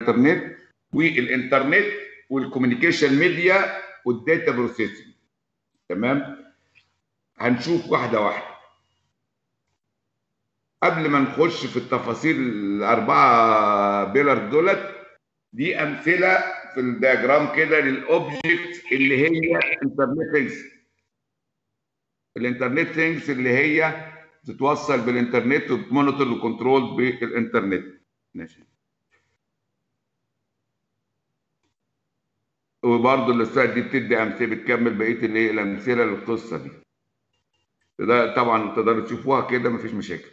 الانترنت والانترنت والكوميونيكيشن ميديا والداتا بروسيسنج. تمام؟ هنشوف واحده واحده. قبل ما نخش في التفاصيل الاربعه بيلر دولت، دي امثله في الدياجرام كده للاوبجكت اللي هي انترنت ثينجز. الانترنت ثينجز اللي هي تتوصل بالانترنت وتمونيتور وكنترول بالانترنت. ماشي. وبرضه السلايد دي بتدي امثله، بتكمل بقيه الايه الامثله للقصه دي. ده طبعا تقدروا تشوفوها كده مفيش مشاكل.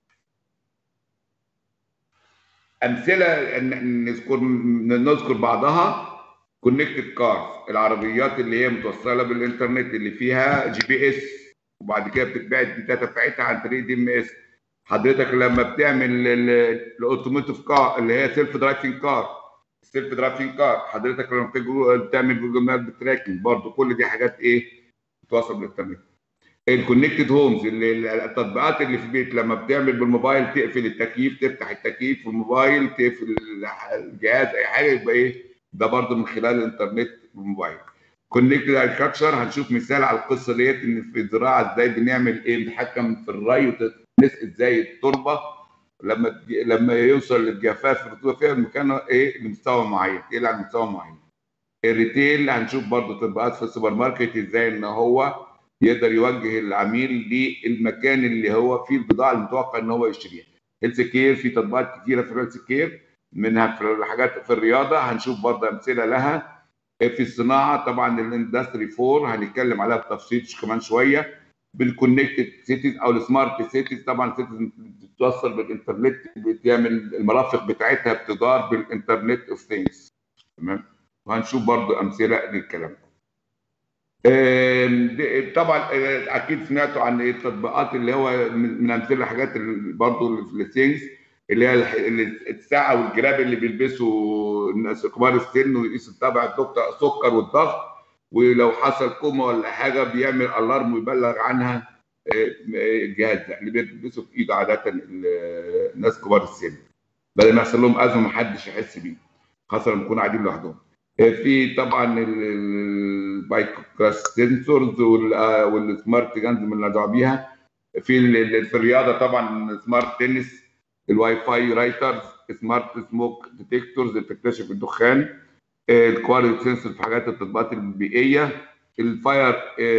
امثله نذكر بعضها. كونكتد كار، العربيات اللي هي متوصله بالانترنت اللي فيها GPS، وبعد كده بتتباع الداتا بتاعتها عن طريق DMS. حضرتك لما بتعمل الاوتوموتيف كار اللي هي سيلف درايفنج كار، حضرتك لما بتعمل جوجل ماب تراكنج، برضه كل دي حاجات ايه بتتواصل بالانترنت. الكونكتد هومز، اللي التطبيقات اللي في البيت لما بتعمل بالموبايل تقفل التكييف، تفتح التكييف في الموبايل، تقفل الجهاز، اي حاجه، يبقى ايه ده برضه من خلال الانترنت بالموبايل. كونكتد اجريكلتشر، هنشوف مثال على القصه ديت، ان في الزراعه ازاي بنعمل ايه، بنتحكم في الري ونسقي ازاي التربه لما يوصل للجفاف الرطوبه فيها المكان ايه لمستوى معين، يقلع عن مستوى معين. الريتيل هنشوف برضه تطبيقات في السوبر ماركت ازاي ان هو يقدر يوجه العميل للمكان اللي هو فيه البضاعه المتوقع ان هو يشتريها. هيلث كير، في تطبيقات كثيره في الهيلث كير، منها في الحاجات في الرياضه، هنشوف برضه امثله لها. في الصناعه طبعا الاندستري 4 هنتكلم عليها بتفصيل كمان شويه. بالكونكتد سيتيز او السمارت سيتيز، طبعا سيتيز بتتوصل بالانترنت، بتعمل المرافق بتاعتها بتدار بالانترنت اوف ثينجز. تمام؟ وهنشوف برضه امثله للكلام ده. طبعا اكيد سمعتوا عن التطبيقات اللي هو من امثله الحاجات برضه الثينجز اللي هي الساعه والجراب اللي بيلبسوا الناس كبار السن، ويقيس تبع السكر والضغط، ولو حصل كوما ولا حاجه بيعمل الارم ويبلغ عنها الجهاز ده اللي بيلبسوا في ايده عاده الناس كبار السن، بدل ما يحصل لهم ازمه محدش يحس بيه، خاصه لما يكونوا قاعدين لوحدهم. في طبعا البايكوكراس سنسورز والسمارت جانز من اللي بيها. في الرياضه طبعا سمارت تنس، الواي فاي رايترز، سمارت سموك ديتكتورز اللي بتكتشف الدخان، الكواليتي سنسور في حاجات التطبيقات البيئيه، الفاير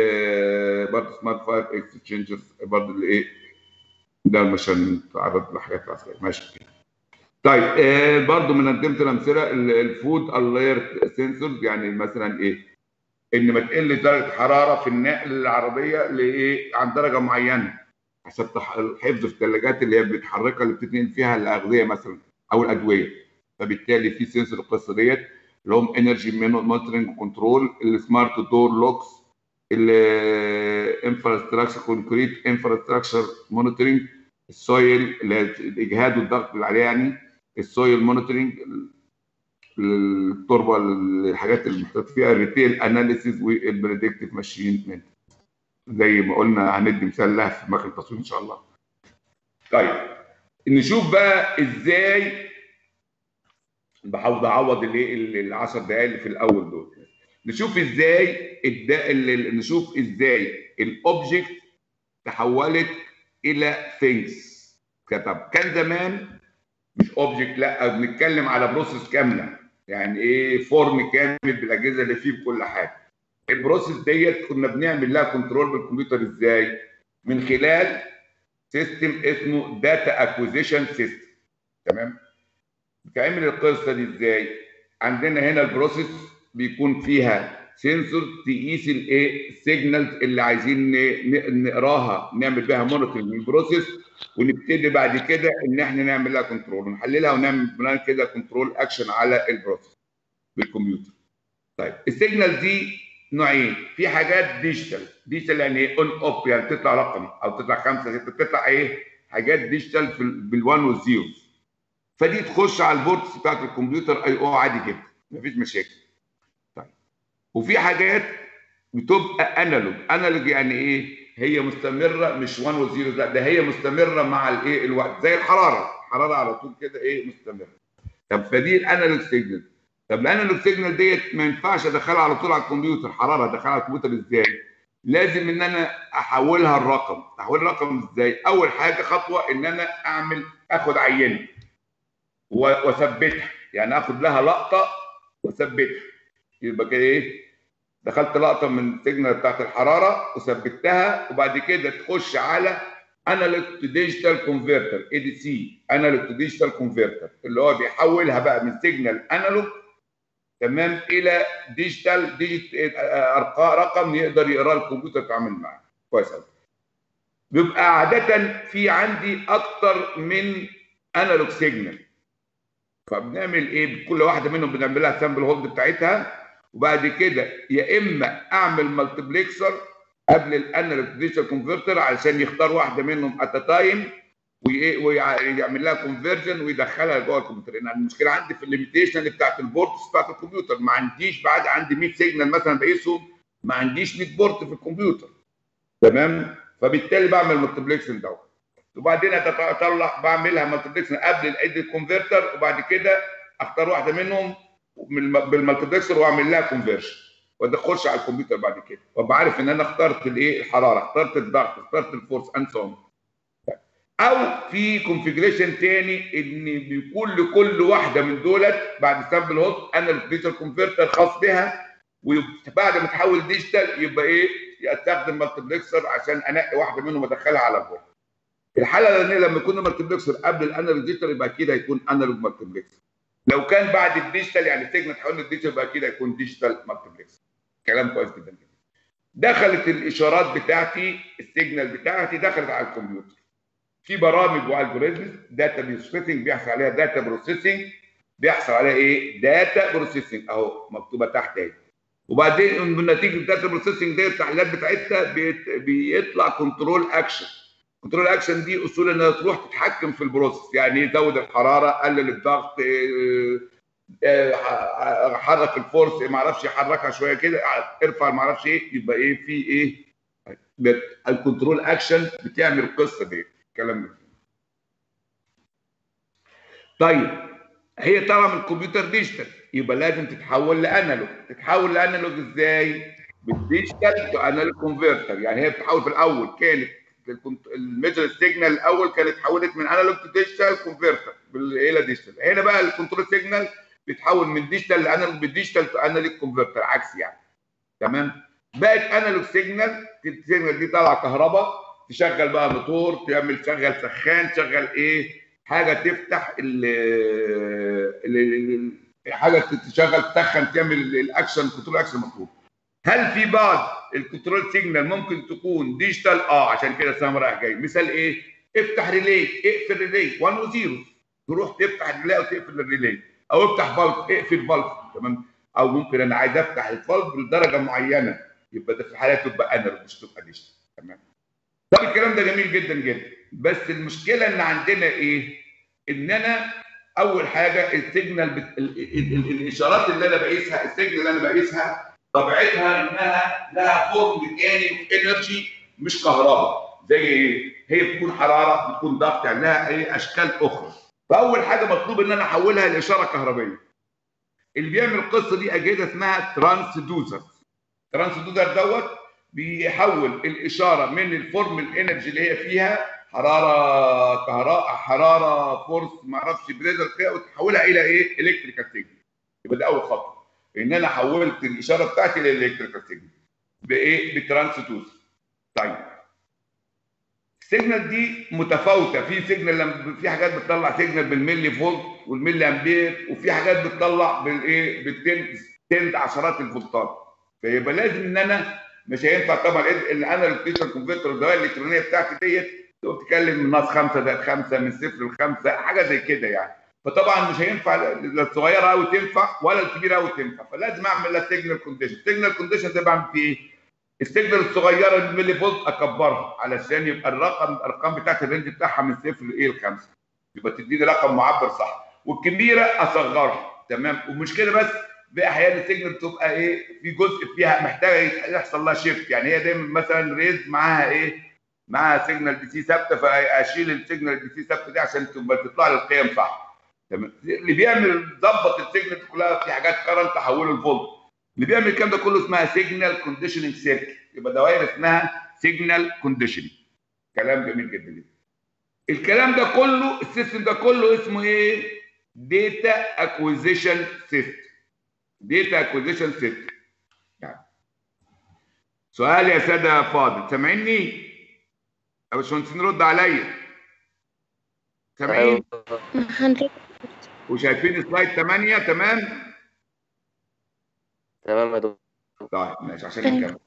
برضه سمارت فاير اكسشينجرز برضه اللي ايه ده عشان تعرض لحاجات عسكريه. ماشي. طيب برضه من قدمت الامثله الفود اليرت سنسورز، يعني مثلا ايه ان ما تقل درجه حراره في النقل العربيه لايه عن درجه معينه عشان الحفظ في الثلاجات اللي هي بتحركها اللي بتتنقل فيها الاغذيه مثلا او الادويه. فبالتالي في سنسور القصه ديت اللي هم انرجي مونيتورنج وكنترول، السمارت دور لوكس، الانفراستراكشر كونكريت انفراستراكشر مونيتورنج، السويل اللي هي الاجهاد والضغط اللي عليه، يعني السويل مونيتورنج التربه الحاجات اللي محطوط فيها، الريتيل اناليسيز والبريدكتيف ماشين زي ما قلنا هندي مثال لها في مكان التصوير ان شاء الله. طيب نشوف بقى ازاي بحاول اعوض الايه ال 10 دقائق اللي في الاول دول. نشوف ازاي نشوف ازاي الاوبجكت تحولت الى ثينجز. كان زمان مش اوبجكت، لا بنتكلم على بروسيس كامله، يعني ايه فورم كامل بالاجهزه اللي فيه بكل حاجه. البروسيس ديت كنا بنعمل لها كنترول بالكمبيوتر ازاي؟ من خلال سيستم اسمه داتا اكوزيشن سيستم. تمام؟ بتعمل القصه دي ازاي؟ عندنا هنا البروسيس بيكون فيها سنسور تقيس الايه السيجنالز اللي عايزين نقراها، نعمل بيها مونيتورنج للبروسيس، ونبتدي بعد كده ان احنا نعمل لها كنترول ونحللها ونعمل بناء كده كنترول اكشن على البروسيس بالكمبيوتر. طيب السيجنال دي نوعين، في حاجات ديجيتال يعني ايه اون اوب، يعني تطلع رقم او تطلع 5 6 تطلع ايه حاجات ديجيتال بالوان والزيروز، فدي تخش على البورتس بتاعت الكمبيوتر اي او عادي جدا مفيش مشاكل. طيب وفي حاجات بتبقى انالوج يعني ايه هي مستمره مش 1 و0، لا ده هي مستمره مع الايه الوقت، زي الحراره على طول كده ايه مستمره. طب فدي الانالوج سيجنال. طب الانالوج سيجنال ديت ما ينفعش ادخلها على طول على الكمبيوتر، حراره ادخلها على الكمبيوتر ازاي؟ لازم ان انا احولها الرقم. احول الرقم ازاي؟ اول حاجه خطوه ان انا اخد عينه واثبتها، يعني اخد لها لقطه واثبتها. يبقى كده ايه؟ دخلت لقطه من السيجنال بتاعت الحراره وثبتها، وبعد كده تخش على انالوج تو ديجيتال كونفرتر، اي دي سي، انالوج تو ديجيتال كونفرتر، اللي هو بيحولها بقى من سيجنال انالوج تمام الى ديجيتال، رقم يقدر يقراه الكمبيوتر يتعامل معاه كويس قوي. بيبقى عاده في عندي اكتر من انالوج سيجنال، فبنعمل ايه؟ كل واحده منهم بنعمل لها سامبل هولد بتاعتها، وبعد كده يا اما اعمل مالتيبلكسر قبل الانالوج ديجيتال كونفرتر علشان يختار واحده منهم ات تايم ويعمل لها كونفرجن ويدخلها جوه الكمبيوتر. لان المشكله عندي في الليميتيشن بتاعت البورتس بتاعت الكمبيوتر، ما عنديش بعد عندي 100 سيجنال مثلا بقيسهم، ما عنديش 100 بورت في الكمبيوتر تمام، فبالتالي بعمل مالتيبلكسن دوت، وبعدين اطلع بعملها مالتيبلكسن قبل الايدي كونفرتر، وبعد كده اختار واحده منهم بالمالتيبلكسر واعمل لها كونفرجن وادخلش على الكمبيوتر بعد كده، وابقى عارف ان انا اخترت الايه؟ الحراره، اخترت الضغط، اخترت الفورس اند سو. او في كونفيجريشن تاني ان بيكون لكل واحده من دولت بعد سامبل هولد انالوج ديجيتال كونفرتر خاص بها، وبعد ما تحول ديجيتال يبقى ايه؟ استخدم مالتيبلكسر عشان انقي واحده منهم وادخلها على البورد. الحاله الاولانيه لما يكون مالتيبلكسر قبل الانالوج ديجيتال يبقى اكيد هيكون انالوج مالتيبلكسر. لو كان بعد الديجيتال يعني السيجنال تحول للديجيتال يبقى اكيد هيكون ديجيتال مالتيبلكسر. كلام كويس جدا جدا. دخلت الاشارات بتاعتي، السيجنال بتاعتي دخلت على الكمبيوتر. في برامج والجوريزمز داتا بروسيسنج بيحصل عليها داتا بروسيسنج، بيحصل عليها ايه؟ داتا بروسيسنج اهو مكتوبه تحت اهي. وبعدين من نتيجه الداتا بروسيسنج دي التحليلات بتاعتها بيطلع كنترول اكشن. كنترول اكشن دي اصول انها تروح تتحكم في البروسيس، يعني يزود الحراره، قلل الضغط، حرك الفورس، ما اعرفش يحركها شويه كده، ارفع ما اعرفش ايه، يبقى ايه؟ في ايه؟ الكنترول اكشن بتعمل القصه دي. كلام ده. طيب هي طالعه من الكمبيوتر ديجيتال يبقى لازم تتحول لانالوج. تتحول لانالوج ازاي؟ بالديجيتال تو انالوج كونفرتر. يعني هي بتتحول في الاول كانت الميجر سيجنال الاول كانت اتحولت من انالوج تو ديجيتال كونفرتر الى ديجيتال. هنا بقى الكنترول سيجنال بيتحول من ديجيتال لانالوج بالديجيتال تو انالوج كونفرتر عكس يعني تمام. بقت انالوج سيجنال، السيجنال دي طالعه كهرباء تشغل بقى موتور، تعمل تشغل سخان، تشغل ايه؟ حاجه تفتح حاجه تشغل تسخن، تعمل الاكشن كنترول اكشن مطلوب. هل في بعض الكنترول سيجنال ممكن تكون ديجيتال؟ اه، عشان كده اسمها رايح جاي. مثال ايه؟ افتح ريلي، اقفل ريلي 1 و 0، تروح تفتح الريلي او تقفل الريلي، او افتح فالف اقفل فالف تمام. او ممكن انا عايز افتح الفالف لدرجه معينه، يبقى ده في الحاله تبقى انالوج مش تبقى ديجيتال تمام. طب الكلام ده جميل جدا جدا، بس المشكله ان عندنا ايه؟ ان انا اول حاجه السيجنال الاشارات اللي انا بقيسها، السيجنال اللي انا بقيسها طبيعتها انها لها فورم ميكاني انرجي مش كهرباء. زي ايه؟ هي بتكون حراره، بتكون ضغط، يعني لها ايه؟ اشكال اخرى. فاول حاجه مطلوب ان انا احولها لاشاره كهربائيه. اللي بيعمل القصه دي اجهزه اسمها ترانسدوزر. الترانسدوزر دوت بيحول الاشاره من الفورم الانرجي اللي هي فيها حراره، كهرباء، حراره، فورس، ما اعرفش بريزر كده، وتحولها الى ايه؟ الكتريكال سيجنال. يبقى ده اول خطوه، ان انا حولت الاشاره بتاعتي للالكتريكال سيجنال بايه؟ بالترانسدوزر. طيب السيجنال دي متفاوته، في سيجنال، في حاجات بتطلع سيجنال بالملي فولت والملي امبير، وفي حاجات بتطلع بالايه؟ بالتنت عشرات الفولتات. فيبقى لازم ان انا مش هينفع طبعا الانالوج ديجيتال كونفرتر الدوائر الالكترونيه بتاعتي ديت بتتكلم من ناقص 5 زائد 5 من 0 ل 5 حاجه زي كده يعني. فطبعا مش هينفع لا الصغيره قوي تنفع ولا الكبيره قوي تنفع، فلازم اعمل لها سيجنال كونديشن. سيجنال كونديشن ده بعمل فيه ايه؟ السيجنال الصغيره الملي فولت اكبرها علشان يبقى الارقام بتاعت الرينج بتاعها من 0 ل 5، يبقى تديني رقم معبر صح. والكبيره اصغرها تمام. ومش كده بس، باحيانا السيجنال بتبقى ايه؟ في جزء فيها محتاجه يحصل لها شيفت، يعني هي دايما مثلا ريز معاها ايه؟ معاها سيجنال دي سي ثابته، فاشيل السيجنال دي سي ثابته دي عشان تبقى تطلع لي القيم صح. تمام. اللي بيعمل ظبط السيجنال كلها في حاجات كرنت تحوله لفولت. اللي بيعمل الكلام ده كله اسمها سيجنال كونديشننج سيركت، يبقى دوائر اسمها سيجنال كونديشننج. كلام جميل جدا جدا. الكلام ده كله، السيستم ده كله اسمه ايه؟ داتا اكويزيشن سيستم. داتا اكويزيشن سيستم. يعني سؤال يا ساده فاضل، سامعيني؟ يا باشمهندسين رد عليا. سامعين؟ وشايفين سلايد 8؟ تمام؟ تمام يا دكتور. طيب ماشي عشان نكمل.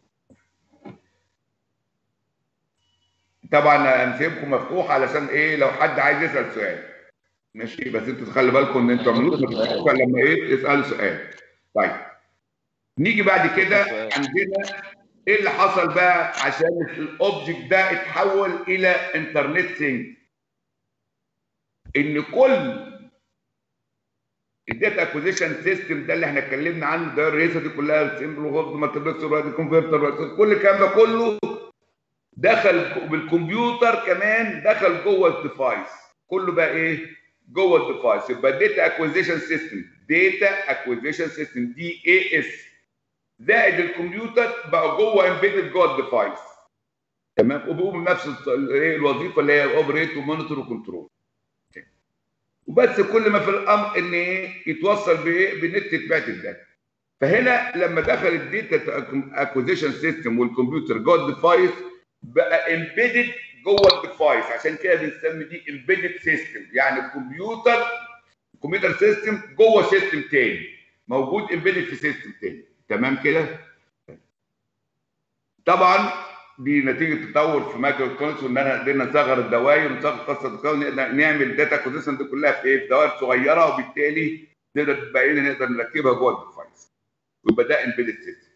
طبعا هنسيبكم مفتوح علشان ايه لو حد عايز يسال سؤال. ماشي، بس انتوا تخلي بالكم ان انتوا ما تسالوا لما ايه تسالوا سؤال. طيب نيجي بعد كده عندنا ايه اللي حصل بقى عشان الاوبجكت ده اتحول الى انترنت ثينج. ان كل الداتا اكوزيشن سيستم ده اللي احنا اتكلمنا عنه، ده الرئيسه دي كلها، السمبل وغض مالتبلكسر وادي كونفرتر، كل الكلام ده كله دخل بالكمبيوتر، كمان دخل جوه الديفايس. كله بقى ايه؟ جوه الديفايس. يبقى داتا اكوزيشن سيستم، داتا اكوزيشن سيستم دي اي اس زائد الكمبيوتر بقى جوه امبيدد جوه الديفايس. تمام. وبيقوم بنفس الوظيفه اللي هي اوبريت ومونيتور وكنترول. وبس كل ما في الامر ان ايه؟ يتوصل بايه؟ بالنت تبعت الداتا. فهنا لما دخل الداتا اكوزيشن سيستم والكمبيوتر جوه الديفايس بقى امبيدد جوه الديفايس، عشان كده بنسمي دي امبيدد سيستم. يعني الكمبيوتر سيستم جوه سيستم تاني، موجود امبيدد في سيستم تاني. تمام كده؟ طبعا دي نتيجه تطور في مايكرو الكترونكس، وان احنا قدرنا نصغر الدوائر ونصغر قصه التكون، نقدر نعمل داتا اكوزيشن دي كلها في ايه؟ في دوائر صغيره، وبالتالي نقدر نركبها جوه الديفايس. ويبقى ده امبيدد سيستم.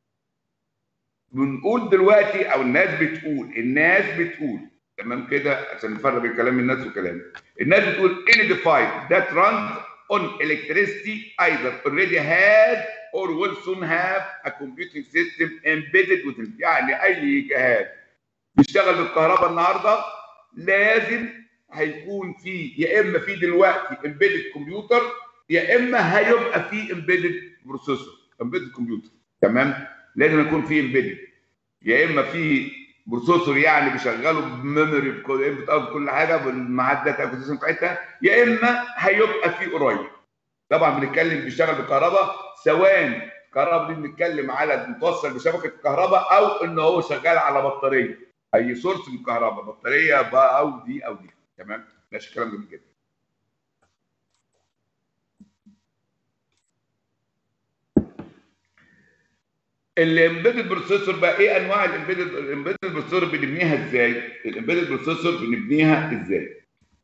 بنقول دلوقتي، او الناس بتقول تمام كده عشان نفرق بين كلام الناس وكلامي. الناس بتقول any device that runs on electricity either already has or will soon have a computing system embedded within. يعني اي جهاز بيشتغل بالكهرباء النهارده لازم هيكون فيه، يا اما فيه دلوقتي embedded كمبيوتر، يا اما هيبقى فيه embedded بروسيسور، embedded كمبيوتر. تمام؟ لازم يكون فيه embedded، يا اما في بروسيسور يعني بيشغله بميموري بكل حاجه مع الداتا اكوزيشن بتاعتها، يا اما هيبقى في قريب. طبعا بنتكلم بيشتغل بالكهرباء، سواء الكهرباء دي بنتكلم على متوصل بشبكه الكهرباء او ان هو شغال على بطاريه، اي سورس من الكهرباء، بطاريه بقى او دي او دي. تمام؟ ماشي الكلام جميل جدا. الامبيدد بروسيسور بقى ايه انواع الامبيدد بروسيسور بنبنيها ازاي؟ الامبيدد بروسيسور بنبنيها ازاي؟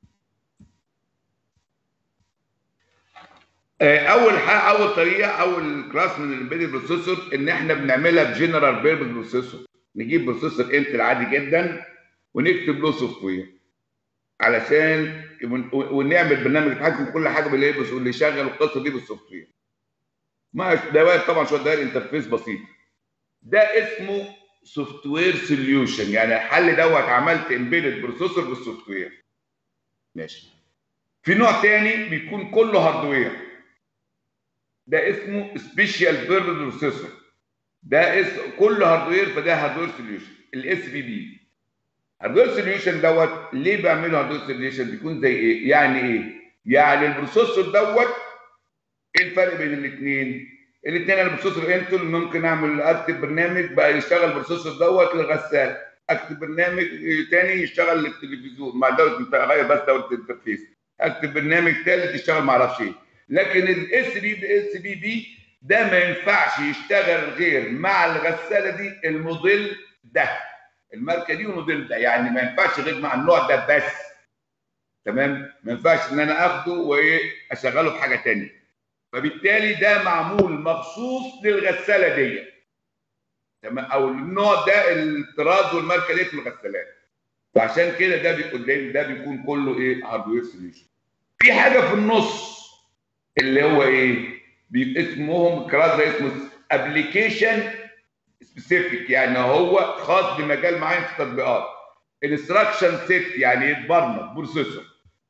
اول طريقه، اول كلاس من الامبيدد بروسيسور ان احنا بنعملها بجنرال بيربز بروسيسور. نجيب بروسيسور انتل عادي جدا ونكتب له سوفت وير علشان ونعمل برنامج يتحكم كل حاجه باللي واللي يشغل القصه دي بالسوفت وير. مع دوائر طبعا، شويه دوائر انترفيس بسيط. ده اسمه سوفت وير سوليوشن، يعني الحل دوت عملت امبيدد بروسيسور بالسوفت وير. ماشي. في نوع تاني بيكون كله هاردوير، ده اسمه سبيشال بيربز بروسيسور. ده كله هاردوير، فده هاردوير سوليوشن، الاس بي بي. هاردوير سوليوشن دوت ليه بعمله هاردوير سوليوشن؟ بيكون زي ايه؟ يعني ايه؟ يعني البروسيسور دوت ايه الفرق بين الاثنين؟ الاثنين البروسيسور انتل ممكن اكتب برنامج بقى يشتغل البروسيسور دوت للغساله، اكتب برنامج تاني يشتغل للتلفزيون مع دوله اغير بس دوله الانترفيس، اكتب برنامج ثالث يشتغل ما اعرفش ايه. لكن الاس بي بي ده ما ينفعش يشتغل غير مع الغساله دي الموديل ده، الماركه دي والموديل ده، يعني ما ينفعش غير مع النوع ده بس. تمام؟ ما ينفعش ان انا اخده واشغله في حاجه ثانيه. فبالتالي ده معمول مخصوص للغساله دي. تمام؟ او النوع ده الطراز والماركه دي في الغسالات. وعشان كده ده بيكون كله ايه؟ هاردوير سوليوشن. في حاجه في النص اللي هو ايه؟ اسمهم الكلاس ده اسمه ابلكيشن سبيسيفيك، يعني هو خاص بمجال معين في التطبيقات. انستراكشن سيت يعني يتبرمج بروسيسور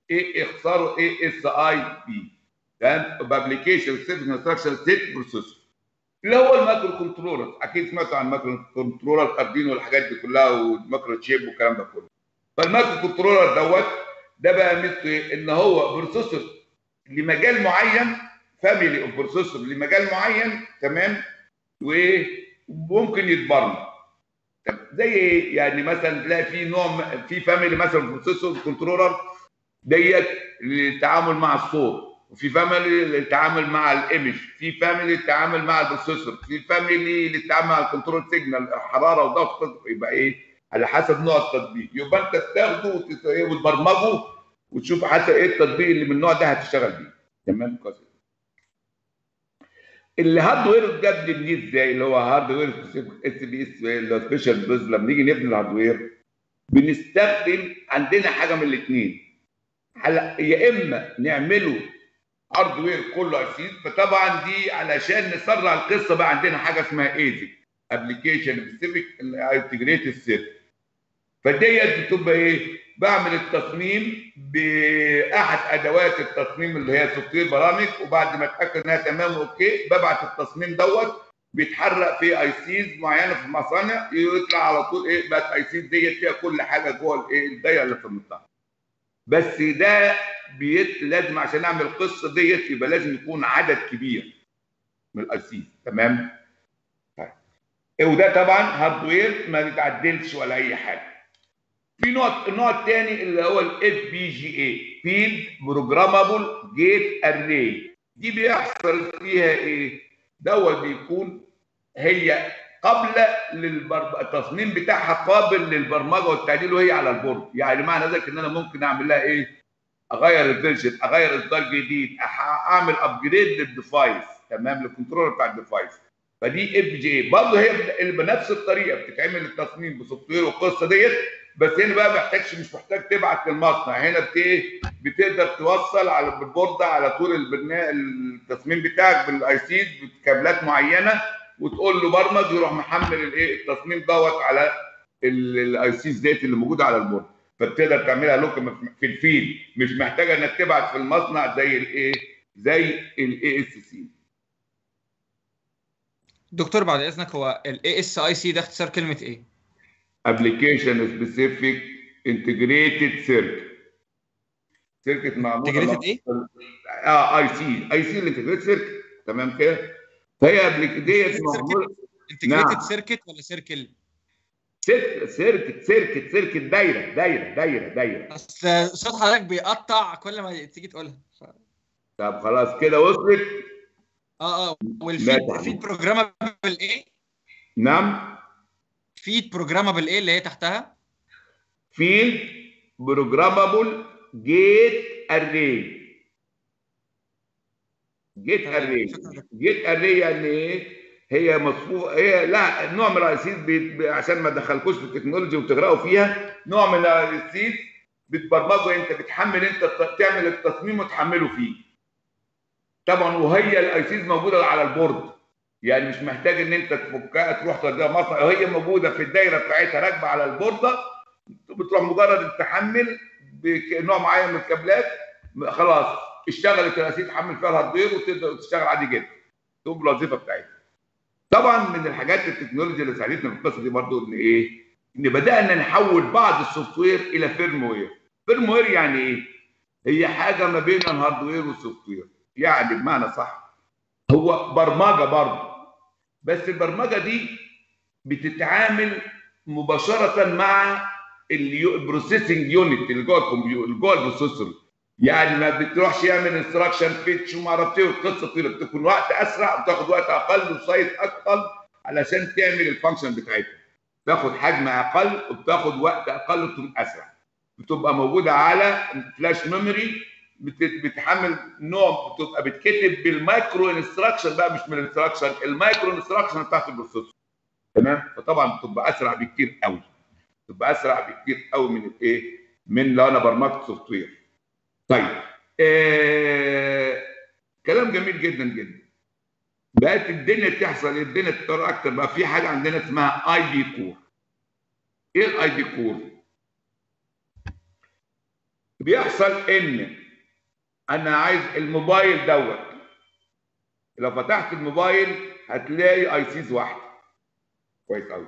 ايه اختصاره اي اس اي بي، تمام؟ بابليكيشن سيستم انستراكشن ستيت بروسيسور، اللي هو المايكرو كنترولر. اكيد سمعتوا عن المايكرو كنترولر، اردينو والحاجات دي كلها، والمايكرو تشيب والكلام ده كله. فالمايكرو كنترولر ده بقى ميزته ايه؟ ان هو بروسيسور لمجال معين، فاميلي اوف بروسيسور لمجال معين، تمام؟ وممكن يتبرمج. طب زي ايه؟ يعني مثلا تلاقي في نوع في فاميلي مثلا بروسيسور كنترولر ديت للتعامل مع الصوت، وفي فاميلي للتعامل مع الايمج، في فاميلي للتعامل مع البروسيسور، في فاميلي للتعامل مع الكنترول سيجنال، حراره وضغط. يبقى ايه؟ على حسب نوع التطبيق. يبقى انت تاخده وتبرمجه وتشوف حسب ايه التطبيق اللي من النوع ده هتشتغل بيه. تمام كويس. الهاردوير ده بنبنيه ازاي؟ اللي هو هاردوير اس بي اس، اللي هو سبيشال بوز. لما نيجي نبني الهاردوير بنستخدم عندنا حاجه من الاثنين. يا اما نعمله هاردوير كله اكسيد، فطبعا دي علشان نسرع القصه بقى عندنا حاجه اسمها ايزي، ابلكيشن سبيسيفيك انتجريتد سيركت. فديت بتبقى ايه؟ بعمل التصميم باحد ادوات التصميم اللي هي سوفت وير برامج، وبعد ما اتاكد انها تمام اوكي ببعت التصميم بيتحرق في اي سيز معينه في المصانع، يطلع على طول ايه؟ بقت اي سيز ديت فيها كل حاجه جوه الايه؟ الدايره اللي في النطاق. بس ده لازم عشان اعمل القصه ديت يبقى لازم يكون عدد كبير من الاي سيز، تمام؟ طيب. وده طبعا هاردوير ما بيتعدلش ولا اي حاجه. في النوع الثاني اللي هو الاف بي جي اي، فيلد بروجرامابل جيت اري. دي بيحصل فيها ايه؟ بيكون هي التصميم بتاعها قابل للبرمجه والتعديل وهي على البورد. يعني معنى ذلك ان انا ممكن اعمل لها ايه؟ اغير الفيرجن، اغير اصدار جديد، اعمل ابجريد للديفايس، تمام؟ للكنترولر بتاع الديفايس. فدي اف جي اي برضه هي اللي بنفس الطريقه بتتعمل التصميم بسوفت وير والقصه ديت. بس هنا بقى مش محتاج تبعت للمصنع. هنا بتقدر توصل على البورده على طول التصميم بتاعك بالاي سيز بكابلات معينه، وتقول له برمج يروح محمل الايه؟ التصميم على الاي سيز ديت اللي موجوده على البورد. فبتقدر تعملها لوك في الفيل، مش محتاجه انك تبعت في المصنع زي الايه؟ زي الاي اس سي. دكتور بعد اذنك، هو الاي اس اي سي ده اختصار كلمه ايه؟ ابلكيشن سبيسيفيك انتجريتد سيركت. سيركت معموله ايه؟ اي سي الانتجريتد سيركت، تمام كده؟ فهي ديت معموله. انتجريتد سيركت ولا سيركل؟ سيركت دايره. اصل صوت حضرتك بيقطع كل ما تيجي تقولها. طب خلاص كده وصلت. والفيد بروجرامبل ايه؟ نعم، فيد بروجرامبل ايه اللي هي تحتها؟ فيلد بروجرامبل جيت اري. جيت اري يعني ايه؟ هي مصفوفه، هي لا نوع من الرصيد عشان ما تدخلكوش في التكنولوجي وتغرقوا فيها. نوع من الرصيد بتبرمجه انت، بتحمل انت، تعمل التصميم وتحمله فيه طبعا. وهي الايسيز موجوده على البورد، يعني مش محتاج ان انت تفكها تروح توديها مصنع، هي موجوده في الدايره بتاعتها راكبه على البورده. بتروح مجرد تحمل بنوع معين من الكابلات، خلاص اشتغلت الاسيد، تحمل فيها الهاردوير وتقدر تشتغل عادي جدا، تقوم بالوظيفه بتاعتها. طبعا من الحاجات التكنولوجيا اللي ساعدتنا في القصه دي برضو ان ايه؟ ان بدانا نحول بعض السوفت وير الى فيرم وير. فيرم وير يعني ايه؟ هي حاجه ما بين الهاردوير والسوفت وير، يعني بمعنى صح هو برمجه برضه، بس البرمجه دي بتتعامل مباشره مع البروسيسنج يونت اللي جوه الكمبيوتر، اللي جوه البروسيسور. يعني ما بتروحش يعمل انستراكشن فيتش وما اعرفش ايه والقصه طويله، بتكون وقت اسرع وبتاخد وقت اقل وسايز اقل علشان تعمل الفانكشن بتاعتها. تاخد حجم اقل وبتاخد وقت اقل وتكون اسرع. بتبقى موجوده على فلاش ميموري، بتحمل نوع، بتبقى بتكتب بالمايكرو انستراكشن بقى، مش من الانستراكشن، المايكرو انستراكشن بتاعت البروسيسور، تمام؟ فطبعا بتبقى اسرع بكتير قوي، بتبقى اسرع بكتير قوي من الايه؟ من لو انا برمجت سوفت وير. طيب كلام جميل جدا جدا. بقت الدنيا تحصل، الدنيا تتطور اكتر بقى. في حاجه عندنا اسمها اي بي كور. ايه الاي بي كور؟ بيحصل ان انا عايز الموبايل دوت، لو فتحت الموبايل هتلاقي اي سيز واحده. كويس قوي.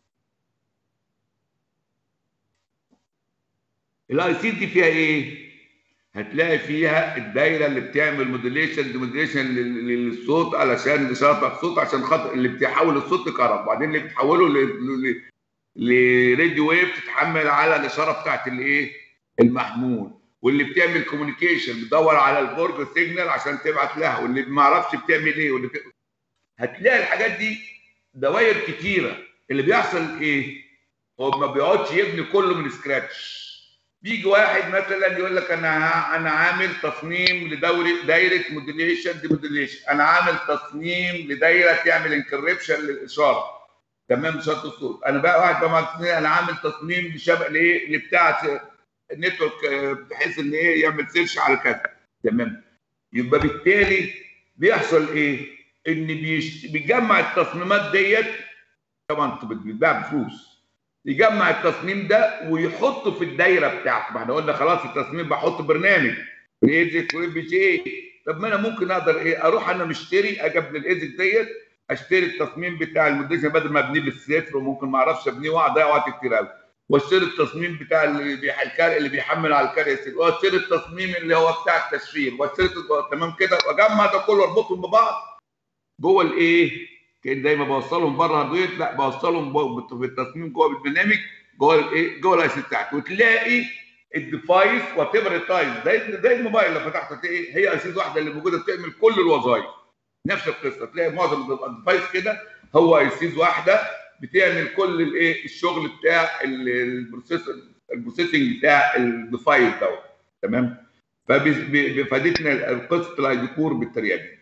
الاي سي دي فيها ايه؟ هتلاقي فيها الدايره اللي بتعمل موديليشن للصوت علشان اشاره الصوت، عشان خاطر اللي بتحول الصوت لكهرباء، وبعدين اللي بتحوله لراديو ويف تتحمل على الاشاره بتاعت الايه؟ المحمول، واللي بتعمل كوميونيكيشن بتدور على البورج سيجنال عشان تبعت لها، واللي ما اعرفش بتعمل ايه هتلاقي الحاجات دي دوائر كتيره. اللي بيحصل ايه؟ هو ما بيقعدش يبني كله من سكراتش. بيجي واحد مثلا يقول لك انا عامل تصميم دايره موديليشن ديموديليشن، انا عامل تصميم لدايره تعمل انكريبشن للاشاره، تمام، اشاره الصوت. انا بقى واحد بقى انا عامل تصميم لشبكه لايه؟ لبتاعه النتورك، بحيث ان ايه؟ يعمل سيرش على كذا، تمام. يبقى بالتالي بيحصل ايه؟ ان بيجمع التصميمات ديت، طبعا بتتباع بفلوس، يجمع التصميم ده ويحطه في الدايره بتاعته. ما احنا قلنا خلاص التصميم بحط برنامج الايزك والبي جي. طب ما انا ممكن اقدر ايه؟ اروح انا مشتري، اجي من الايزك ديت اشتري التصميم بتاع الموديليشن بدل ما ابنيه بالصفر وممكن ما اعرفش ابنيه واقعد اضيع وقت كتير قوي، واشتري التصميم بتاع اللي بيحمل على الكارت، واشتري التصميم اللي هو بتاع التشفير، واشتري تمام كده، واجمع ده كله واربطهم ببعض جوه الايه؟ كان دايما بوصلهم بره البيت، لا بوصلهم في التصميم جوه البرنامج، جوه الايه؟ جوه الاي سي بتاعتي، وتلاقي الديفايس واتيفر التايب زي الموبايل لو فتحت تلاقي هي اي سيز واحده اللي موجوده بتعمل كل الوظائف. نفس القصه، تلاقي معظم الديفايس كده هو اي سيز واحده بتعمل كل الايه؟ الشغل بتاع البروسيسنج بتاع الديفايس دوت، تمام. فادتنا قصه الاي دي كور بالطريقه دي.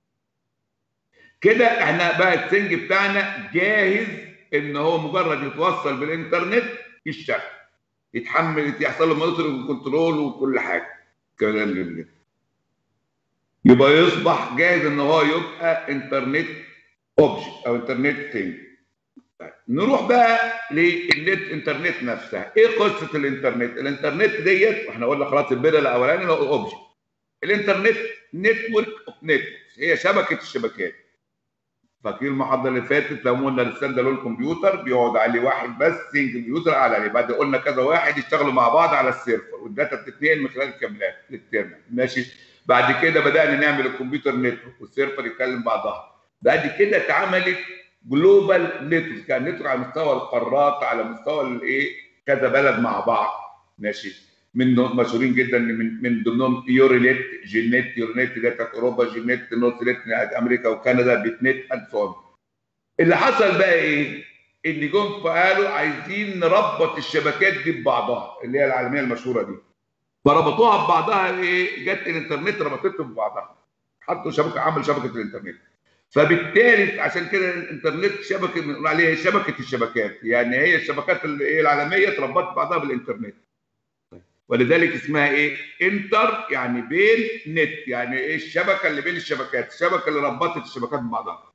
كده احنا بقى السنج بتاعنا جاهز ان هو مجرد يتوصل بالانترنت يشتغل، يتحمل، يحصل له مونيتورنج وكنترول وكل حاجه. كلام جميل. يبقى يصبح جاهز ان هو يبقى انترنت اوبجكت او انترنت ثينج. نروح بقى للنت انترنت نفسها. ايه قصه الانترنت؟ الانترنت ديت احنا قلنا خلاص البدل الاولاني اللي هو الاوبجكت. الانترنت نتورك اوف نتوركس، هي شبكه الشبكات. فاكرين المحاضره اللي فاتت لما قلنا الستاند الون كمبيوتر بيقعد عليه واحد بس، سنجل كمبيوتر قاعد عليه، بعد قلنا كذا واحد يشتغلوا مع بعض على السيرفر، والداتا بتتنقل من خلال الكابلات للتيرمينال، ماشي. بعد كده بدانا نعمل الكمبيوتر نتورك والسيرفر يتكلم بعضها. بعد كده اتعملت جلوبال نتورك، كان نتورك على مستوى القارات، على مستوى الايه؟ كذا بلد مع بعض، ماشي. منهم مشهورين جدا من ضمنهم يورينيت، جينيت، يورينيت ده بتاعت اوروبا، جينيت نورث نت امريكا وكندا، بتنت اند سو. اللي حصل بقى ايه؟ ان جم فقالوا عايزين نربط الشبكات دي ببعضها، اللي هي العالميه المشهوره دي. فربطوها ببعضها ايه؟ جت الانترنت ربطتهم ببعضها، حطوا شبكه، عمل شبكه الانترنت. فبالتالي عشان كده الانترنت شبكه بنقول عليها شبكه الشبكات، يعني هي الشبكات العالميه اتربطت بعضها بالانترنت. ولذلك اسمها ايه؟ انتر يعني بين، نت يعني ايه؟ الشبكه اللي بين الشبكات، الشبكه اللي ربطت الشبكات ببعضها.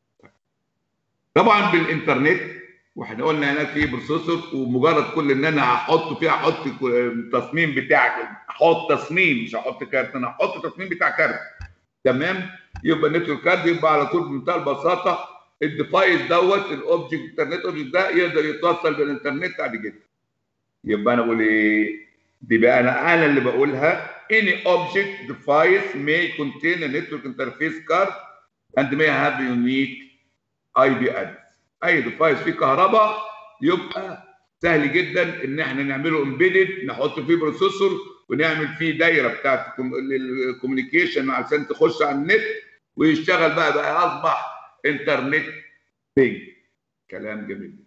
طبعا بالانترنت، واحنا قلنا هناك في بروسيسور، ومجرد كل ان انا هحط فيها، احط التصميم بتاعك، احط تصميم، مش هحط كارت، انا هحط تصميم بتاع كارت، تمام. يبقى النتورك كارد يبقى على طول بمنتهى البساطه الديفايس دوت الاوبجكت، الانترنت اوبجكت ده يقدر يتوصل بالانترنت عادي جدا. يبقى انا بقول ايه؟ دي بقى انا اللي بقولها. any object device may contain a network interface card and may have a unique IP address. اي ديفايس فيه كهرباء يبقى سهل جدا ان احنا نعمله امبيدد، نحط فيه بروسيسور ونعمل فيه دايره بتاعت الكوميونيكيشن عشان تخش على النت ويشتغل بقى اصبح انترنت ثينج. كلام جميل.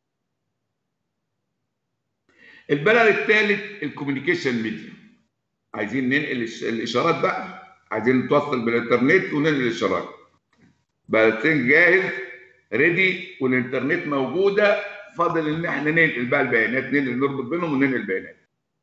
البلد الثالث الكوميونيكيشن ميديا. عايزين ننقل الاشارات بقى، عايزين نتوصل بالانترنت وننقل الاشارات. بقى الثينج جاهز ريدي والانترنت موجوده، فاضل ان احنا ننقل بقى البيانات، نربط بينهم وننقل البيانات.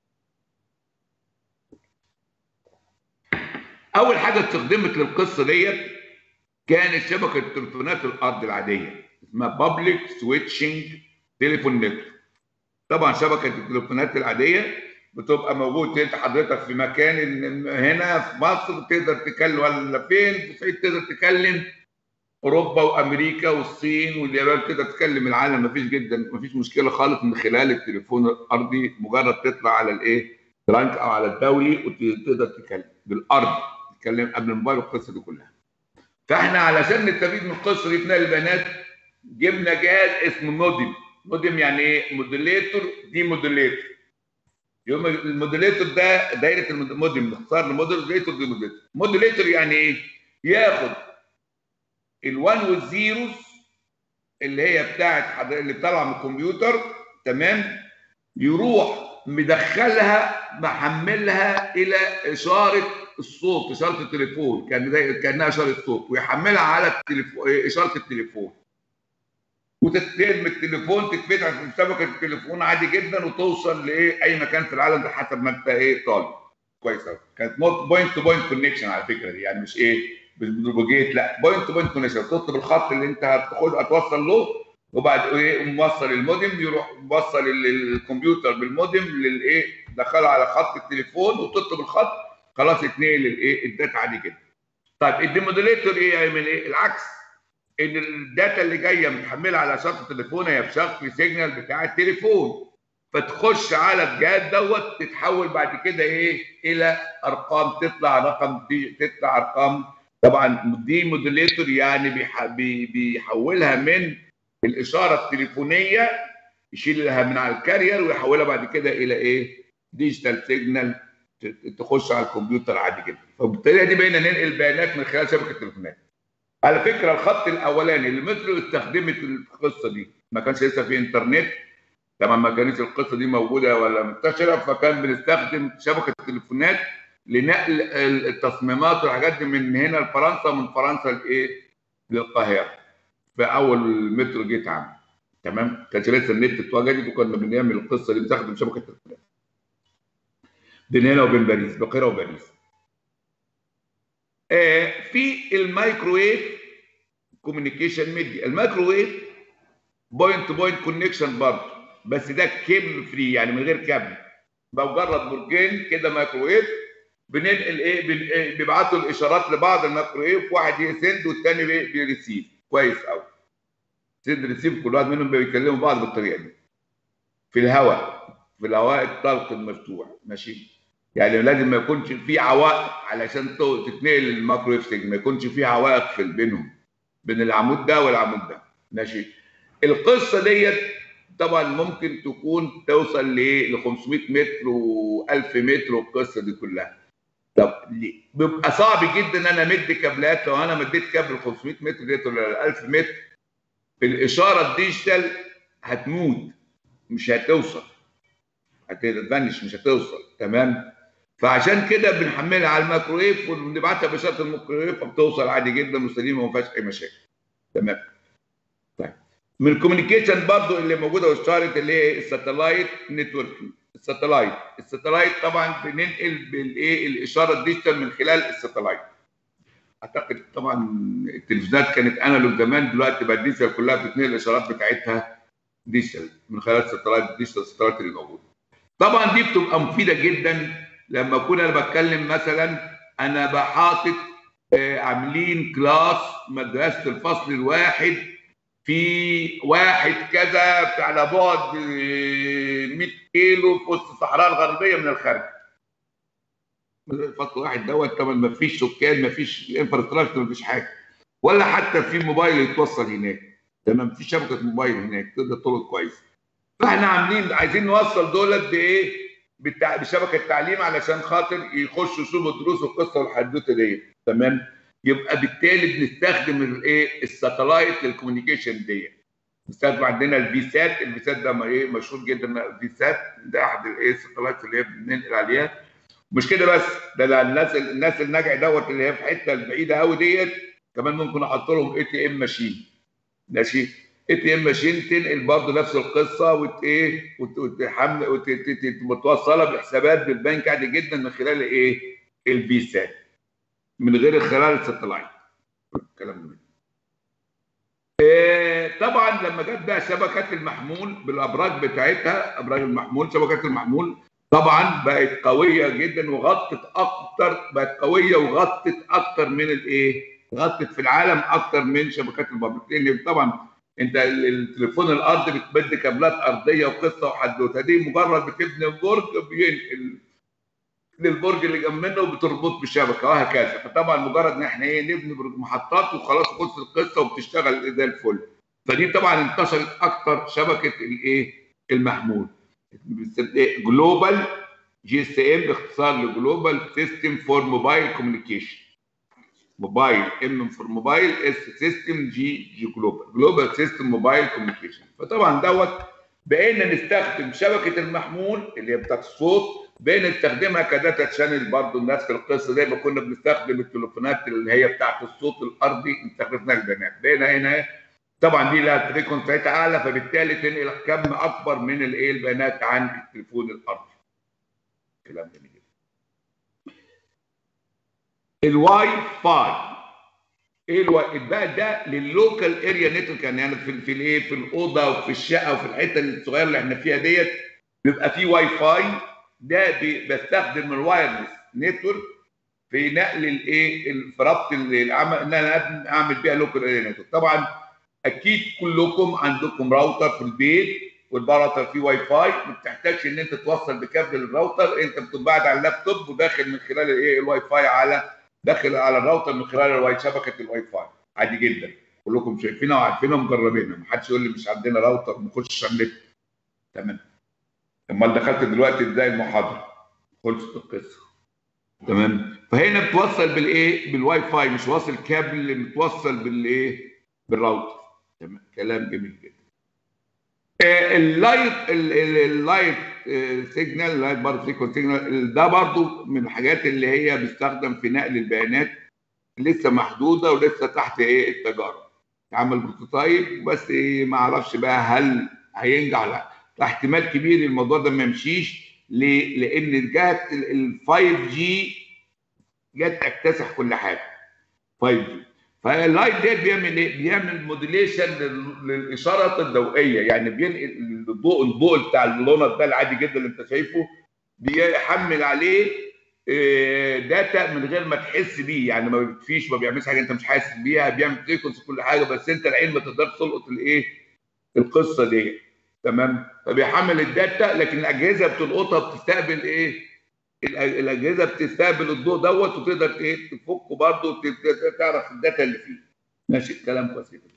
اول حاجه استخدمت للقصه ديت كانت شبكه تليفونات الارض العاديه، اسمها بابليك سويتشنج تليفون نتورك. طبعا شبكه التليفونات العاديه بتبقى موجود انت حضرتك في مكان هنا في مصر تقدر تكلم، ولا فين في الصعيد تقدر تكلم اوروبا وامريكا والصين واليابان، تقدر تكلم العالم، مفيش مشكله خالص من خلال التليفون الارضي، مجرد تطلع على الايه ترانك او على الدولي وتقدر تتكلم بالارض، تتكلم قبل الموبايل والقصه دي كلها. فاحنا علشان نستفيد من القصه دي في نقل البيانات جبنا جهاز اسمه مودم. مودم يعني ايه؟ موديليتور دي موديليتور. يوم الموديليتور ده دايره المودم باختصار لموديليتور دي موديليتور. موديليتور يعني ايه؟ ياخد ال1 والزيروز اللي هي بتاعت اللي طالعه من الكمبيوتر، تمام، يروح مدخلها محملها الى اشاره الصوت، اشاره التليفون، كانها اشاره صوت، ويحملها على التليفون اشاره التليفون، وتتم التليفون تتفتح في شبكه التليفون عادي جدا، وتوصل لايه اي مكان في العالم ده حسب ما انت ايه طالب. كويس قوي. كانت بوينت تو بوينت كونكشن على فكره دي، يعني مش ايه بالبروجيت، لا بوينت تو بوينت كونكشن، تطلب الخط اللي انت هتوصل له، وبعد ايه موصل المودم، يروح موصل الكمبيوتر بالمودم للايه دخله على خط التليفون، وتطلب الخط خلاص يتنقل الايه الداتا عادي جدا. طيب الديموديليتور ايه يعمل ايه؟ العكس، ان الداتا اللي جايه متحمله على شاشه التليفون هي بشكل سيجنال بتاع التليفون، فتخش على الجهاز دوت تتحول بعد كده ايه الى ارقام، تطلع رقم دي تطلع ارقام. طبعا دي موديليتور يعني بيحولها من الاشاره التليفونيه، يشيلها من على الكارير ويحولها بعد كده الى ايه ديجيتال سيجنال تخش على الكمبيوتر عادي جدا. فبالتالي دي بقينا ننقل بيانات من خلال شبكه التليفونات. على فكره الخط الاولاني اللي مترو استخدمت القصه دي ما كانش لسه في انترنت، طبعا ما كانتش القصه دي موجوده ولا منتشره، فكان بنستخدم شبكه التليفونات لنقل التصميمات والحاجات دي من هنا لفرنسا، ومن فرنسا لايه للقاهره. في اول المترو جه اتعمل، تمام، ما كانش لسه النت اتوجد، وكنا بنعمل القصه دي بنستخدم شبكه التليفونات بين هنا وبين باريس، القاهره وباريس. في الميكروويف كوميونيكيشن ميديا. الميكروويف بوينت تو بوينت كونكشن برضه، بس ده كيبل فري يعني من غير كابل، مجرد برجين كده ميكروويف، بننقل ايه بيبعتوا الاشارات لبعض الميكروويف، واحد يسند والثاني بيريسيف. كويس قوي. سند ريسيف كل واحد منهم بيكلموا بعض بالطريقه دي في الهواء، في الهواء الطلق المفتوح، ماشي. يعني لازم ما يكونش في عوائق علشان تتنقل الميكروويف سيجنال، ما يكونش في عوائق في بينهم، بين العمود ده والعمود ده، ماشي. القصه ديت طبعا ممكن تكون توصل ل 500 متر و1000 متر والقصه دي كلها. طب ليه؟ بيبقى صعب جدا ان انا امد كابلات. لو انا مديت كابل 500 متر ديت ولا 1000 متر، الاشاره الديجيتال هتموت، مش هتوصل، هتفنش، مش هتوصل، تمام. فعشان كده بنحملها على الميكروويف ونبعتها باشاره الميكروويف، فبتوصل عادي جدا وسليمه وما فيهاش اي مشاكل، تمام. طيب من الكوميونيكيشن برضو اللي موجوده واشتهرت اللي هي الساتلايت نتوركينج. الساتلايت طبعا بننقل بالايه الاشاره الديجيتال من خلال الساتلايت. اعتقد طبعا التلفزيونات كانت انالوج زمان، دلوقتي بقى الديجيتال كلها بتنقل الاشارات بتاعتها ديجيتال من خلال الساتلايت الديجيتال، الساتلايت اللي موجوده. طبعا دي بتبقى مفيده جدا لما اكون انا بتكلم مثلا انا بحاطط عاملين كلاس مدرسه الفصل الواحد في واحد كذا على بعد 100 كيلو في وسط الصحراء الغربيه من الخارج. الفصل واحد دوت طبعا ما فيش سكان، ما فيش انفراستراكشر، ما فيش حاجه، ولا حتى في موبايل يتوصل هناك، تمام، في شبكه موبايل هناك تقدر تلقط كويس. فاحنا عايزين نوصل دولت بايه؟ بشبكه تعليم علشان خاطر يخشوا يشوفوا الدروس والقصه والحدوته ديت، تمام. يبقى بالتالي بنستخدم الايه الساتلايت للكوميونيكيشن ديت. بنستخدم عندنا الفيسات. الفيسات ده ايه مشهور جدا، الفيسات ده احد الايه الساتلايت اللي هي بننقل عليها. مش كده بس، ده الناس النجع دوت اللي هي في حته بعيده قوي ديت كمان ممكن احط لهم اي تي ام ماشين، ماشي. اي تي ام ماشين تنقل برضه نفس القصه وتحمل وتوصلها بحسابات بالبنك عادي جدا من خلال ايه الفيسات، من غير خلال الساتلايت. الكلام ده طبعا لما جت بقى شبكات المحمول بالابراج بتاعتها، ابراج المحمول، شبكات المحمول طبعا بقت قويه جدا وغطت اكتر، بقت قويه وغطت اكتر من الايه؟ غطت في العالم اكتر من شبكات البابليك، لان طبعا انت التليفون الارضي بتمد كابلات ارضيه وقصه وحدوته، دي مجرد بتبني برج بينقل للبرج اللي جنب منه وبتربط بالشبكه وهكذا. فطبعا مجرد ان احنا ايه نبني محطات وخلاص خلصت القصه وبتشتغل زي الفل. فدي طبعا انتشرت اكتر شبكه الايه؟ المحمول. جلوبال جي اس ام، اختصار لجلوبال سيستم فور موبايل كوميونيكيشن. موبايل ام فور موبايل، اس سيستم، جي جلوبال سيستم موبايل كوميونيكيشن. فطبعا دوت بقينا نستخدم شبكه المحمول اللي هي بتاعت الصوت، بقينا نستخدمها كداتا شانل برضه. الناس في القصه زي ما كنا بنستخدم التليفونات اللي هي بتاعت الصوت الارضي نستخدمها البيانات، بقينا هنا طبعا دي لها فريكونسي بتاعتها اعلى، فبالتالي تنقل كم اكبر من الايه؟ البيانات عن التليفون الارضي. كلام جميل جدا. الواي فاي ايه بقى؟ ده لللوكال اريا نتورك، يعني في الايه؟ في الاوضه وفي الشقه وفي الحته الصغيره اللي احنا فيها ديت بيبقى في واي فاي. ده بستخدم الوايرلس نتورك في نقل الايه؟ في ربط ان انا اعمل بيها لوكال اريا نتورك. طبعا اكيد كلكم عندكم راوتر في البيت، والراوتر فيه واي فاي، ما بتحتاجش ان انت توصل بكابل الراوتر، انت بتبقى قاعد على اللابتوب وداخل من خلال الايه؟ الواي فاي على داخل على الراوتر من خلال شبكه الواي فاي عادي جدا. كلكم شايفينها وعارفينها ومجربينها، ما حدش يقول لي مش عندنا راوتر نخش على النت. تمام. امال دخلت دلوقتي ازاي المحاضره؟ خلصت القصه. تمام. فهنا بتوصل بالايه؟ بالواي فاي، مش واصل كابل، متوصل بالايه؟ بالراوتر. تمام. كلام جميل جدا. اللايت سيجنال، اللايت بار فريكونسي سيجنال، ده برضو من الحاجات اللي هي بيستخدم في نقل البيانات، لسه محدوده ولسه تحت ايه؟ التجارب. عمل بروتوتايب بس إيه؟ ما اعرفش بقى هل هينجح ولا لا. احتمال كبير الموضوع ده ما يمشيش. ليه؟ لان جت ال 5 جي جت تكتسح كل حاجه. 5 جي. فاللايت ديت بيعمل ايه؟ بيعمل موديليشن للاشاره الضوئيه، يعني بينقل الضوء بتاع اللونر ده العادي جدا اللي انت شايفه، بيحمل عليه داتا من غير ما تحس بيه، يعني ما بيطفيش، ما بيعملش حاجه انت مش حاسس بيها، بيعمل فريكونسي كل حاجه، بس انت العين ما تقدرش تلقط الايه؟ القصه دي. تمام. فبيحمل الداتا، لكن الاجهزه بتلقطها، بتستقبل ايه؟ الاجهزه بتستقبل الضوء دوت، وتقدر ايه؟ تفكه برضه، تعرف الداتا اللي فيه. ماشي. كلام كويس جدا.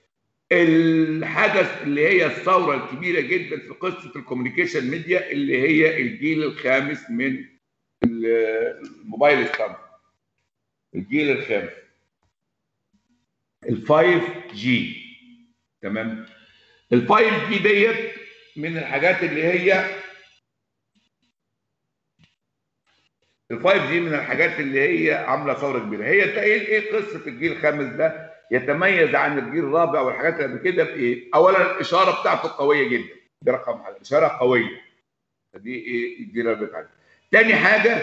الحدث اللي هي الثوره الكبيره جدا في قصه الكوميونيكيشن ميديا اللي هي الجيل الخامس من الموبايل ستاندرد. الجيل الخامس، ال 5 جي. تمام. ال 5 جي ديت من الحاجات اللي هي ال 5 جي من الحاجات اللي هي عامله ثوره كبيره. هي ايه قصه الجيل الخامس ده؟ يتميز عن الجيل الرابع والحاجات اللي قبل كده بايه؟ اولا الاشاره بتاعته قويه جدا، دي رقم واحد، اشاره قويه. دي ايه؟ الجيل بتاعته. تاني حاجه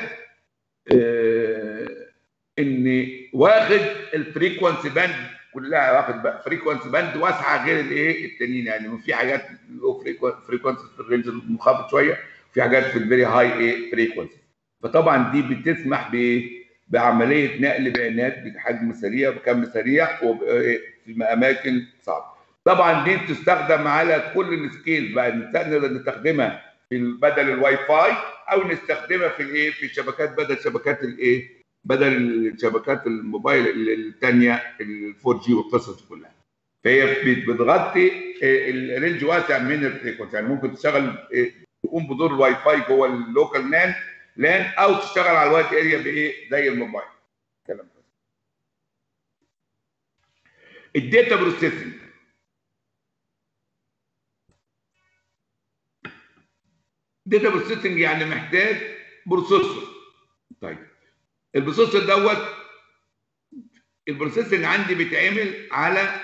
ان واخد الفريكونسي باند كلها، واخد بقى فريكونسي باند واسعه غير الايه؟ التانيين، يعني في حاجات لو فريكونسي في الرينج المنخفض شويه، في حاجات في الفيري هاي ايه؟ فريكونسي. فطبعا دي بتسمح بايه؟ بعمليه نقل بيانات بحجم سريع بكم سريع وفي اماكن صعبه. طبعا دي بتستخدم على كل السكيل بقى، نقدر نستخدمها في بدل الواي فاي، او نستخدمها في الايه؟ في الشبكات، بدل شبكات الايه؟ بدل شبكات الموبايل الثانيه ال 4 جي والقصص دي كلها. فهي بتغطي الرينج واسع من الفريكونسي، يعني ممكن تشتغل تقوم بدور الواي فاي جوه اللوكال لان او تشتغل على الوايت اريا بايه؟ زي الموبايل. كلام الداتا بروسيسنج. داتا بروسيسنج يعني محتاج بروسيسور. طيب البروسيسور دوت، البروسيسنج عندي بيتعمل على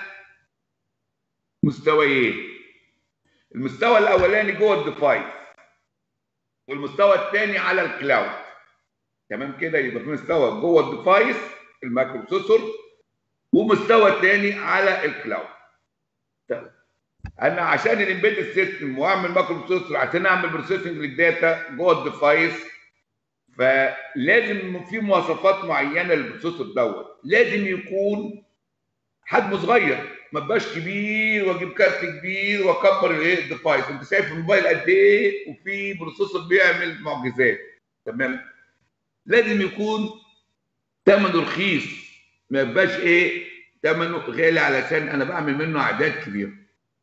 مستويين. المستوى الاولاني جوه الديفايس، والمستوى الثاني على الكلاود. تمام كده؟ يبقى في مستوى جوه الديفايس المايكرو بروسيسور، ومستوى ثاني على الكلاود. طيب انا عشان الامبيدد سيستم واعمل مايكرو بروسيسور عشان اعمل بروسيسنج للداتا جوه الديفايس، فلازم في مواصفات معينه للبروسيسور دوت. لازم يكون حجمه صغير، ما بقاش كبير واجيب كارت كبير واكبر الايه الديفايس. انت شايف الموبايل قد ايه وفي بروسيسور بيعمل معجزات. تمام. لازم يكون ثمنه رخيص، ما يبقاش ايه ثمنه غالي علشان انا بعمل منه اعداد كبيره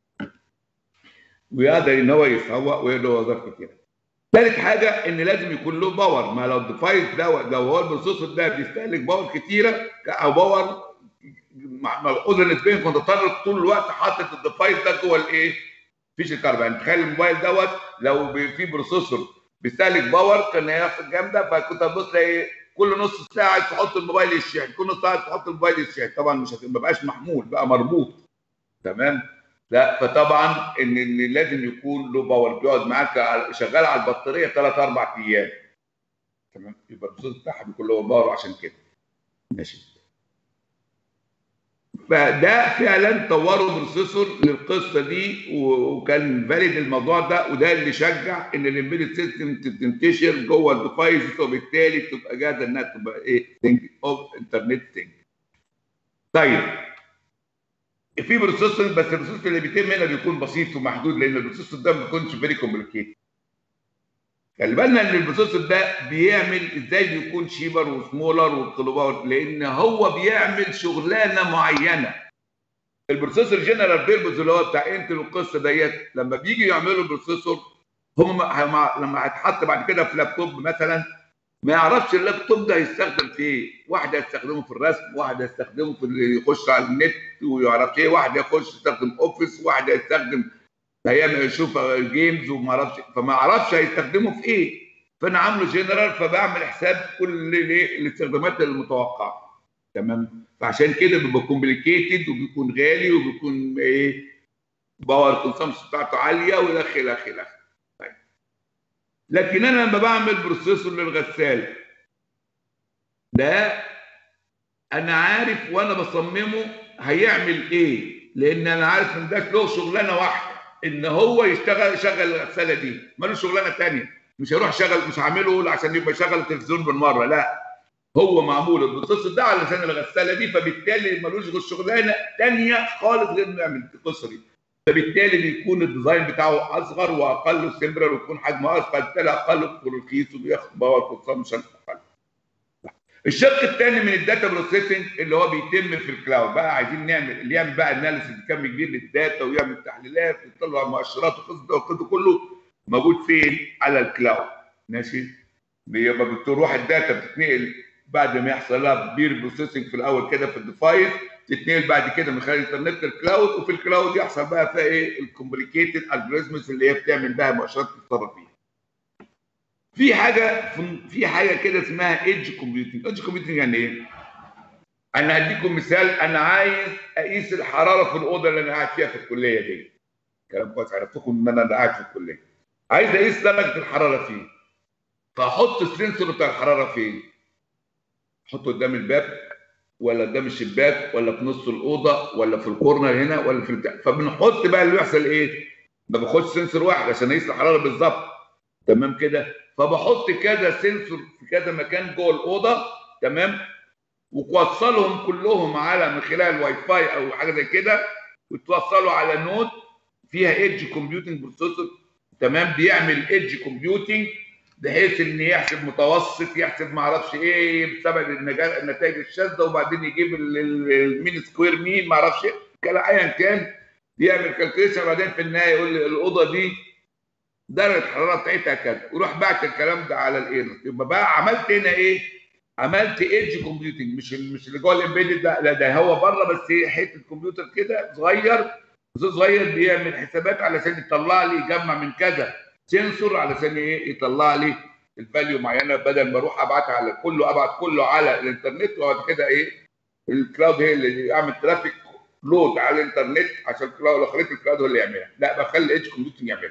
ويقدر ان هو يسوق ويقدر وظائف كتيره. ثالث حاجه ان لازم يكون له باور. ما لو الديفايس دوت لو هو البروسيسور ده بيستهلك باور كتيره او باور ملحوظه نسبيا، كنت اضطر طول الوقت حاطط الديفايس ده جوه الايه؟ فيش الكهرباء. يعني تخيل الموبايل دوت لو في بروسيسور بيستهلك باور كان هياخد جامده، فكنت هتبص تلاقي كل نص ساعه تحط الموبايل يشحن، كل نص ساعه تحط الموبايل يشحن. طبعا مش ما بقاش محمول، بقى مربوط. تمام. لا، فطبعا ان لازم يكون له باور بيقعد معاك شغال على البطاريه 3 4 ايام. تمام. يبقى البروسيسور بتاعها بيكون له باور عشان كده. ماشي. فده فعلا طوروا بروسيسور للقصه دي وكان فاليد الموضوع ده، وده اللي شجع ان الامبيدد سيستم تنتشر جوه الديفايس وبالتالي تبقى جاهزه انها تبقى ايه؟ ثينك اوف انترنت ثينك. طيب في بروسيسور، بس البروسيسور اللي بيتم هنا بيكون بسيط ومحدود، لان البروسيسور ده ما بيكونش فيري كومبليكيتد. خلي بالنا ان البروسيسور ده بيعمل ازاي بيكون شيبر وسمولر وكلوبر، لان هو بيعمل شغلانه معينه. البروسيسور جنرال بيربز اللي هو بتاع انتل والقصه ديت، لما بيجي يعملوا البروسيسور هم لما هيتحط بعد كده في لابتوب مثلا، ما يعرفش اللابتوب ده هيستخدم في ايه. واحد هيستخدمه في الرسم، واحد هيستخدمه في يخش على النت ويعرف ايه، واحد يخش يستخدم اوفيس، واحد هيستخدم هيعمل يشوف جيمز وما اعرفش، فما اعرفش هيستخدمه في ايه. فانا عامله جنرال، فبعمل حساب كل الاستخدامات المتوقعه. تمام. فعشان كده بيبقى كومبليكيتد وبيكون غالي وبيكون ايه باور كونسامشن بتاعته عاليه والى اخره الى اخره. طيب. لكن انا لما بعمل بروسيسور للغسال ده انا عارف وانا بصممه هيعمل ايه، لان انا عارف ان ده له شغلانه واحده، ان هو يشغل الغساله دي، مالوش شغلانه ثانيه. مش هيروح يشغل، مش هعمله عشان يبقى يشغل التلفزيون بالمره، لا، هو معمول البروسيسور ده علشان الغساله دي، فبالتالي ملوش غير شغلانه ثانيه خالص غير انه يعمل القصه دي. فبالتالي بيكون الديزاين بتاعه اصغر واقل سمبرر ويكون حجمه اصغر، بالتالي اقل رخيص وبياخد باور كونسامشن اقل. الشق الثاني من الداتا بروسيسنج اللي هو بيتم في الكلاود. بقى عايزين نعمل اللي يعمل بقى اناليسيس بكم كبير للداتا ويعمل تحليلات ويطلع مؤشرات وقصه كله موجود فين؟ على الكلاود. ماشي. بيبقى بتروح الداتا بتتنقل بعد ما يحصل لها بير بروسيسنج في الاول كده في الديفايس، تتنقل بعد كده من خلال الانترنت للكلاود، وفي الكلاود يحصل بقى فيها ايه؟ الكومبليكيتد الجوريزمز اللي هي بتعمل بقى مؤشرات تتصرف فيها. في حاجه كده اسمها ايدج كومبيوتنج. ايدج كومبيوتنج يعني ايه؟ انا هديكم مثال. انا عايز اقيس الحراره في الاوضه اللي انا قاعد فيها في الكليه دي. كلام كويس، عرفتكم ان انا قاعد في الكليه. عايز اقيس درجه الحراره فين؟ فاحط السنسور بتاع الحراره فين؟ احطه قدام الباب ولا قدام الشباك ولا في نص الاوضه ولا في الكورنر هنا ولا في البتاع. فبنحط بقى اللي بيحصل ايه؟ ما باخدش سنسور واحد عشان اقيس الحراره بالظبط. تمام كده؟ فبحط كذا سنسور في كذا مكان جوه الاوضه. تمام. وتوصلهم كلهم على من خلال الواي فاي او حاجه زي كده، وتوصلوا على نود فيها ايدج كومبيوتنج بروسيسور. تمام. بيعمل ايدج كومبيوتنج بحيث ان يحسب متوسط، يحسب ما اعرفش ايه بسبب النتائج الشاذه، وبعدين يجيب المين سكوير مين ما اعرفش ايه كلام ايا كان، يعمل كالكوليشن، وبعدين في النهايه يقول لي الاوضه دي درجه الحراره بتاعتها كذا، ويروح باعت الكلام ده على الايرور. يبقى بقى عملت هنا ايه؟ عملت ايدج كومبيوتنج. مش اللي جوه الامبيدد ده، لا، ده هو بره بس حته كمبيوتر كده صغير بيعمل حسابات علشان يطلع لي، يجمع من كذا سنسور علشان ايه؟ يطلع لي الفاليو معينه، بدل ما اروح ابعتها على كله، ابعت كله على الانترنت، وبعد كده ايه؟ الكلاود هي اللي يعمل ترافيك لود على الانترنت، عشان لو خليت الكلاود هو اللي يعملها. لا، بخلي الايدج كومبيوتنج يعملها.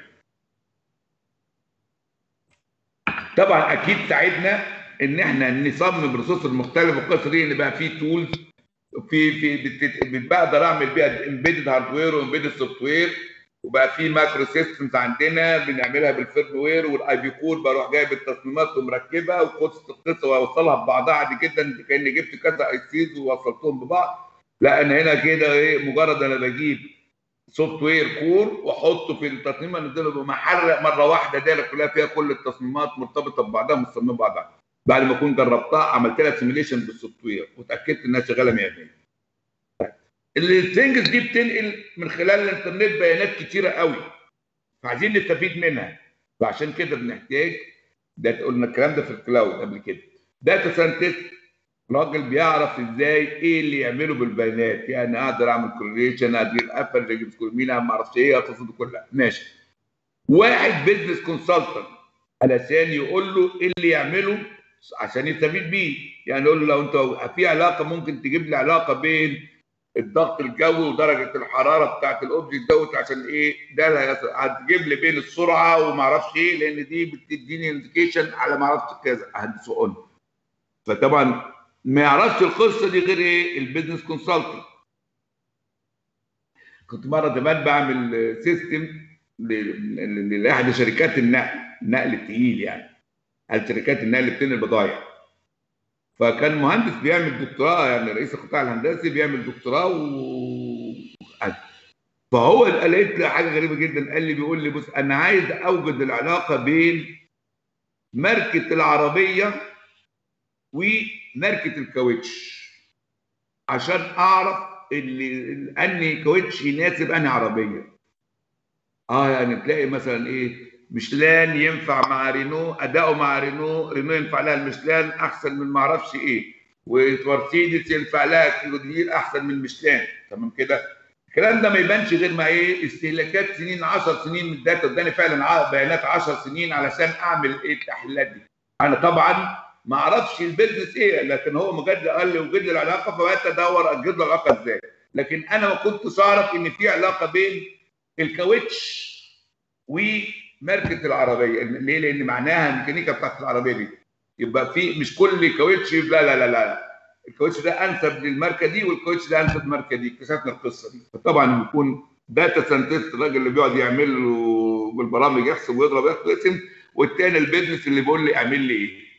طبعا اكيد ساعدنا ان احنا نصمم بروسيسور مختلف، والقصه دي ان بقى في تولز بقدر اعمل بيها امبيدد هاردوير وامبيدد سوفت وير، وبقى في ماكرو سيستمز عندنا بنعملها بالفيرم وير، والاي بي كور بروح جايب التصميمات ومركبها وقصه القصه واوصلها ببعضها عادي جدا كاني جبت كذا اي سيز ووصلتهم ببعض. لا انا هنا كده ايه، مجرد انا بجيب سوفت وير كور واحطه في التصميم انزله بمحرق مره واحده دايره كلها فيها كل التصميمات مرتبطه ببعضها مصممه ببعضها. بعد ما اكون جربتها عملت لها سيميليشن بالسوفت وير واتاكدت انها شغاله 100%. الثينجز دي بتنقل من خلال الانترنت بيانات كتيره قوي، فعايزين نستفيد منها. فعشان كده بنحتاج، ده قلنا الكلام ده في الكلاود قبل كده، داتا ساينتست راجل بيعرف ازاي ايه اللي يعمله بالبيانات، يعني اقدر اعمل كورليشن، اجيب ابل، اجيب مين، ما اعرفش ايه، القصص دي كلها ماشي. واحد بيزنس كونسلتنت علشان يقول له ايه اللي يعمله عشان يستفيد بيه، يعني يقول له لو انت في علاقه ممكن تجيب لي علاقه بين الضغط الجوي ودرجه الحراره بتاعت الاوبجكت دوت عشان ايه، ده هتجيب لي بين السرعه وما اعرفش ايه، لان دي بتديني انديكيشن على ما اعرفش كذا هندسه. فطبعا ما يعرفش القصه دي غير ايه، البيزنس كونسلتنت. كنت مره زمان بعمل سيستم لاحد شركات النقل الثقيل، يعني شركات النقل اللي بتنقل بضايع. فكان مهندس بيعمل دكتوراه، يعني رئيس القطاع الهندسي بيعمل دكتوراه فهو لقيت حاجه غريبه جدا، قال لي بيقول لي بص انا عايز اوجد العلاقه بين ماركه العربيه وماركه الكاوتش عشان اعرف انهي كاوتش يناسب انهي عربيه. يعني تلاقي مثلا ايه، ميشلان ينفع مع رينو، اداؤه مع رينو ينفع لها الميشلان احسن من ما اعرفش ايه، ومرسيدس ينفع لها كيلودير احسن من ميشلان. تمام كده. الكلام ده ما يبانش غير مع ايه، استهلاكات سنين، 10 سنين من الداتا، اداني فعلا بيانات 10 سنين علشان اعمل ايه التحليلات دي. انا طبعا ما اعرفش البيزنس ايه، لكن هو مجرد قال لي وجد لي العلاقه، فبقيت ادور اجد له العلاقه ازاي. لكن انا ما كنتش اعرف ان في علاقه بين الكاوتش وماركه العربيه. ليه؟ لان معناها الميكانيكا بتاعت العربيه دي، يبقى في مش كل كاوتش، لا لا لا لا، الكاوتش ده انسب للماركه دي والكاوتش ده انسب للماركه دي. اكتشفنا القصه دي. فطبعا بيكون داتا ساينتست الراجل اللي بيقعد يعمل له بالبرامج يحسب ويضرب يقسم، والتاني البيزنس اللي بيقول لي اعمل لي ايه.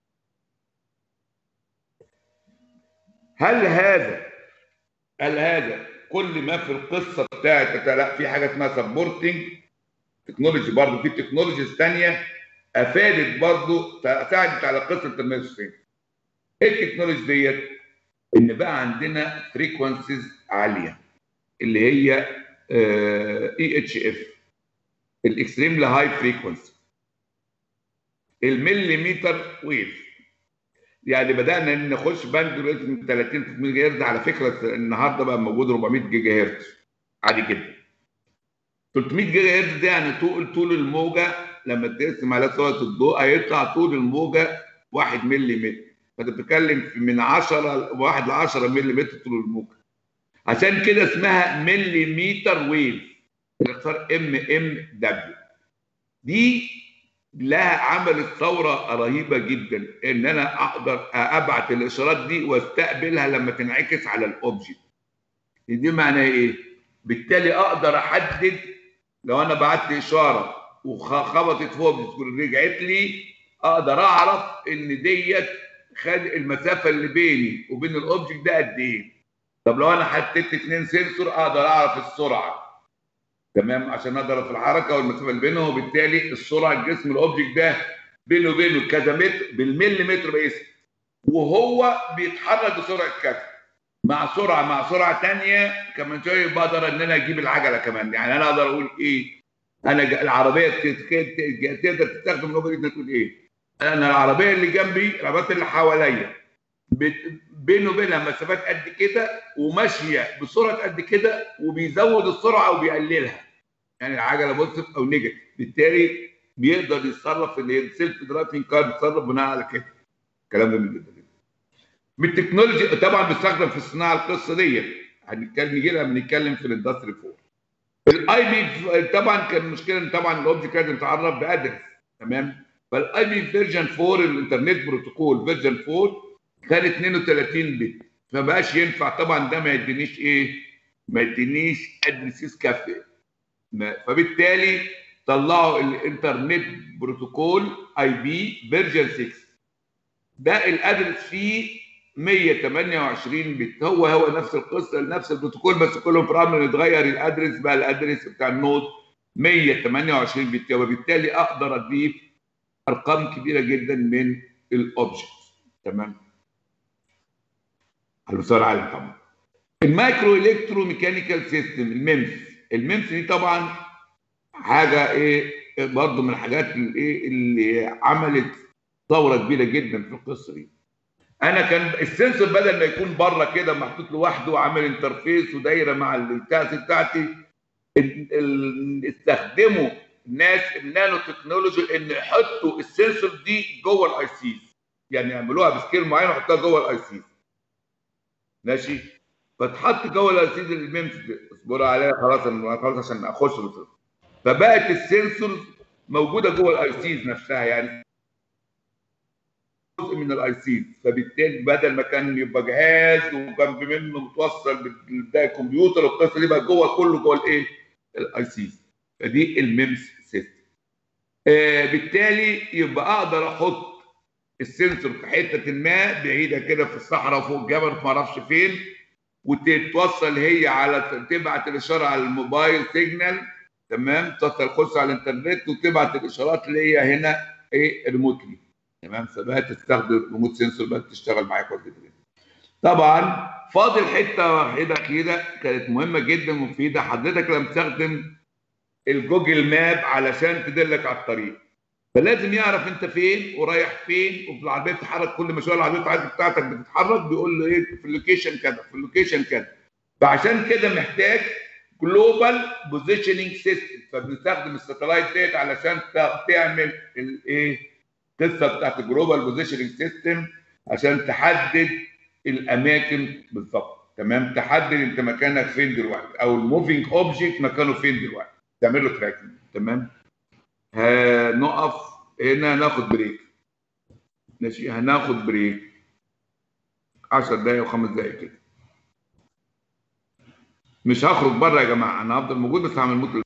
هل هذا كل ما في القصه بتاعت؟ لا، في حاجه اسمها سبورتنج تكنولوجي، برضه في تكنولوجيز ثانيه افادت برضه ساعدت على قصه الميرسين. ايه التكنولوجي ديت؟ ان بقى عندنا فريكونسيز عاليه اللي هي اي اتش اف، الاكستريملي هاي فريكونسي، المليمتر ويف. يعني بدانا نخش باند دلوقتي من 30 300 جيجا هرتز. على فكره النهارده بقى موجود 400 جيجا هرتز عادي جدا. 300 جيجا هرتز ده يعني طول الموجه لما تقسم على سرعه الضوء هيطلع طول الموجه 1 ملم. فانت بتتكلم في من 1 ل 10 ملم طول الموجه. عشان كده اسمها مليمتر ويف، باختصار MMW. دي لها عملت ثوره رهيبه جدا، ان انا اقدر ابعت الاشارات دي واستقبلها لما تنعكس على الاوبجكت. دي معناها ايه؟ بالتالي اقدر احدد لو انا بعت لي اشاره وخبطت في اوبجكت ورجعت لي، اقدر اعرف ان ديت خد المسافه اللي بيني وبين الاوبجكت ده قد ايه. طب لو انا حطيت 2 سنسور اقدر اعرف السرعه، تمام، عشان اقدر في الحركه والمسافه اللي بينهم، وبالتالي السرعه الجسم الاوبجكت ده بينه وبينه كذا متر بالمليمتر بقيس، وهو بيتحرك بسرعه كذا مع سرعه ثانيه كمان شويه بقدر ان انا اجيب العجله كمان. يعني انا اقدر اقول ايه، انا العربيه تقدر تستخدم اللغه دي تقول ايه، انا العربيه اللي جنبي، العربيات اللي حواليا بينه وبينها مسافات قد كده وماشيه بسرعه قد كده، وبيزود السرعه وبيقللها، يعني العجله بوزيتيف او نيجاتيف. بالتالي بيقدر يتصرف، اللي هي السيلف درايفنج كار بيتصرف بناء على كده. كلام جميل جدا. بالتكنولوجي طبعا بيستخدم في الصناعه القصه دي، نيجي لها بنتكلم في الاندستري 4. الاي بي طبعا كان مشكله، طبعا الاوبجكت لازم يتعرف بادرس، تمام. فالاي بي فيرجن 4 الانترنت بروتوكول فيرجن 4 كان 32 بت، فما بقاش ينفع طبعا، ده ما يدينيش ايه، ما يدينيش ادريسيس كافيه. فبالتالي طلعوا الانترنت بروتوكول اي بي فيرجن 6. ده الادرس فيه 128 بت، هو نفس القصه نفس البروتوكول، بس كل برامج اتغير الادرس، بقى الادرس بتاع النود 128 بت، وبالتالي اقدر اضيف ارقام كبيره جدا من الاوبجكت. تمام، على مستوى العالم طبعا. المايكرو الكترو ميكانيكال سيستم، الميمس دي طبعا حاجه ايه برضه من الحاجات اللي عملت ثوره كبيره جدا في القصه دي. انا كان السنسور بدل ما يكون بره كده محطوط لوحده وعامل انترفيس ودايره مع البتاعه بتاعتي، استخدموا ناس النانو تكنولوجي ان يحطوا السنسور دي جوه الاي سيز، يعني يعملوها بسكيل معين ويحطوها جوه الاي سيز. ماشي، فتحط جوه الاي سيز الميمس دي، اصبروا عليها خلاص عشان اخش بصراحة. فبقت السنسور موجوده جوه الاي سيز نفسها، يعني جزء من الاي سيز. فبالتالي بدل ما كان يبقى جهاز وجنب منه متوصل ده كمبيوتر والقصه دي، بقى جوه كله جوه الايه؟ الاي سيز. فدي الميمس سيستم. بالتالي يبقى اقدر احط السنسور في حته ما بعيده كده في الصحراء فوق الجبل ما اعرفش فين، وتتوصل هي على تبعت الاشاره على الموبايل سيجنال. تمام، توصل خش على الانترنت وتبعت الاشارات اللي هي هنا ايه ريموتلي. تمام، فبقت تستخدم ريموت سنسور بقت تشتغل معاك كويس جدا. طبعا فاضل حته واحده كده كانت مهمه جدا ومفيده، حضرتك لما تستخدم الجوجل ماب علشان تدلك على الطريق، فلازم يعرف انت فين ورايح فين، وفي العربيه بتتحرك كل ما شويه العربيه بتاعتك بتتحرك بيقول له ايه في اللوكيشن كذا في اللوكيشن كذا. فعشان كده محتاج جلوبال بوزيشننج سيستم، فبنستخدم الساتلايت ديت علشان تعمل الايه القصه بتاعت الجلوبال بوزيشننج سيستم عشان تحدد الاماكن بالظبط. تمام، تحدد انت مكانك فين دلوقتي، او الموفينج اوبجكت مكانه فين دلوقتي، تعمل له تراكنج. تمام، هنقف هنا ناخد بريك. ماشي، هناخد بريك 10 دقايق و5 دقايق كده. مش هخرج بره يا جماعه، انا هفضل موجود بس هعمل موت.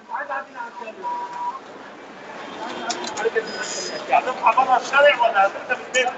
هتصحى بره الشارع ولا هتبدا في البيت؟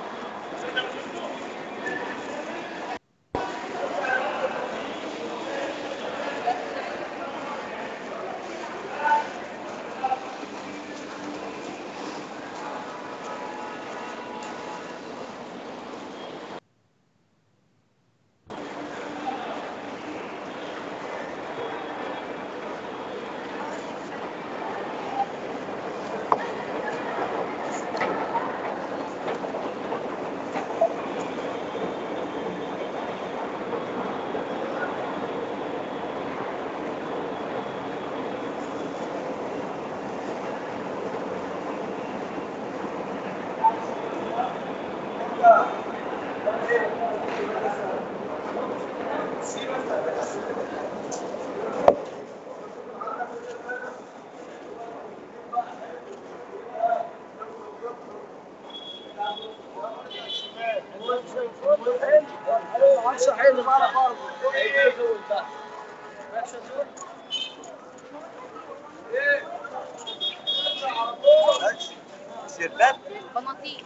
بناطيل.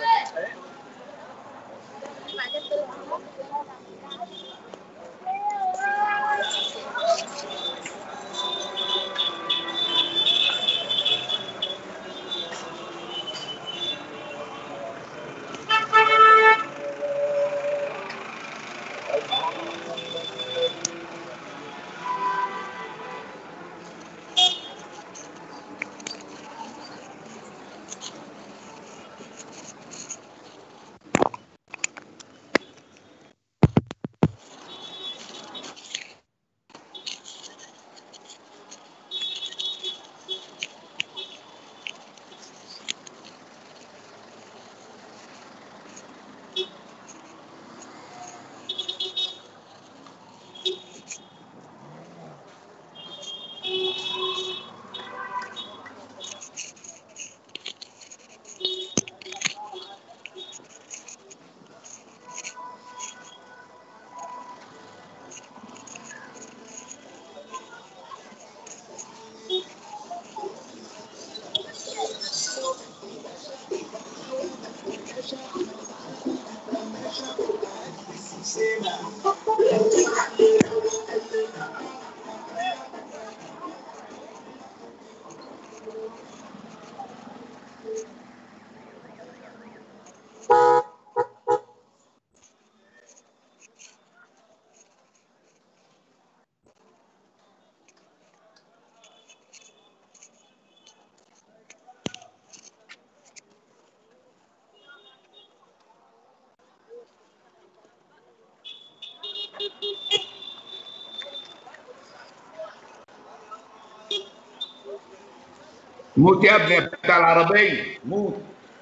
موت يا ابني بتاع العربيه، موت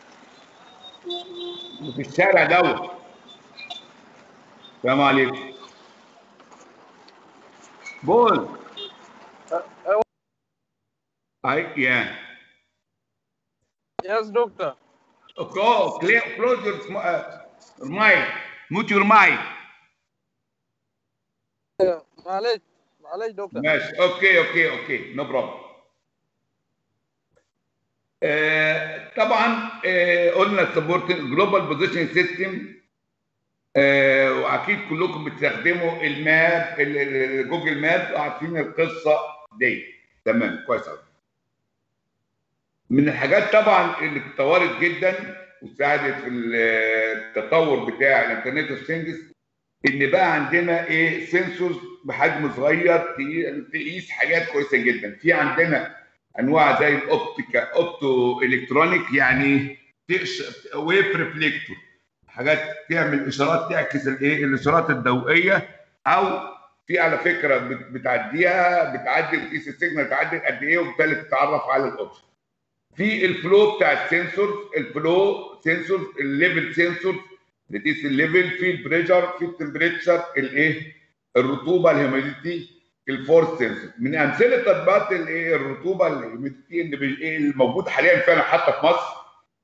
في الشارع دوت. السلام عليكم. بول. Yeah. Yes, doctor. Close your mic. Mute your mic. معلش دكتور. ماشي. اوكي نو بروبلم. طبعا قلنا سبورتنج جلوبال بوزيشن سيستم، واكيد كلكم بتستخدموا الماب جوجل ماب وعارفين القصه دي. تمام كويس قوي. من الحاجات طبعا اللي اتطورت جدا وساعدت في التطور بتاع الانترنت اوف ثينجز ان بقى عندنا ايه سنسورز بحجم صغير تقيس حاجات كويسه جدا. في عندنا انواع زي الاوبتيكا اوبتو الكترونيك، يعني ويف ريفليكتور، حاجات تعمل اشارات تعكس الايه الاشارات الضوئيه، او في على فكره بتعدي تقيس السيجنال تعدي قد ايه وبالتالي تتعرف على الاوبشن. في الفلو بتاع السنسورز، الفلو سنسورز، الليفل سنسورز بتقيس الليفل، في البريشر، في التمبريتشر، الايه الرطوبه الهيوميديتي، الفورس سنسور. من امثله تطبيقات الايه الرطوبه الهيوميديتي اللي الموجود حاليا فعلا حتى في مصر،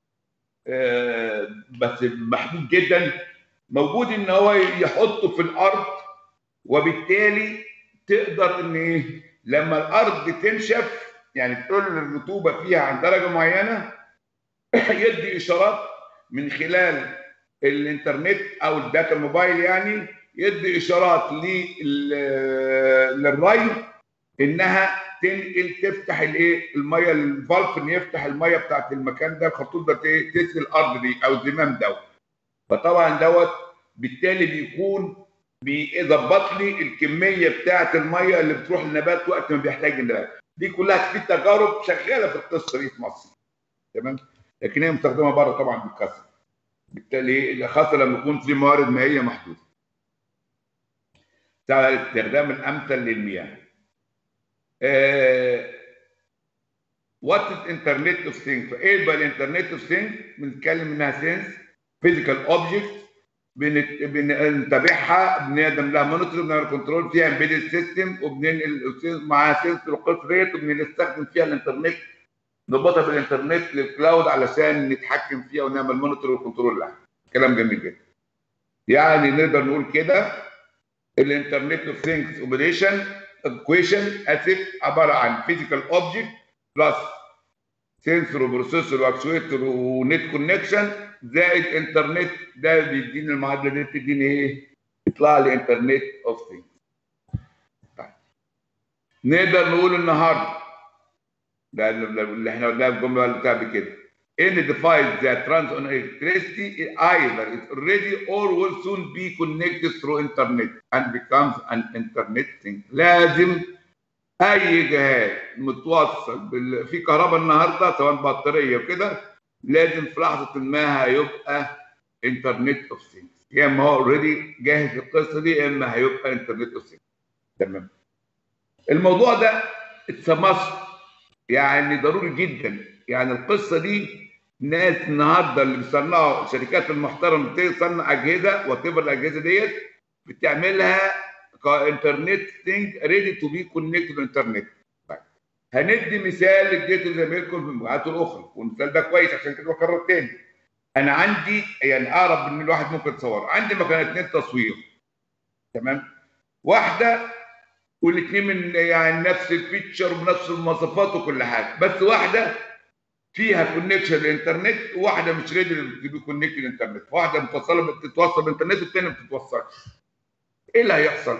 بس محدود جدا، موجود ان هو يحطه في الارض وبالتالي تقدر ان لما الارض تنشف يعني تقل الرطوبه فيها عن درجه معينه يدي اشارات من خلال الانترنت او الداتا موبايل، يعني يدي اشارات للري انها تنقل تفتح الايه الميه، الفالف ان يفتح الميه بتاعت المكان ده، الخطوط ده تسقي الارض دي او الزمام دوت. فطبعا دوت بالتالي بيكون بيظبط لي الكميه بتاعت الميه اللي بتروح للنبات وقت ما بيحتاج النبات. دي كلها في تجارب شغاله في القصه دي في مصر، تمام، لكن هي مستخدمه بره طبعا بالكثره. بالتالي خاصه لما يكون في موارد مائيه محدوده. على الاستخدام الامثل للمياه. وات از انترنت اوف ثينجز؟ ايه بقى الانترنت اوف ثينجز؟ بنتكلم انها سينس فيزيكال اوبجكت بنتابعها، بنقدم لها مونيتور، بنعمل كنترول فيها امبيدد سيستم، وبننقل معاها سنسور وقيس ريت، وبنستخدم فيها الانترنت، نربطها بالانترنت للكلاود علشان نتحكم فيها ونعمل مونيتور وكنترول لها. كلام جميل جدا. يعني نقدر نقول كده الانترنت اوف ثينجز اوبريشن ايكويشن عباره عن فيزيكال اوبجكت بلس سنسور وبروسيسور واكشويتر ونت كونكشن زائد انترنت. ده بيديني المعادله دي، بتديني ايه؟ يطلع لي انترنت اوف ثينجز. طيب نقدر نقول النهارده ده اللي احنا قلناه في الجمله اللي بتاع كده. Any device that runs on electricity either is already or will soon be connected through internet and becomes an internet thing. لازم اي جهاز متوصل في كهرباء النهارده سواء بطاريه وكده لازم في لحظه ما هيبقى انترنت اوف ثينجز، يا اما هو اوريدي جاهز للقصه دي يا اما هيبقى انترنت اوف ثينجز. تمام. الموضوع ده اتسمص يعني ضروري جدا. يعني القصه دي ناس النهارده اللي بيصنعوا الشركات المحترمه بتصنع اجهزه وتبقى الاجهزه ديت بتعملها كانترنت ثينج ريدي تو بي كونكتد انترنت. هندي مثال اديته لزمايلكم في المجموعات الاخرى، والمثال ده كويس عشان كده بكرر تاني. انا عندي يعني اقرب من الواحد ممكن يتصور، عندي مكانتين تصوير، تمام، واحده والاثنين من يعني نفس الفيتشر ونفس المواصفات وكل حاجه، بس واحده فيها كونكشن للانترنت وواحده مش ريدي تبقى كونكت للانترنت، واحده متصله بتتوصل بالانترنت والثانيه ما بتتوصلش. ايه اللي هيحصل؟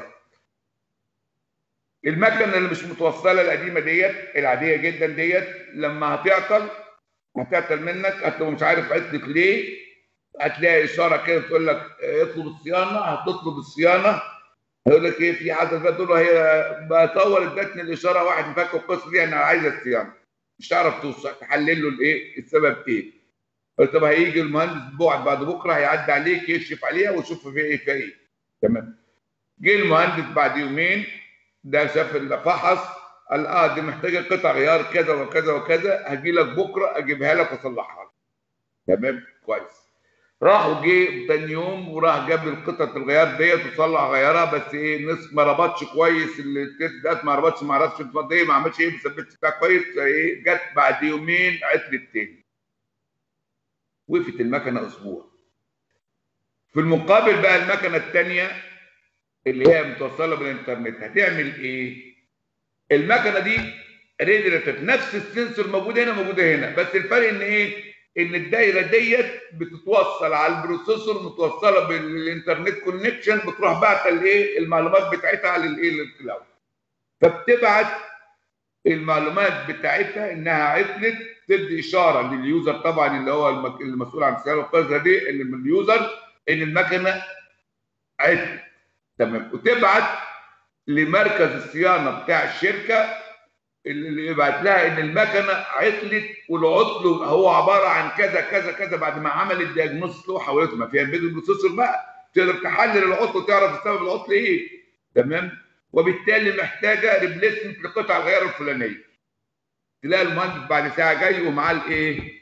المكنه اللي مش متوصله القديمه ديت العاديه جدا ديت لما هتعطل منك، هتبقى مش عارف عطلت ليه، هتلاقي اشاره كده تقول لك اطلب الصيانه، هتطلب الصيانه هيقول لك ايه في حاجه، تقول له هي بطول ادتني الاشاره واحد مفكر القصه دي انا عايز الصيانه، مش تعرف توصل تحلل له الايه السبب ايه. طب هيجي المهندس بعد بكره هيعدي عليك يكشف عليها ويشوف فيها ايه. تمام. جه المهندس بعد يومين ده شاف اللي فحص قال دي محتاجه قطع غيار كذا وكذا وكذا، هجي لك بكره اجيبها لك واصلحها لك. تمام كويس. راح وجه تاني يوم وراح جاب القطعه الغيار ديت وصلح غيرها، بس ايه نص ما ربطش كويس التيست ده، ما ربطش، ما اعرفش ايه، ما عملش ايه، ما ثبتش بتاع كويس، ايه جت بعد يومين عطلت تاني. وقفت المكنه اسبوع. في المقابل بقى المكنه الثانيه اللي هي متوصله بالانترنت هتعمل ايه؟ المكنه دي ريدي نفس السنسور موجود هنا موجود هنا، بس الفرق ان ايه؟ ان الدايره ديت بتتوصل على البروسيسور متوصله بالانترنت كونكشن، بتروح باعته الايه؟ المعلومات بتاعتها على الايه؟ للكلاود. فبتبعت المعلومات بتاعتها انها عطلت، تدي اشاره لليوزر طبعا اللي هو المسؤول عن صيانه القصه دي اللي من اليوزر ان المكنه عطلت. تمام. وتبعت لمركز الصيانه بتاع الشركه اللي يبعت لها ان المكنه عطلت والعطل هو عباره عن كذا كذا كذا، بعد ما عمل الدياجنوستس له حولته ما فيها امبيدد بروسيسور بقى تقدر تحلل العطل وتعرف سبب العطل ايه. تمام. وبالتالي محتاجه ريبليسمنت لقطع الغيار الفلانيه. تلاقي المهندس بعد ساعه جاي ومعاه الايه؟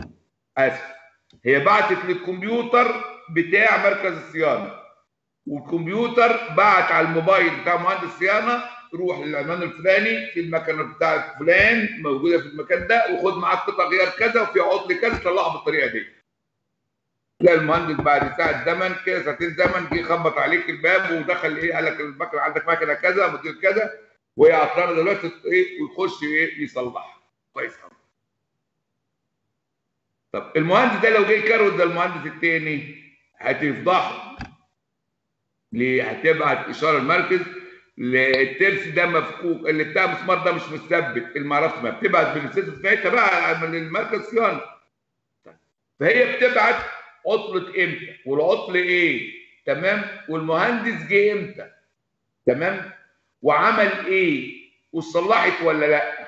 هي بعتت للكمبيوتر بتاع مركز الصيانه، والكمبيوتر بعت على الموبايل بتاع مهندس صيانه روح للعنوان الفلاني في المكنه بتاعت فلان موجوده في المكان ده وخد معاك قطع غيار كذا وفي عطل كذا طلعها بالطريقه دي. تلاقي المهندس بعد ساعه زمن كده ساعتين زمن جه خبط عليك الباب ودخل ايه؟ قال لك المكنه عندك مكنه كذا موديل كذا، وهي عطلانه دلوقتي ايه ويخش ايه يصلحها. كويس قوي. طب المهندس ده لو جه يكروت ده المهندس الثاني هتفضحه. ليه؟ هتبعت اشاره المركز الترس ده مفكوك، اللي بتاع المسمار ده مش مثبت، اللي ما اعرفش ما بتبعت بالسيستم بتاعتها بقى للمركز صيانه. فهي بتبعت عطله امتى والعطل ايه، تمام، والمهندس جه امتى، تمام، وعمل ايه وصلحت ولا لا.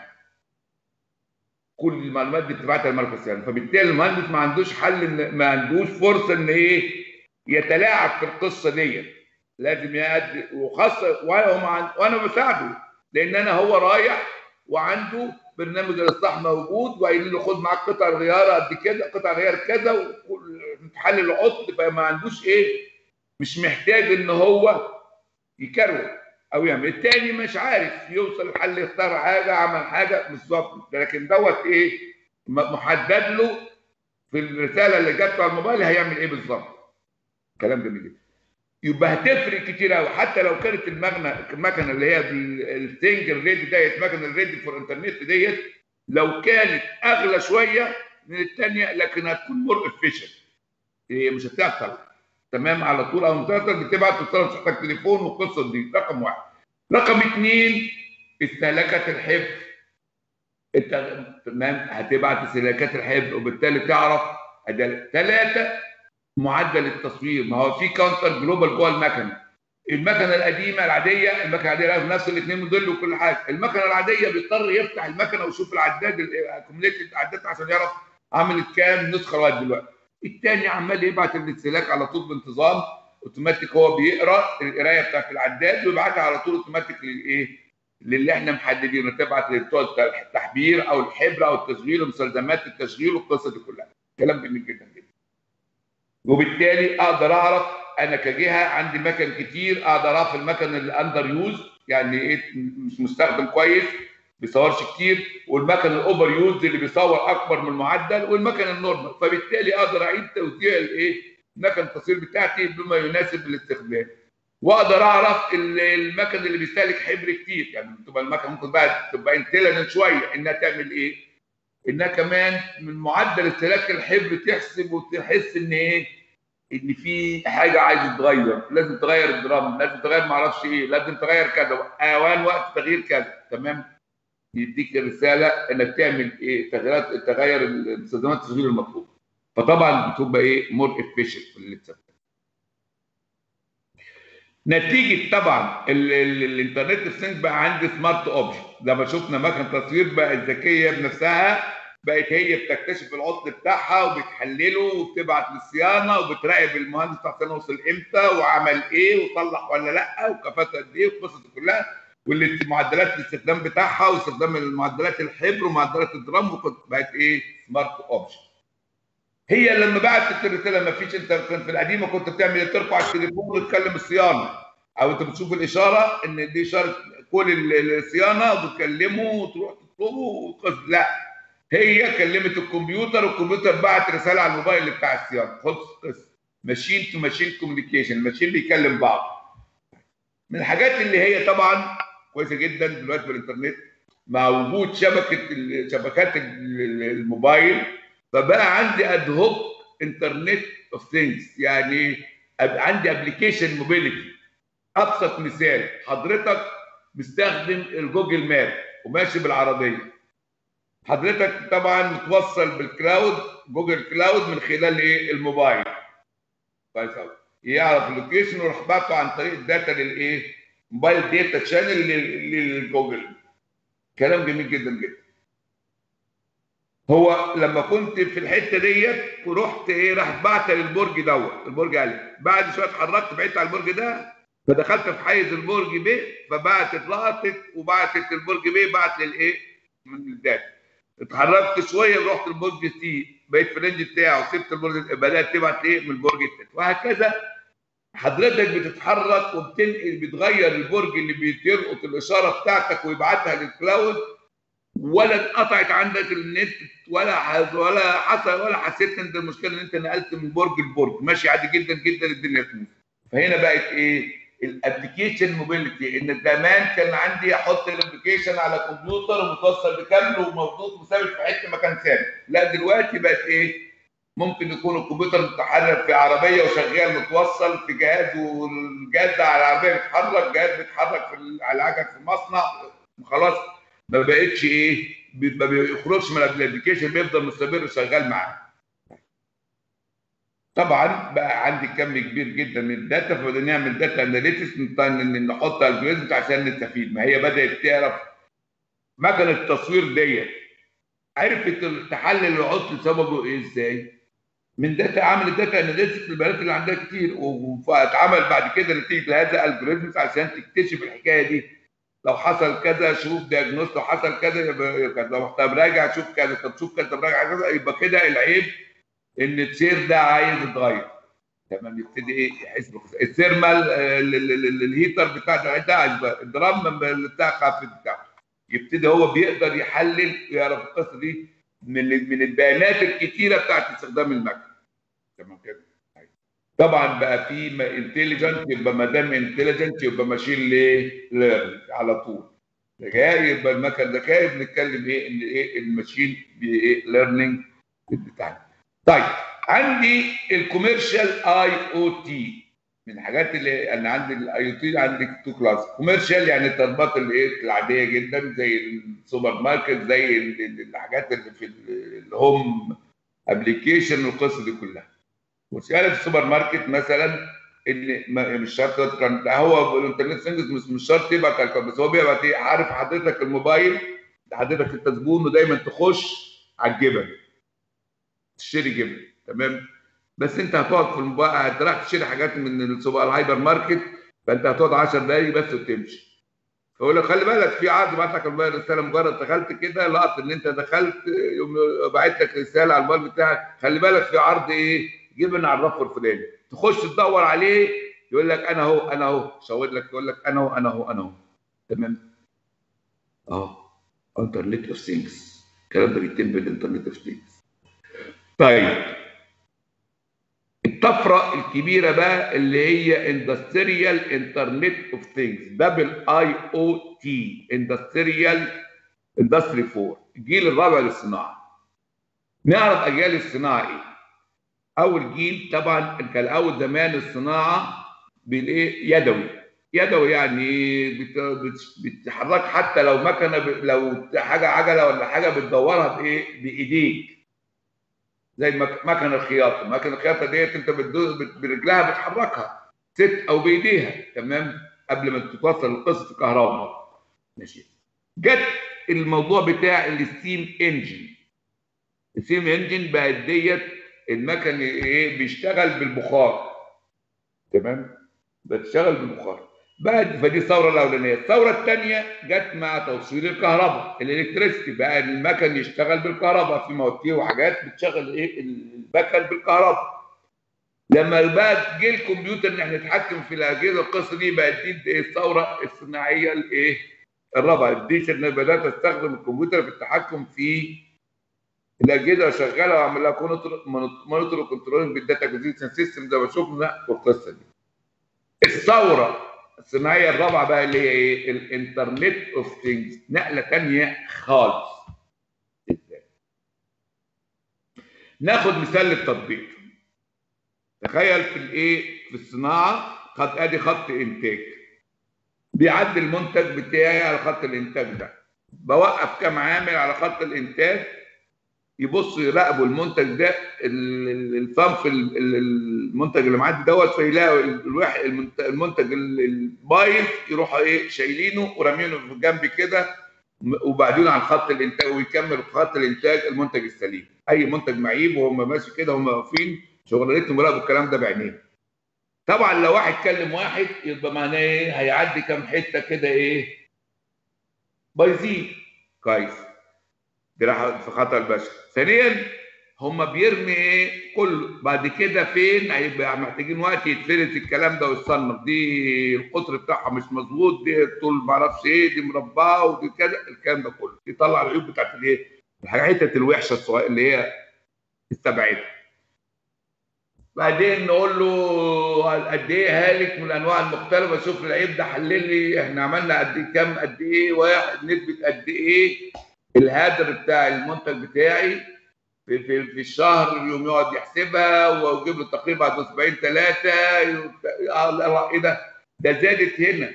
كل المعلومات دي بتبعتها للمركز الصيانه. فبالتالي المهندس ما عندوش حل، ما عندوش فرصه ان ايه يتلاعب في القصه ديت. لازم يأدي، وخاصه وانا بساعده، لان انا هو رايح وعنده برنامج الاصلاح موجود وقايلين له خد معاك قطع غيار قد كده، قطع غيار كذا، وتحل العطل. فما عندوش ايه، مش محتاج ان هو يكروت او يعمل. التاني مش عارف يوصل الحل، يختار حاجه عمل حاجه بالظبط، لكن دوت ايه محدد له في الرساله اللي جات له على الموبايل هيعمل ايه بالظبط. كلام جميل جدا. يبقى هتفرق كتير قوي. حتى لو كانت المكنه اللي هي السنجل ريدي ديت، مكنه الريدي فور انترنت ديت، لو كانت اغلى شويه من الثانيه لكن هتكون مور افيشنت، هي مش هتعطل تمام على طول، او مسلسل بتبعت توصل صحتك تليفون والقصه دي. رقم واحد. رقم اثنين استهلاكات الحفظ. انت تمام هتبعت استهلاكات الحفظ وبالتالي تعرف. ثلاثه معدل التصوير. ما هو في كاونتر جلوبال جوه المكنه. المكنه القديمه العاديه، المكنه العاديه نفس الاثنين موديل وكل حاجه. المكنه العاديه بيضطر يفتح المكنه ويشوف العداد الاكوميليتد العداد عشان يعرف عملت كام نسخه لغايه دلوقتي. الثاني عمال يبعت الاستهلاك على طول بانتظام اوتوماتيك، هو بيقرا القرايه بتاعت العداد ويبعتها على طول اوتوماتيك للايه؟ للي احنا محددينه. تبعت لبتوع التحبير او الحبر او التشغيل ومستلزمات التشغيل والقصه دي كلها. كلام جميل جدا جدا. وبالتالي اقدر اعرف انا كجهه عندي مكن كتير، اقدر اعرف المكن اللي اندر يوز يعني ايه مش مستخدم كويس بيصورش كتير، والمكن الاوفر يوز اللي بيصور اكبر من المعدل، والمكن النورمال. فبالتالي اقدر اعيد توزيع الايه مكن التصوير بتاعتي بما يناسب الاستخدام. واقدر اعرف المكن اللي بيستهلك حبر كتير، يعني تبقى المكن ممكن بقى تبقى انتليجنت شويه انها تعمل ايه؟ انها كمان من معدل استهلاك الحبر تحسب وتحس ان ايه؟ ان في حاجه عايز تتغير، لازم تغير الدرام، لازم تغير ما اعرفش ايه، لازم تغير كذا، اوان وقت تغيير كذا، تمام؟ يديك الرساله انك تعمل ايه؟ تغير استخدامات التشغيل المطلوب. فطبعا بتبقى ايه؟ مور افيشنت في اللي بتسميه. نتيجه طبعا الانترنت السينك بقى عندي سمارت اوبجكت، زي ما شفنا مكنه تصوير بقت ذكيه بنفسها، بقت هي بتكتشف العطل بتاعها وبتحلله وبتبعت للصيانه وبتراقب المهندس عشان وصل امتى وعمل ايه وصلح ولا لا وكفاءته قد ايه والقصص دي كلها، والمعدلات الاستخدام بتاعها واستخدام المعدلات الحبر ومعدلات الدرام. بقت ايه؟ سمارت اوبجكت. هي لما بعتت الرساله ما فيش، انت كنت في القديمه كنت بتعمل ترفع التليفون وتكلم الصيانه، او انت بتشوف الاشاره ان دي اشاره كل الصيانه وبتكلمه وتروح تطلبه. لا، هي كلمت الكمبيوتر والكمبيوتر بعت رساله على الموبايل بتاع الصيانه. خد قصه ماشين تو ماشين كوميونيكيشن، ماشين بيكلم بعض. من الحاجات اللي هي طبعا كويسه جدا دلوقتي بالانترنت مع وجود شبكات الموبايل، فبقى عندي اد هوك انترنت اوف ثينجز، يعني عندي ابلكيشن موبيليتي. ابسط مثال، حضرتك مستخدم الجوجل ماب وماشي بالعربيه، حضرتك طبعا متوصل بالكلاود جوجل كلاود من خلال ايه؟ الموبايل. كويس قوي. يعرف اللوكيشن ويروح باعته عن طريق الداتا للايه؟ موبايل داتا شانل للجوجل. كلام جميل جدا جدا. هو لما كنت في الحته ديت ورحت ايه؟ راح بعت للبرج دوت، البرج علي، بعد شويه اتحركت بعدت على البرج ده فدخلت في حيز البرج ب، فبعتت لقطت وبعتت للبرج ب، بعت للايه؟ من الداتا. اتحركت شويه رحت البرج سي، بقيت في الرينج بتاعه، سبت البرج، بدات تبعت ايه؟ من البرج الثاني، وهكذا. حضرتك بتتحرك وبتنقل، بتغير البرج اللي بيلقط الاشاره بتاعتك ويبعتها للكلاود، ولا اتقطعت عندك النت ولا حصل ولا حسيت انت المشكله ان انت نقلت من برج لبرج، ماشي عادي جدا جدا الدنيا تموت. فهنا بقت ايه؟ الابلكيشن موبيليتي، ان زمان كان عندي احط الابلكيشن على كمبيوتر ومتوصل بكابل ومربوط وثابت في حته مكان ثابت. لا دلوقتي بقت ايه؟ ممكن يكون الكمبيوتر متحرك في عربيه وشغال متوصل في جهاز، والجهاز ده على العربيه بيتحرك، جهاز بيتحرك على العجل في المصنع، خلاص ما بقتش ايه؟ ما بيخرجش من الابلكيشن، بيفضل مستمر شغال معاه. طبعا بقى عندي كم كبير جدا من الداتا، فبدنا نعمل داتا اناليتكس، نحط الجوريزمز عشان نستفيد. ما هي بدات تعرف مكنه التصوير ديت عرفت تحلل العطل سببه ايه ازاي؟ من داتا، عملت داتا اناليتكس للبيانات اللي عندها كتير، واتعمل بعد كده نتيجه لهذا الجوريزمز عشان تكتشف الحكايه دي. لو حصل كذا شوف دياجنوست، لو حصل كذا يبقى كذا، طب راجع شوف كذا، طب شوف كذا، طب راجع كذا، يبقى كده العيب ان السير ده عايز يتغير. تمام، يبتدي ايه؟ يحس الثيرمال الهيتر بتاع الدرام بتاع خافت بتاعه، يبتدي هو بيقدر يحلل ويعرف القصه دي من البيانات الكتيره بتاعت استخدام المكنه. تمام كده. طبعا بقى في انتليجنت، يبقى ما دام انتليجنت يبقى ماشين ليرنينج على طول. ذكاء يبقى المكن ذكاء، بنتكلم ايه؟ ان ايه الماشين ليرنينج بتاعنا. طيب عندي الكوميرشال اي او تي، من الحاجات اللي انا عندي الاي او تي عندي تو كلاس. كوميرشال يعني التطبيقات الايه العاديه جدا زي السوبر ماركت، زي الحاجات اللي في الهوم ابلكيشن والقصه دي كلها. مشكله السوبر ماركت مثلا ان مش شرط كان هو الانترنت سيرفيس، مش شرط يبقى كالكول، بس هو بيبقى عارف حضرتك الموبايل، حضرتك انت زبون ودايما تخش على الجبن تشتري جبن، تمام؟ بس انت هتقعد في الموبايل، هتروح تشتري حاجات من السوبر الهايبر ماركت، فانت هتقعد 10 دقايق بس وتمشي. فيقول لك خلي بالك في عرض، بعت لك الموبايل رساله، مجرد دخلت كده لقط ان انت دخلت، يقوم باعت لك رساله على الموبايل بتاعك خلي بالك في عرض ايه؟ جبن على الرف الفلاني. تخش تدور عليه يقول لك انا اهو انا اهو، شاور لك يقول لك انا اهو انا اهو انا اهو، تمام؟ انترنت اوف ثينجز، الكلام ده بيتم بالانترنت اوف ثينجز. طيب الطفره الكبيره بقى اللي هي اندستريال انترنت اوف ثينجز، ده بالاي او تي، اندستريال اندستري 4، الجيل الرابع للصناعه. نعرف اجيال الصناعه ايه؟ اول جيل طبعا كان اول زمان الصناعه بالايه؟ يدوي. يدوي يعني بتحرك، حتى لو مكنه لو حاجه عجله ولا حاجه بتدورها بايه؟ بايديك، زي مكنه الخياطه. مكنه الخياطه ديت انت برجلها بتحركها ست او بايديها، تمام؟ قبل ما تتوصل لقصه الكهرباء. ماشي. جت الموضوع بتاع الستيم انجن. الستيم انجن بقت ديت المكن ايه؟ بيشتغل بالبخار، تمام؟ بتشتغل بالبخار. بعد فدي الثوره الاولانيه. الثوره الثانيه جت مع توصيل الكهرباء، الالكتريستي، بقى المكن يشتغل بالكهرباء، في مواتير وحاجات بتشغل ايه؟ المكن بالكهرباء. لما بقى جه الكمبيوتر ان احنا نتحكم في الاجهزه، القصه دي بقت دي الثوره الصناعيه الايه؟ الرابعه. دي ان بدات استخدم الكمبيوتر في التحكم في الاجهزه شغاله، واعمل لها مونيتور وكنترول بالداتا اكوزيشن سيستم زي ما شفنا والقصه دي. الثوره الصناعيه الرابعه بقى اللي هي ايه؟ الانترنت اوف ثينجز، نقله ثانيه خالص. ازاي؟ ناخد مثال للتطبيق. تخيل في الايه؟ في الصناعه، قد ادي خط انتاج، بيعدي المنتج بتاعي على خط الانتاج ده، بوقف كام عامل على خط الانتاج يبصوا يراقبوا المنتج ده، الصنف المنتج اللي معدي دوت، فيلاقوا المنتج البايظ يروحوا ايه؟ شايلينه ورامينه في جنب كده، وبعدين على خط الانتاج، ويكمل خط الانتاج المنتج السليم. اي منتج معيب وهم ماشي كده، هم واقفين شغلانتهم يراقبوا الكلام ده بعينيهم. طبعا لو واحد كلم واحد يبقى معناه ايه؟ هيعدي كام حته كده ايه؟ بايظين. كويس، دي راح في خطر البشر. ثانيا هم بيرمي ايه؟ كله. بعد كده فين؟ هيبقى محتاجين وقت يتفرز الكلام ده ويتصنف، دي القطر بتاعها مش مظبوط، دي طول ما اعرفش ايه، دي مربعه ودي كذا، الكلام ده كله يطلع العيوب بتاعت الايه؟ الحته الوحشه الصغيره اللي هي استبعدها. بعدين نقول له قد ايه هالك من الانواع المختلفه، شوف العيب ده حلل لي احنا عملنا قد ايه، كام قد ايه واحد، نسبه قد ايه الهدر بتاع المنتج بتاعي في الشهر، يوم يقعد يحسبها ويجيب له التقرير بعد اسبوعين ثلاثه. ايه ده زادت هنا.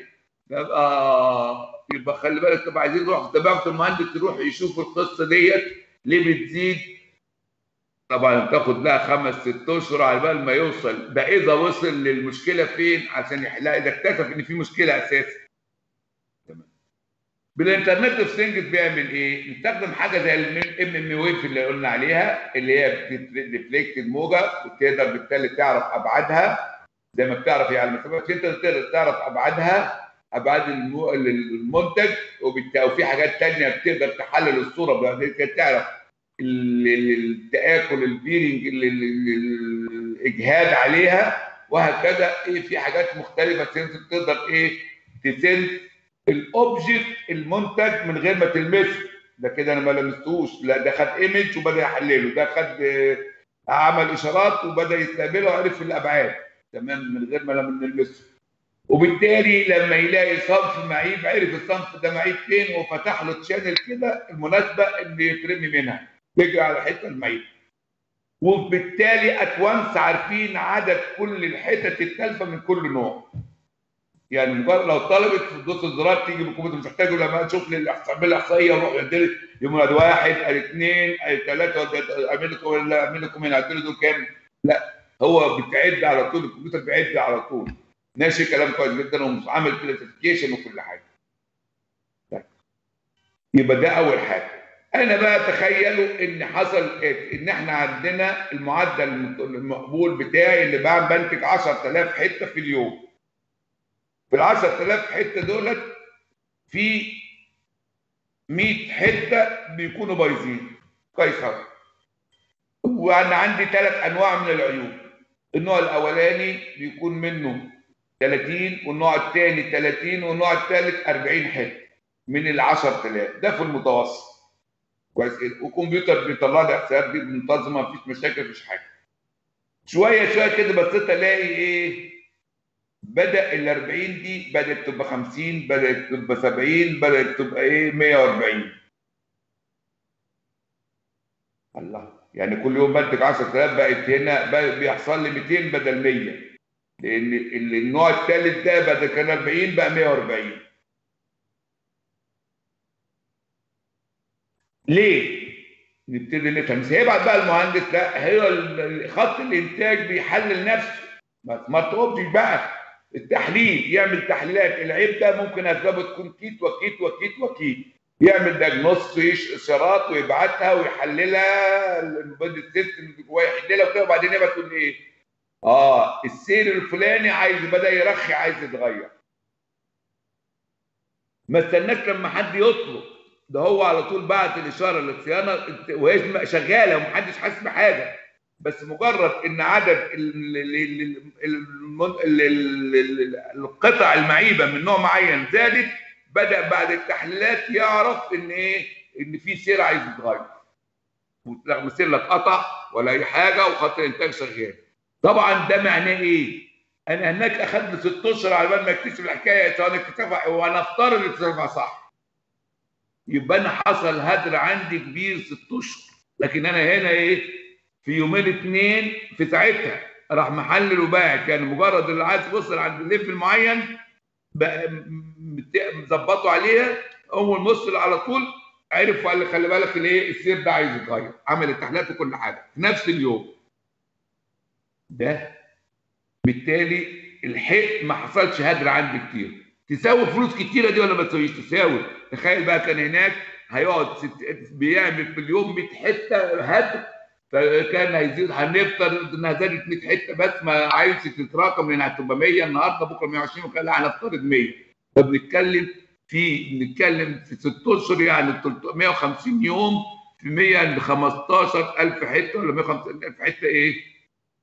يبقى خلي بالك، طب عايزين نروح تبعت المهندس يروح يشوف القصه ديت ليه بتزيد. طبعا بتاخد لها 5 6 اشهر على بال ما يوصل ده، اذا وصل للمشكله فين عشان يحلها، اذا اكتشف ان في مشكله اساسا. تمام. بالانترنت اوف ثينجز بيعمل ايه؟ نستخدم حاجه زي الام ام ويف اللي قلنا عليها، اللي هي بتريفلكت الموجه، وتقدر بالتالي تعرف ابعادها زي ما بتعرف هي على المسافات، انت تقدر تعرف ابعادها، ابعاد المنتج، وفي حاجات ثانيه بتقدر تحلل الصوره بتقدر تعرف التآكل، البيرنج، الاجهاد عليها، وهكذا. ايه في حاجات مختلفه سنس تقدر ايه تسنس الاوبجكت المنتج من غير ما تلمسه. ده كده انا ما لمستوش، لا ده خد ايمج وبدا يحلله، ده خد عمل اشارات وبدا يستقبله وعرف الابعاد تمام من غير ما نلمسه. وبالتالي لما يلاقي صنف معيب عرف الصنف ده معيب فين، وفتح له تشانل كده المناسبه اللي يترمي منها تيجي على الحته المعيبه. وبالتالي اتوانس عارفين عدد كل الحتت التالفه من كل نوع. يعني مجرد لو طلبت تدوس الزرار تيجي بالكمبيوتر، مش محتاج لما تشوف لي الاحصائيه وروح يدير يوم واحد اثنين ثلاثه اعمل لكم هنا اديله دول كام. لا، هو بتعد على طول، الكمبيوتر بيعد على طول. ماشي، كلام كويس جدا وعامل كلاسيفيكيشن وكل حاجه. يبقى ده اول حاجه. انا بقى تخيلوا ان حصل ان احنا عندنا المعدل المقبول بتاعي اللي بنتج 10000 حته في اليوم. في ال 10000 حته دولت في 100 حته بيكونوا بايظين. كويس قوي. وانا عندي 3 انواع من العيوب. النوع الاولاني بيكون منه 30، والنوع الثاني 30، والنوع الثالث 40 حته من ال 10000. ده في المتوسط. كويس. والكمبيوتر بيطلع لي احصائيات دي منتظمه، مفيش مشاكل، مفيش حاجه. شويه شويه كده بصيت الاقي ايه؟ بدأ ال 40 دي بدأت تبقى 50، بدأت تبقى 70، بدأت تبقى ايه 140. الله، يعني كل يوم بنتج 10000 بقت هنا بيحصل لي 200 بدل 100، لأن النوع الثالث ده بدل كان 40 بقى 140. ليه؟ نبتدي نفهم. مش هيبعت بقى المهندس، لا، هي خط الإنتاج بيحلل نفسه. سمارت اوبجكت بقى التحليل، يعمل تحليلات. العيب ده ممكن اسبابه تكون كيت وكيت وكيت وكيت، يعمل دايجنوستيك اشارات ويبعتها ويحللها الامبيدد سيستم اللي جواه، يحللها وكده، وبعدين يبقى تقول ايه؟ السير الفلاني عايز بدا يرخي، عايز يتغير. ما استناش لما حد يطلب، ده هو على طول بعت الاشاره للصيانه وهي شغاله ومحدش حاسس بحاجه. بس مجرد ان عدد القطع المعيبه من نوع معين زادت، بدا بعد التحليلات يعرف ان ايه؟ ان في سير عايز يتغير، رغم السير لا اتقطع ولا اي حاجه وخط الانتاج شغال. طبعا ده معناه ايه؟ انا هناك اخذ لي 6 اشهر على بال ما اكتشف الحكايه، سواء اكتشفها ونفترض اكتشفها صح، يبقى انا حصل هدر عندي كبير 6 اشهر. لكن انا هنا ايه؟ في يومين 2 في ساعتها راح محلل وباعت. يعني مجرد اللي عايز يوصل عند ليفل معين بقى مظبطه عليها، اول ما وصل على طول عرف وقال لي خلي بالك الايه السير ده عايز يتغير، عمل التحليلات وكل حاجه في نفس اليوم ده. بالتالي الحق ما حصلش هدر عندي كتير. تساوي فلوس كتيره دي ولا ما تساويش؟ تساوي. تخيل بقى كان هناك هيقعد بيعمل في اليوم 100 حته هدر، فكان هيزيد. هنفترض انها زادت 100 حته بس، ما عايزش تتراكم لانها هتبقى 100 النهارده بكره 120 وكده، لا هنفترض 100. فبنتكلم في 6 اشهر يعني 350 يوم في 100 ب 15000 حته ولا 150000 حته ايه؟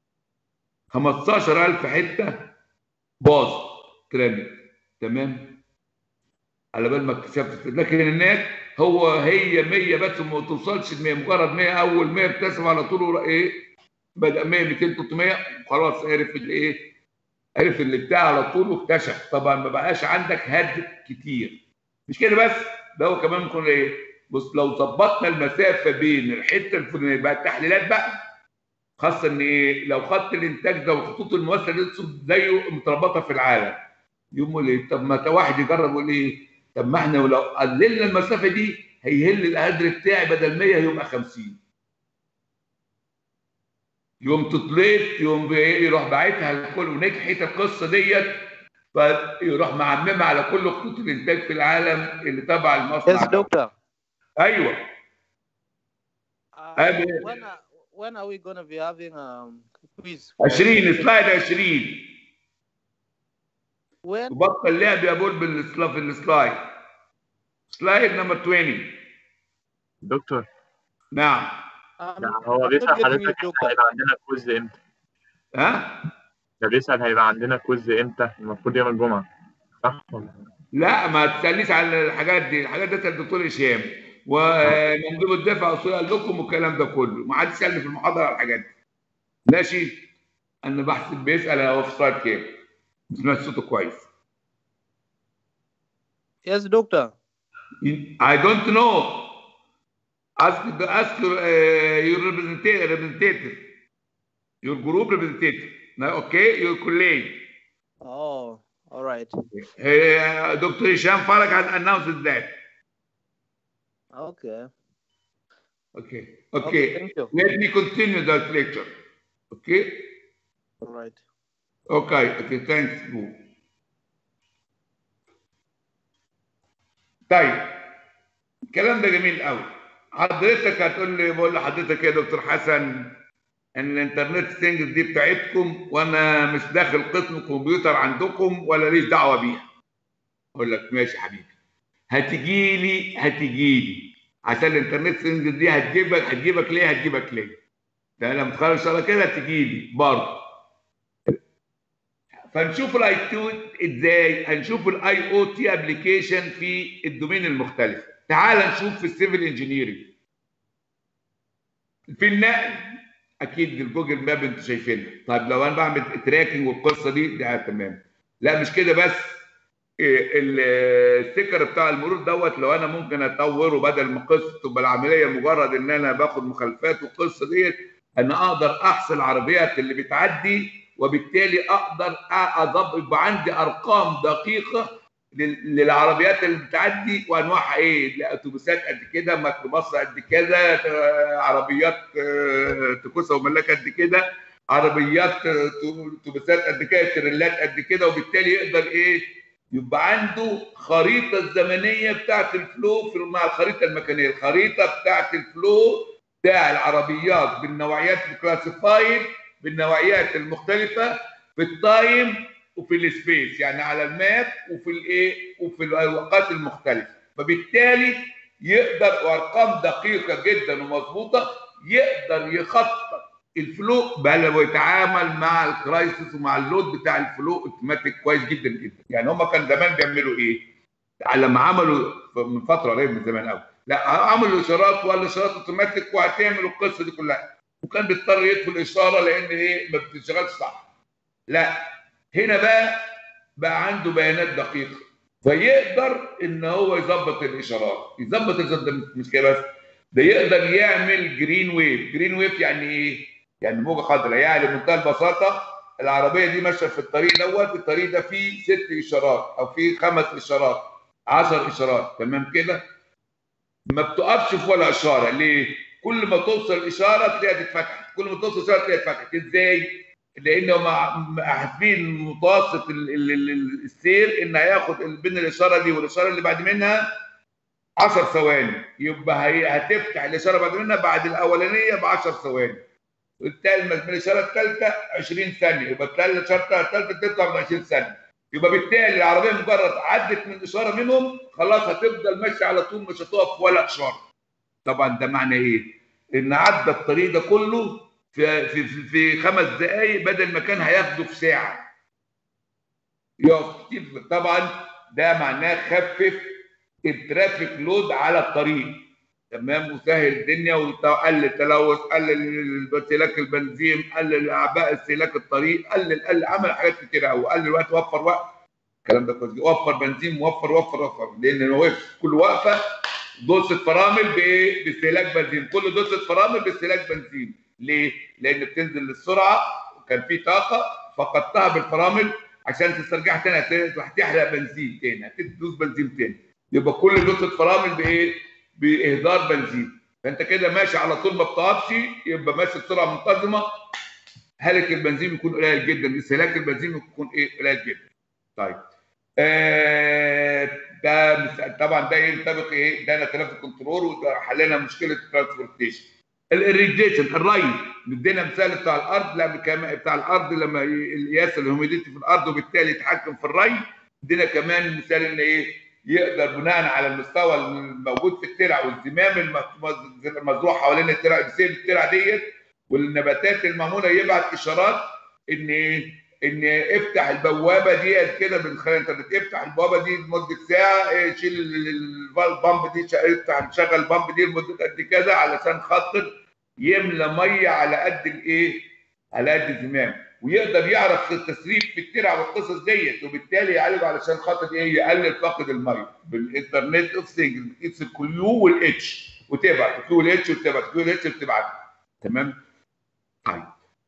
15000 حته باظ اترمت. تمام؟ على بال ما اكتشفت. لكن هناك هي 100 بس وما توصلش ل 100، مجرد 100 اول 100 ابتسم على طول ايه بدا 100 200 300 وخلاص عرف الايه، عرف اللي بتاع على طول واكتشف. طبعا ما بقاش عندك هد كتير. مش كده بس، ده هو كمان ممكن ايه، بص لو ظبطنا المسافه بين الحته الفلانيه بقى التحليلات بقى، خاصه ان ايه، لو خط الانتاج ده والخطوط المواسيه دي زيه متربطه في العالم، يقوموا ليه؟ طب ما واحد يجرب يقول ايه، طب ما احنا ولو قللنا المسافه دي هيهل القدر بتاعي بدل 100 يبقى 50. يوم تطليت يوم يروح باعتها لكل، ونجحت القصه ديت، فيروح معممها على كل خطوط الانتاج في العالم اللي تبع المصنع Yes, ده. doctor. ايوه. When are we gonna be having quiz? 20 سلايد 20. When? وبطل لعب يا بول في السلايد. سلايد نمبر 20. دكتور. نعم. هو بيسأل حضرتك هيبقى عندنا كويز امتى؟ ها؟ ده بيسأل هيبقى عندنا كويز امتى؟ المفروض يوم الجمعة، صح ولا؟ لا ما تسألنيش على الحاجات دي، الحاجات دي بتاعت الدكتور هشام ومندوب الدفع قال لكم والكلام ده كله، ما حدش يسألني في المحاضرة على الحاجات دي. ماشي؟ أنا بحسب بيسأل هو في سلايد كام؟ سمعت صوته كويس. Yes, doctor. I don't know. Ask your representative, your group representative. Okay, your colleague. Oh, all right. Dr. Hisham Farag has announced that. Okay. Okay. Thank you. Let me continue that lecture. Okay. All right. Okay. Thanks. طيب الكلام ده جميل قوي. حضرتك هتقول لي، بقول لحضرتك يا دكتور حسن ان الانترنت ثينجز دي بتاعتكم وانا مش داخل قسم الكمبيوتر عندكم ولا ليش دعوه بيها. اقول لك ماشي يا حبيبي، هتجي لي عشان الانترنت ثينجز دي هتجيبك ليه؟ ده لما تخرج شغله كده تجي لي برضه. فنشوف الاي تي ازاي، هنشوف الاي او تي ابلكيشن في الدومين المختلفه. تعال نشوف في السيفل انجينيرنج. في النقل اكيد الجوجل ماب انتوا شايفينها. طيب لو انا بعمل تراكنج والقصه دي ده تمام. لا مش كده بس، الستيكر بتاع المرور دوت لو انا ممكن اطوره بدل ما قصه تبقى العمليه مجرد ان انا باخد مخالفات والقصه ديت، انا اقدر احصي العربيات اللي بتعدي، وبالتالي اقدر اضبط، يبقى عندي ارقام دقيقه للعربيات اللي بتعدي وانواعها ايه، اتوبيسات قد كده، ميكروباص قد كده، عربيات تكوسه وملاك قد كده، عربيات اتوبيسات قد كده، تريلات قد كده، وبالتالي يقدر ايه، يبقى عنده خريطه زمنيه بتاعت الفلو مع الخريطه المكانيه، الخريطه بتاعت الفلو بتاع العربيات بالنوعيات الكلاسيفايد بالنوعيات المختلفه في التايم وفي السبيس، يعني على الماب وفي الايه وفي الاوقات المختلفه. فبالتالي يقدر، وارقام دقيقه جدا ومظبوطه، يقدر يخطط الفلو بل ويتعامل مع الكرايسيس ومع اللود بتاع الفلو اوتوماتيك كويس جدا جدا. يعني هم كان زمان بيعملوا ايه؟ لما عملوا من فتره قريب من زمان قوي، لا عملوا اشارات ولا اشارات اوتوماتيك وهتعملوا القصه دي كلها، وكان بيضطر يدخل اشاره لان ايه ما بتشتغلش صح. لا هنا بقى عنده بيانات دقيقه، فيقدر ان هو يظبط الاشارات، مش كده بس، ده يقدر يعمل جرين ويف. جرين ويف يعني ايه؟ يعني موجه خضراء. يعني بمنتهى البساطه العربيه دي ماشيه في الطريق دوت، الطريق ده فيه 6 اشارات او فيه 5 اشارات 10 اشارات، تمام كده؟ ما بتقفش في ولا اشاره. ليه؟ كل ما توصل اشاره تلاقيها تتفتح، كل ما توصل اشاره تلاقيها اتفتحت. ازاي؟ لانهم حاسبين متوسط السير ان هياخد بين الاشاره دي والاشاره اللي بعد منها 10 ثواني، يبقى هتفتح الاشاره بعد منها بعد الاولانيه ب 10 ثواني، والتالي من الاشاره الثالثه 20 ثانيه، يبقى الاشاره الثالثه تطلع من 20 ثانيه. يبقى بالتالي العربيه مجرد عدت من اشاره منهم خلاص هتفضل ماشيه على طول، مش هتقف ولا اشاره. طبعا ده معنى ايه؟ ان عدى الطريق ده كله في 5 دقائق بدل ما كان هياخده في ساعه. يقف كتير. طبعا ده معناه خفف الترافيك لود على الطريق. تمام، وسهل الدنيا وقلل التلوث، قلل استهلاك البنزين، قلل اعباء استهلاك الطريق، قلل عمل حاجات كتير قوي، قلل وقت، وفر وقت. الكلام ده كويس، وفر بنزين، وفر لان لو وقف كل وقفه دوسه فرامل باستهلاك بنزين، كل دوسه فرامل باستهلاك بنزين. ليه؟ لان بتنزل للسرعه وكان في طاقه فقدتها بالفرامل عشان تسترجعها تاني، هتحرق بنزين تاني، هتدوس بنزين تاني، يبقى كل دوسه فرامل باهدار بنزين. فانت كده ماشي على طول ما بتقفش، يبقى ماشي بسرعه منتظمه، هلك البنزين بيكون قليل جدا، استهلاك البنزين بيكون قليل جدا. طيب ده طبعا ده ينطبق ده انا تلف كنترول، وده حلينا مشكله الترانسبورتيشن. الاريجيشن، الري، ادينا مثال بتاع الارض، بتاع الارض لما يقيس الهيوميديتي في الارض وبالتالي يتحكم في الري. ادينا كمان مثال ان يقدر بناء على المستوى الموجود في الترع والزمام المزروع حوالين الترع، بسيب الترع ديت والنباتات المعموله، يبعت اشارات ان افتح البوابه ديت كده من خلال الانترنت، افتح البوابه دي لمده ساعه، شيل البامب دي، افتح شغل البامب دي لمده قد كذا علشان خاطر يملى ميه على قد على قد الزمام، ويقدر يعرف التسريب في الترع والقصص ديت، وبالتالي يعالج علشان خاطر يقلل فقد الميه بالانترنت اوف ثينجز. بتقيس الكيو والاتش وتبعت الكيو والاتش وتبعت. تمام. طيب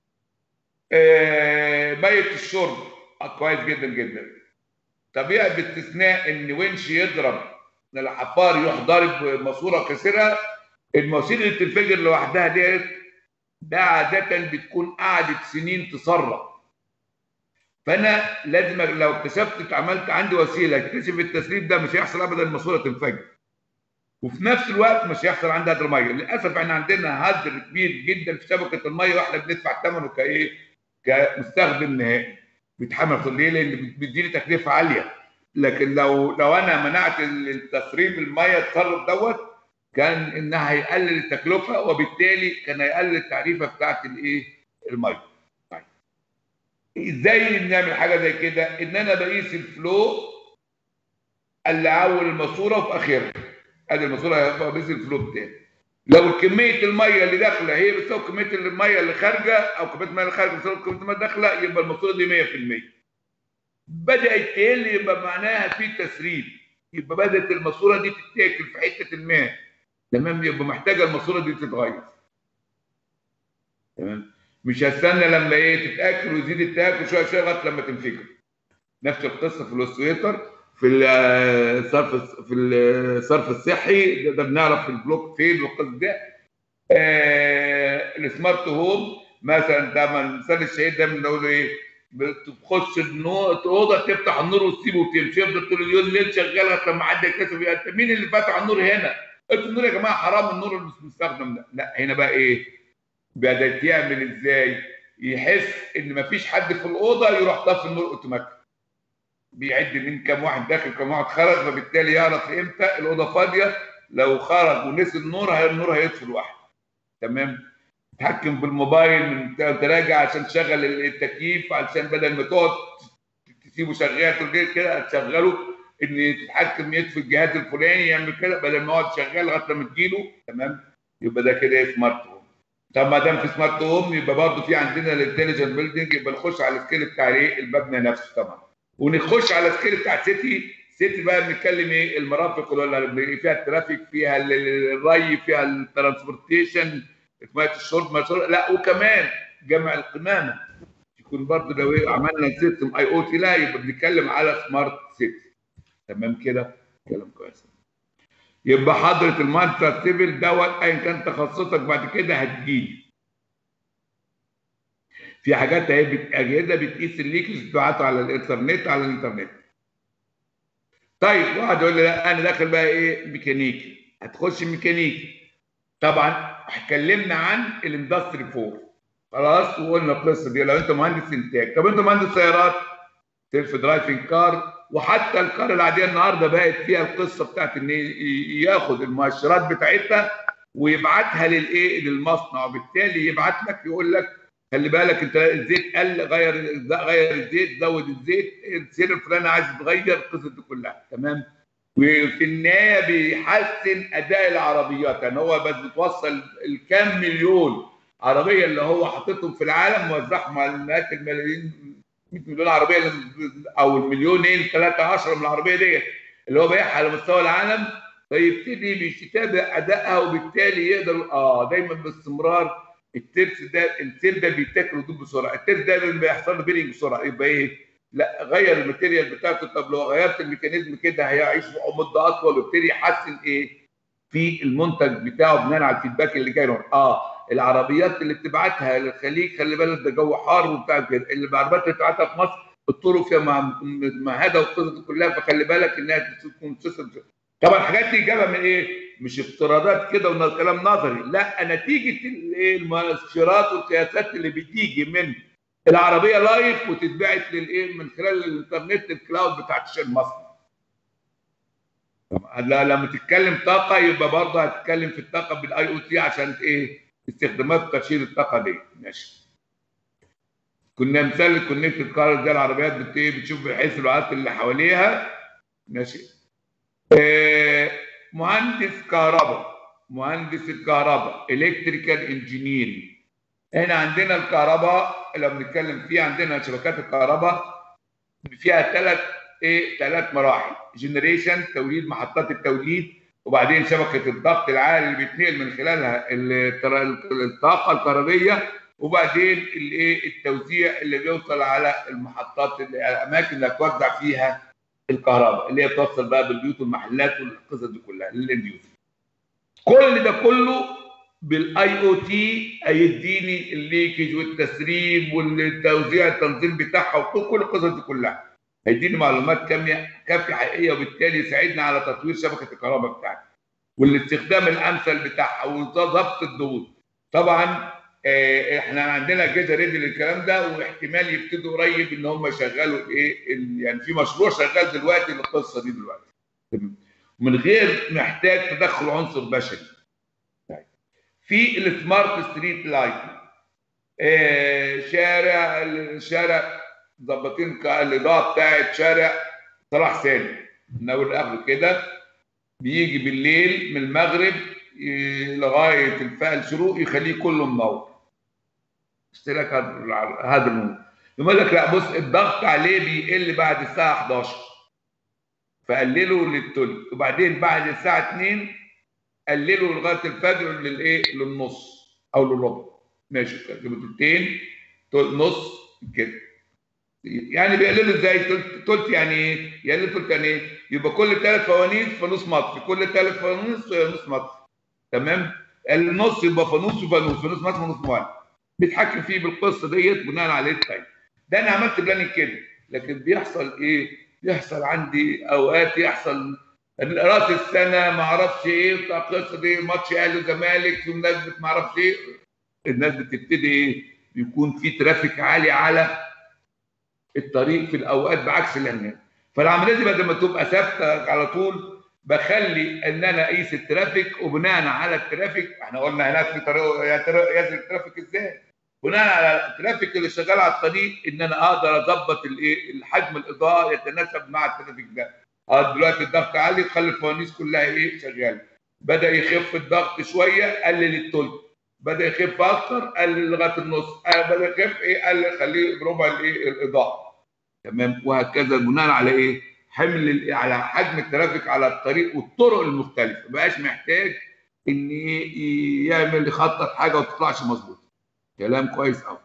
ميه الشرب كويس جدا جدا. طبيعي باستثناء ان ونش يضرب الحفار يروح ضارب ماسوره كسرها، المواسير اللي بتنفجر لوحدها ديت ده عاده بتكون قعدت سنين تسرب. فانا لازم لو اكتشفت عملت عندي وسيله اكتشف التسريب ده، مش هيحصل ابدا الماسوره تنفجر، وفي نفس الوقت مش هيحصل عندها هدر ميه. للاسف احنا عندنا هدر كبير جدا في شبكه الميه، واحنا بندفع ثمنه كمستخدم نهائي بيتحمل. ليه؟ لان بيديني تكلفه عاليه. لكن لو انا منعت التسريب الميه التسرب دوت، كان انها هيقلل التكلفه، وبالتالي كان هيقلل التعريفه بتاعت الميه. طيب ازاي بنعمل حاجه زي كده؟ ان انا بقيس الفلو اللي اول الماسوره وفي اخرها، ادي الماسوره هيبقى بقيس الفلو بتاعي. لو كميه الميه اللي داخله هي بتساوي كميه الميه اللي خارجه، او كميه الميه اللي خارجه بتساوي كميه الميه اللي داخله، يبقى الماسوره دي 100%. بدات تقل يبقى معناها في تسريب، يبقى بدات الماسوره دي تتاكل في حته الماء. تمام، يبقى محتاجه الماسوره دي تتغير. تمام، مش هستنى لما تتاكل ويزيد التاكل شويه شويه لغايه لما تنفجر. نفس القصه في الوسويتر، في الصرف الصحي نقدر نعرف البلوك فين والقصص ده. السمارت هوم مثلا، ده المثال الشهير ده بنقول بتخش اوضه تفتح النور وتسيبه وتمشي، يفضل طول اليوم الليل شغال لغايه لما حد يكتشف مين اللي فتح النور هنا؟ قلت النور يا جماعه حرام، النور اللي مش مستخدم ده. لا، هنا بقى بدات يعمل ازاي؟ يحس ان مفيش حد في الاوضه، يروح طافي النور اوتوماتيك، بيعد من كام واحد داخل كام واحد خرج، فبالتالي يعرف امتى الاوضه فاضيه. لو خرج ونسي النور هيطفي لوحده. تمام. تتحكم بالموبايل من تراجع عشان تشغل التكييف، علشان بدل ما تقعد تسيبه شغال كده هتشغله، ان تتحكم يطفي الجهاز الفلاني يعمل كده بدل ما يقعد شغال لغايه لما تجيله. تمام، يبقى ده كده سمارت هوم. طب ما دام في سمارت هوم يبقى برضه في عندنا الانتليجنت بيلدينج، يبقى نخش على السكيل بتاع المبنى نفسه طبعا، ونخش على السكيل بتاع سيتي بقى بنتكلم المرافق اللي فيها الترافيك، فيها الري، فيها الترانسبورتيشن، ميه الشرب، لا وكمان جمع القمامه يكون برضه. لو عملنا سيستم IoT لا، يبقى بنتكلم على سمارت سيتي. تمام كده، كلام كويس. يبقى حضره المانترا سيفل دوت ايا كان تخصصك بعد كده هتجيلي. في حاجات اجهزه بتقيس الليكج بتاعته على الانترنت. طيب واحد يقول لي لا انا داخل بقى ميكانيكي. هتخش ميكانيكي طبعا اتكلمنا عن الاندستري 4 خلاص، وقلنا القصه دي. لو انت مهندس انتاج، طب انت مهندس سيارات، سيلف درايفنج كار، وحتى الكار العاديه النهارده بقت فيها القصه بتاعت ان ياخد المؤشرات بتاعتها ويبعتها للمصنع، وبالتالي يبعت لك يقول لك خلي بالك انت الزيت قل، غير الزيت، زود الزيت، السير الفلاني عايز يتغير، القصه دي كلها. تمام. وفي النهايه بيحسن اداء العربيات، يعني هو بس بتوصل الكام مليون عربيه اللي هو حاططهم في العالم، موزعهم على مئات الملايين، 100 مليون عربيه او المليونين 13 من العربيه ديت اللي هو بايعها على مستوى العالم. فيبتدي بيتابع ادائها، وبالتالي يقدر دايما باستمرار الترس ده بيتاكل ويدوب بسرعه، الترس ده بيحصل له بيرنج بسرعه. يبقى ايه؟ لا، غير الماتيريال بتاعته. طب لو غيرت الميكانيزم كده هيعيش مده اطول، ويبتدي يحسن ايه في المنتج بتاعه بناء على الفيدباك اللي جاي له. العربيات اللي بتبعتها للخليج، خلي بالك ده جو حار وبتاع كده، العربيات اللي بتبعتها في مصر الطرق فيها ممهده والقصص دي كلها، فخلي بالك انها تكون طبعا الحاجات دي جابها من ايه؟ مش افتراضات كده وكلام نظري، لا، نتيجه المؤشرات والقياسات اللي بتيجي من العربيه لايف وتتبعت للايه من خلال الانترنت الكلاود بتاعت الشركه المصري. لما تتكلم طاقه يبقى برضه هتتكلم في الطاقه بالاي او تي عشان ايه؟ استخدامات ترشيد الطاقه دي. ماشي. كنا مثال الكونكتد كار زي العربيات بتشوف بحيث الوعات اللي حواليها. ماشي. مهندس كهرباء، مهندس الكهرباء الكتريكال انجينيرنج. هنا عندنا الكهرباء لما بنتكلم فيها، عندنا شبكات الكهرباء فيها ثلاث مراحل: جنريشن توليد، محطات التوليد، وبعدين شبكه الضغط العالي اللي بيتنقل من خلالها الطاقه الكهربيه، وبعدين التوزيع اللي بيوصل على المحطات الاماكن اللي هتوزع فيها الكهرباء، اللي هي توصل بقى بالبيوت والمحلات والقصص دي كلها للاند يوزر. كل ده كله بالاي او تي هيديني الليكج والتسريب والتوزيع التنظيم بتاعها وكل القصص دي كلها، هيديني معلومات كافيه حقيقيه، وبالتالي يساعدني على تطوير شبكه الكهرباء بتاعتي والاستخدام الامثل بتاعها وضبط الضغوط. طبعا احنا عندنا اجهزه ريدي للكلام ده، واحتمال يبتدوا قريب ان هم يشغلوا يعني في مشروع شغال دلوقتي للقصه دي دلوقتي من غير محتاج تدخل عنصر بشري. في السمارت ستريت لايتنج، شارع ظبطين الاضاءه بتاعت شارع صلاح سالم من اول لاخره كده، بيجي بالليل من المغرب لغايه الشروق يخليه كله منور. اشتراك هذا النور. يقول لك لا بص الضغط عليه بيقل بعد الساعه 11 فقلله للثلث، وبعدين بعد الساعه 2 قلله لغايه الفجر للنص او للربع. ماشي كده تلتين نص كده. يعني بيقللوا ازاي؟ تلت يعني ايه؟ يقللوا تلت يعني ايه؟ يبقى كل 3 فوانيس فانوس مطفي، كل 3 فوانيس فانوس مطفي. تمام؟ النص يبقى فانوس وفانوس، فانوس مطفي فانوس موالي. بيتحكم فيه بالقصه ديت بناء عليه التايم. ده انا عملت بلاننج كده، لكن بيحصل ايه؟ بيحصل عندي اوقات يحصل راس السنه ما اعرفش ايه القصه دي، ماتش اهلي وزمالك بمناسبه ما اعرفش ايه، الناس بتبتدي ايه؟ بيكون في ترافيك عالي على الطريق في الاوقات بعكس العناد. فالعمليه دي بدل ما تبقى ثابته على طول بخلي ان انا اقيس الترافيك، وبناء على الترافيك احنا قلنا هناك في طريق يقيس الترافيك ازاي؟ بناء على الترافيك اللي شغال على الطريق ان انا اقدر اظبط الحجم الاضاءه يتناسب مع الترافيك ده. دلوقتي الضغط عالي تخلي الفوانيس كلها شغاله. بدا يخف الضغط شويه قلل الثلث، بدا يخف اكتر قلل لغايه النص، بدا يخف قلل خليه بربع الاضاءه. تمام؟ وهكذا بناء على حمل على حجم الترافيك على الطريق والطرق المختلفه، ما بقاش محتاج ان يعمل يخطط حاجه وما تطلعش مظبوطه. كلام كويس قوي.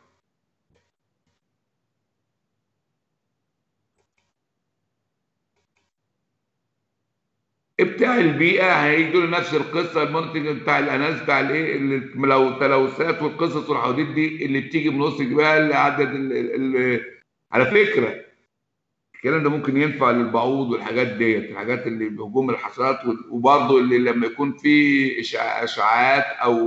بتاع البيئه هيجوا له نفس القصه، المنتج بتاع الاناس بتاع لو التلوثات والقصص والحواديت دي اللي بتيجي من وسط الجبال عدد على فكره الكلام ده ممكن ينفع للبعوض والحاجات ديت، الحاجات اللي بهجوم الحشرات، وبرضه اللي لما يكون في اشعاعات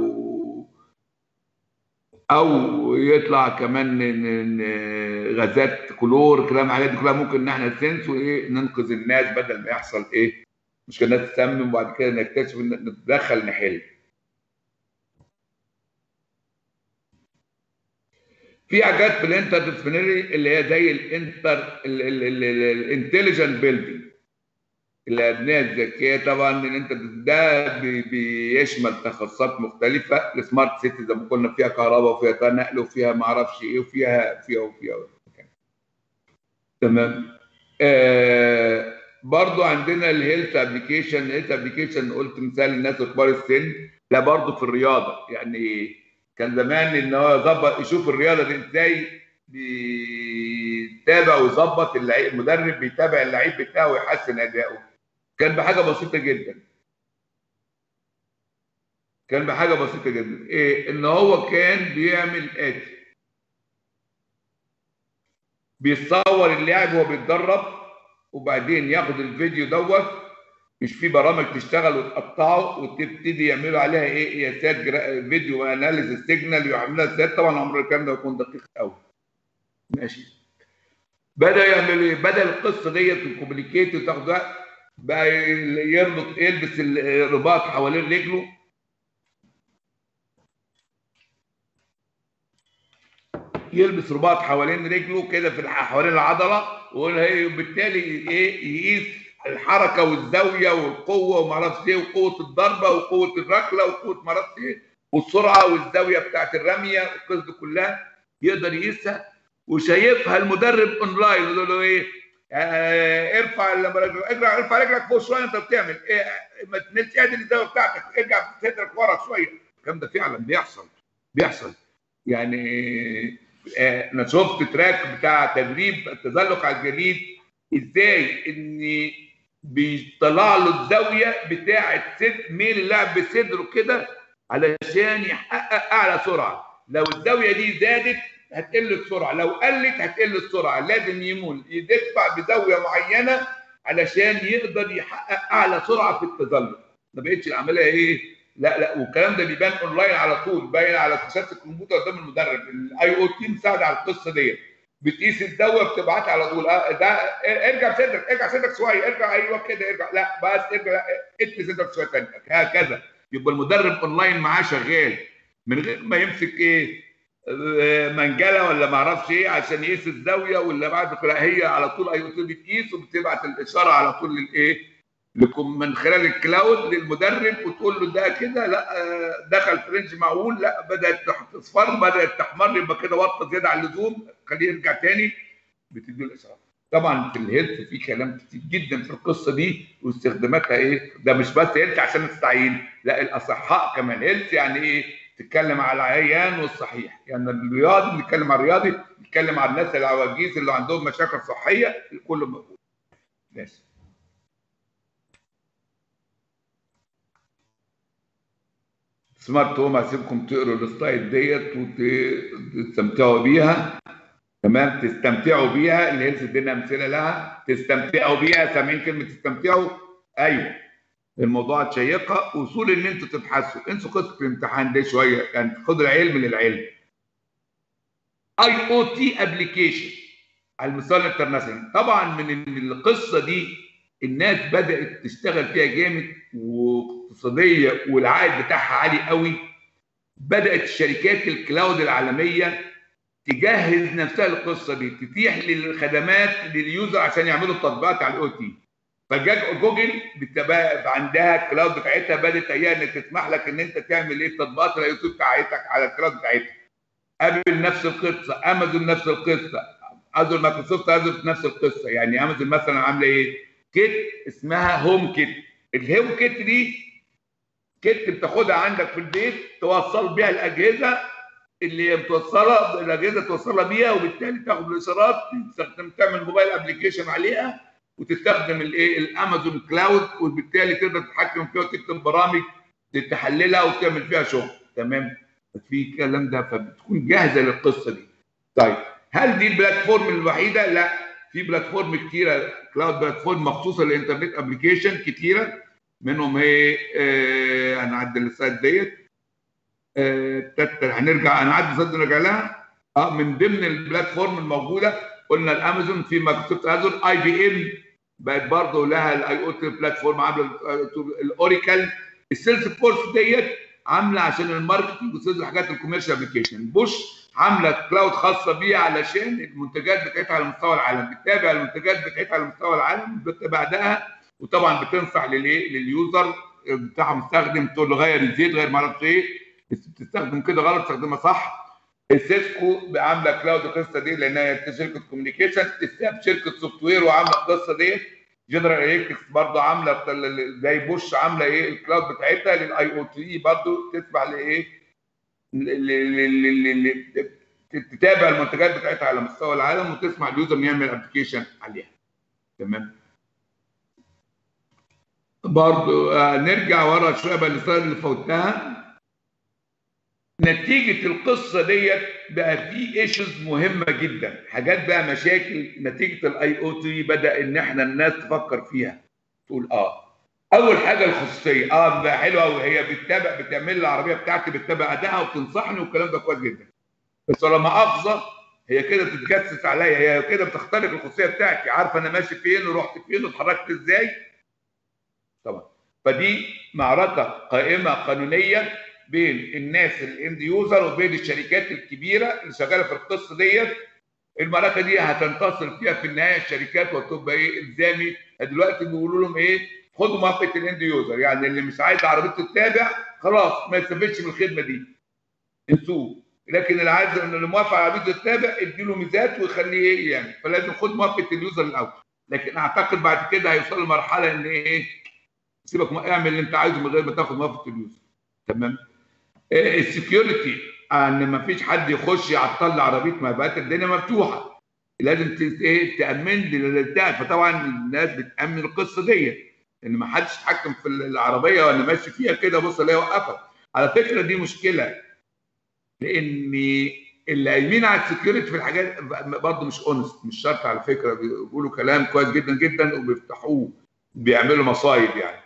او يطلع كمان غازات كلور كلام، الحاجات دي كلها ممكن ان احنا نسنس ننقذ الناس بدل ما يحصل مش كان الناس تسمم وبعد كده نكتشف ان نتدخل نحل. في حاجات في الانتر ديسبلينري اللي هي زي الانتليجنت بيلدينج. الابنيه الذكيه طبعا ان انت ده بيشمل تخصصات مختلفه. السمارت سيتي زي ما قلنا فيها كهرباء وفيها نقل وفيها ما اعرفش ايه وفيها تمام. برضو عندنا الهيلث ابلكيشن. الهيلث ابلكيشن قلت مثال الناس كبار السن، لا برضو في الرياضه. يعني كان زمان ان هو يظبط يشوف الرياضه دي ازاي، بيتابع ويظبط اللعيب، المدرب بيتابع اللعيب بتاعه ويحسن اداؤه. كان بحاجه بسيطه جدا. ايه ان هو كان بيعمل اتي، بيصور اللاعب وهو بيتدرب وبعدين ياخد الفيديو دوت، مش في برامج تشتغل وتقطعه وتبتدي يعملوا عليها ايه قياسات فيديو اناليسيس سيجنال يعملها ازاي. طبعا عمر الكلام ده يكون دقيق قوي. ماشي. بدا يعمل ايه؟ بدا القصه ديت الكوميونيكيت وتاخد وقت، بقى يلبس الرباط حوالين رجله، يلبس رباط حوالين رجله كده في حوالين العضله، وبالتالي ايه يقيس الحركه والزاويه والقوه وما اعرفش ايه وقوه الضربه وقوه الركله وقوه ما اعرفش ايه والسرعه والزاويه بتاعت الرميه والقصه دي كلها يقدر يقيسها، وشايفها المدرب اونلاين. يقول له ايه؟ ارفع ارفع رجلك فوق شويه انت بتعمل ايه؟ ما تنسش اعدل الزاويه بتاعتك، ارجع صدرك ورا شويه. الكلام ده فعلا بيحصل. يعني انا شفت تراك بتاع تدريب التزلج على الجليد، ازاي ان بيطلع له الزاويه بتاعه ميل اللاعب بصدره كده علشان يحقق اعلى سرعه. لو الزاويه دي زادت هتقل السرعه، لو قلت هتقل السرعه. لازم يدفع بزاويه معينه علشان يقدر يحقق اعلى سرعه في التزلج. ما بقتش العمليه ايه؟ لا والكلام ده بيبان اونلاين على طول، باين على شاشه الكمبيوتر قدام المدرب. الاي او تي مساعد على القصه ديت، بتقيس الزاويه بتبعتها على طول. ده ارجع صدرك شويه، ارجع ايوه كده، ارجع لا بس ارجع اتني صدرك شويه ثانيه، هكذا. يبقى المدرب اونلاين معاه شغال من غير ما يمسك ايه منجله ولا ما اعرفش ايه عشان يقيس الزاويه ولا بعد كده. هي على طول اي او تي بتقيس وبتبعت الاشاره على طول للايه لكم من خلال الكلاود للمدرب، وتقول له ده كده لا دخل في رينج معقول، لا بدات تصفر بدات تحمر يبقى كده ورطه زياده عن اللزوم، خليه يرجع تاني، بتدي له الاشاره. طبعا في الهيلث في كلام كتير جدا في القصه دي واستخداماتها ايه. ده مش بس هيلث عشان التعيين، لا الاصحاء كمان. هيلث يعني ايه؟ تتكلم على العيان والصحيح، يعني الرياضي بنتكلم على الرياضي، نتكلم على الناس العواجيز اللي عندهم مشاكل صحيه، كله موجود. ماشي. سمارت هوم هسيبكم تقروا السلايد ديت وتستمتعوا بيها. تمام، تستمتعوا بيها. الهيلث ادينا امثله لها، تستمتعوا بيها. سامعين كلمه تستمتعوا؟ ايوه، الموضوعات شيقه. وصول ان انتوا تبحثوا، انسوا قصه الامتحان دي شويه، يعني خدوا العلم للعلم. اي او تي ابلكيشن على المستوى الانترناشونال. طبعا من القصه دي الناس بدات تشتغل فيها جامد واقتصاديه والعائد بتاعها عالي قوي. بدات الشركات الكلاود العالميه تجهز نفسها للقصه دي، تتيح للخدمات لليوزر عشان يعملوا التطبيقات على الاو تي. فجوجل بتبقى عندها الكلاود بتاعتها، بدات هي ان تسمح لك ان انت تعمل ايه التطبيقات الاي تي بتاعتك على الكلاود بتاعتها. ابل نفس القصه، امازون نفس القصه، ازور مايكروسوفت ازور نفس القصه. يعني امازون مثلا عامله ايه؟ كيت اسمها هوم كيت. الهوم كيت دي كيت بتاخدها عندك في البيت توصل بيها الاجهزه اللي متوصله، الاجهزه توصلها بيها، وبالتالي تاخد الاشارات تستخدم تعمل موبايل ابلكيشن عليها وتستخدم الايه الامازون كلاود، وبالتالي تقدر تتحكم فيها وتكتب برامج تحللها وتعمل فيها شغل. تمام، في الكلام ده، فبتكون جاهزه للقصه دي. طيب هل دي البلاتفورم الوحيده؟ لا، في بلاتفورم كتيره كلاود بلاتفورم مخصوصه للانترنت ابلكيشن كتيره. منهم ايه؟ هنعدل السلايد ديت. هنرجع هنعدي صد نرجع لها. من ضمن البلاتفورم الموجوده قلنا الامازون، في مايكروسوفت ازور، اي بي ام بقت برضه لها الاي او تي بلاتفورم، عامله الاوراكل، السيلز فورس ديت عامله عشان الماركتنج وسيلز الحاجات الكوميرشال ابلكيشن. بوش عامله كلاود خاصه بيها علشان المنتجات بتاعتها على مستوى العالم، بتتابع المنتجات بتاعتها على مستوى العالم. بعدها وطبعا بتنصح لليوزر بتاع مستخدم تقول له غير الزيت غير ما اعرفش ايه، بتستخدم كده غلط تستخدمها صح. السيسكو عامله كلاود القصه دي لانها شركه كوميونيكيشن، الساب شركه سوفت وير وعامله القصه دي. جنرال الكتريكس برضه عامله زي بوش عامله ايه الكلاود بتاعتها للاي او تي برضه تسمح لايه تتابع المنتجات بتاعتها على مستوى العالم وتسمح اليوزر انه يعمل ابلكيشن عليها. تمام. برضه نرجع ورا شويه بقى السلايد اللي فوتها. نتيجه القصه ديت بقى في ايشوز مهمه جدا، حاجات بقى مشاكل نتيجه الاي او تي بدا ان احنا الناس تفكر فيها تقول اول حاجه الخصوصيه. بقى حلوه قوي، هي بتعمل لي العربيه بتاعتي بتتابع ادائها وبتنصحني والكلام ده كويس جدا، بس لما مؤاخذه هي كده بتتجسس عليا، هي كده بتخترق الخصوصيه بتاعتي، عارفه انا ماشي فين ورحت فين واتحركت ازاي. طبعا فدي معركه قائمه قانونيه بين الناس الاند يوزر وبين الشركات الكبيره اللي شغاله في القصه ديت. المعركه دي هتنتصر فيها في النهايه الشركات وتبقى ايه الزامي. دلوقتي بيقولوا لهم ايه خدوا موافقه الاند يوزر، يعني اللي مش عايز عربيته تتابع خلاص ما يستفدش من الخدمه دي انسوه، لكن اللي عايز اللي موافق على عربيته تتابع اديله ميزات ويخليه ايه يعني، فلازم خد موافقه اليوزر الاول. لكن اعتقد بعد كده هيوصل لمرحله ان ايه سيبك اعمل اللي انت عايزه من غير ما تاخد موافقه اليوزر. تمام. السكيورتي ان ما فيش حد يخش يعطل لي عربيه، ما بقت الدنيا مفتوحه لازم تامن لي بتاعك. فطبعا الناس بتامن القصه ديت ان ما حدش يتحكم في العربيه وانا ماشي فيها كده بص الاقيها وقفت. على فكره دي مشكله، لان اللي قايمين على السكيورتي في الحاجات برضه مش اونست، مش شرط على فكره، بيقولوا كلام كويس جدا جدا وبيفتحوه بيعملوا مصايب يعني.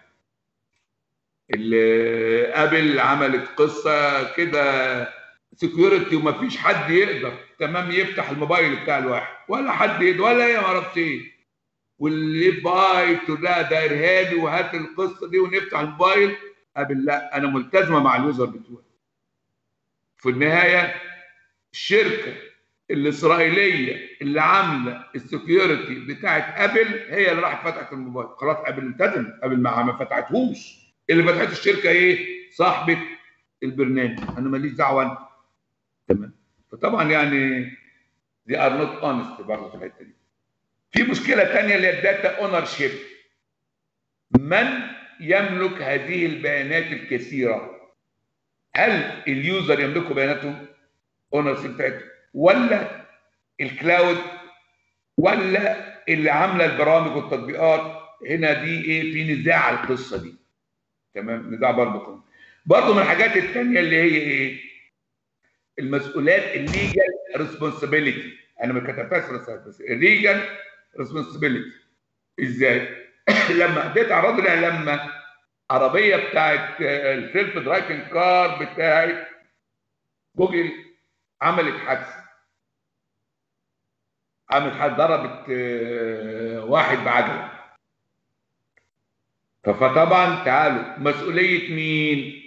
اللي ابل عملت قصه كده سكيورتي ومفيش حد يقدر تمام يفتح الموبايل بتاع الواحد ولا حد يقدر ولا ما اعرفش ايه، واللي بايت ده ارهابي وهات القصه دي ونفتح الموبايل. ابل لا، انا ملتزمه مع اليوزر بتوعي. في النهايه الشركه الاسرائيليه اللي عامله السكيورتي بتاعت ابل هي اللي راحت فتحت الموبايل، خلاص ابل التزمت، ابل ما فتحتهوش، اللي فتحت الشركه ايه؟ صاحبه البرنامج، انا ماليش دعوه انت. تمام. فطبعا يعني دي ار نوت اونست برضه في الحته دي. في مشكله ثانيه اللي هي الداتا اونر شيب. من يملك هذه البيانات الكثيره؟ هل اليوزر يملك بياناتهم اونر شيب بتاعته، ولا الكلاود، ولا اللي عامله البرامج والتطبيقات؟ هنا دي ايه في نزاع على القصه دي. تمام. نزاع برضه من الحاجات الثانيه اللي هي ايه؟ المسؤوليات الليجال ريسبونسابيلتي. انا ما كتبتهاش في الرساله بس الليجال ريسبونسابيلتي ازاي؟ لما اديت عرض لها لما عربيه بتاعت السيلف درايفنج كار بتاعت جوجل عملت حادثه، ضربت واحد بعجله. فطبعا تعالوا مسؤوليه مين؟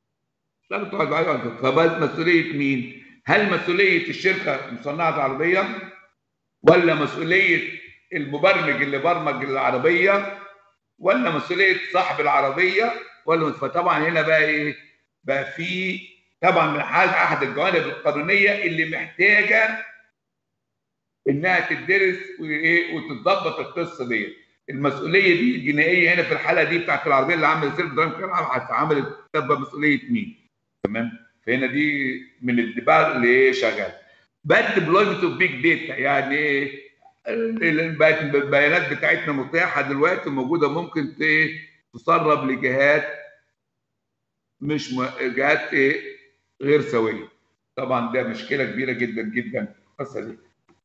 مسؤوليه مين؟ هل مسؤوليه الشركه مصنعه العربيه، ولا مسؤوليه المبرمج اللي برمج العربيه، ولا مسؤوليه صاحب العربيه، ولا؟ فطبعا هنا بقى ايه؟ بقى في طبعا من احد الجوانب القانونيه اللي محتاجه انها تدرس وايه وتتظبط القصه دي. المسؤوليه دي الجنائيه هنا في الحاله دي بتاعت العربيه اللي عملت سيلف درايف عملت تبقى مسؤوليه مين؟ تمام. فهنا دي من الدباغ اللي شغال. بقت ديبلويمنت اوف بيج داتا، يعني ايه؟ بقت البيانات بتاعتنا متاحه دلوقتي وموجوده، ممكن تسرب لجهات مش جهات ايه غير سويه. طبعا ده مشكله كبيره جدا جدا القصه دي.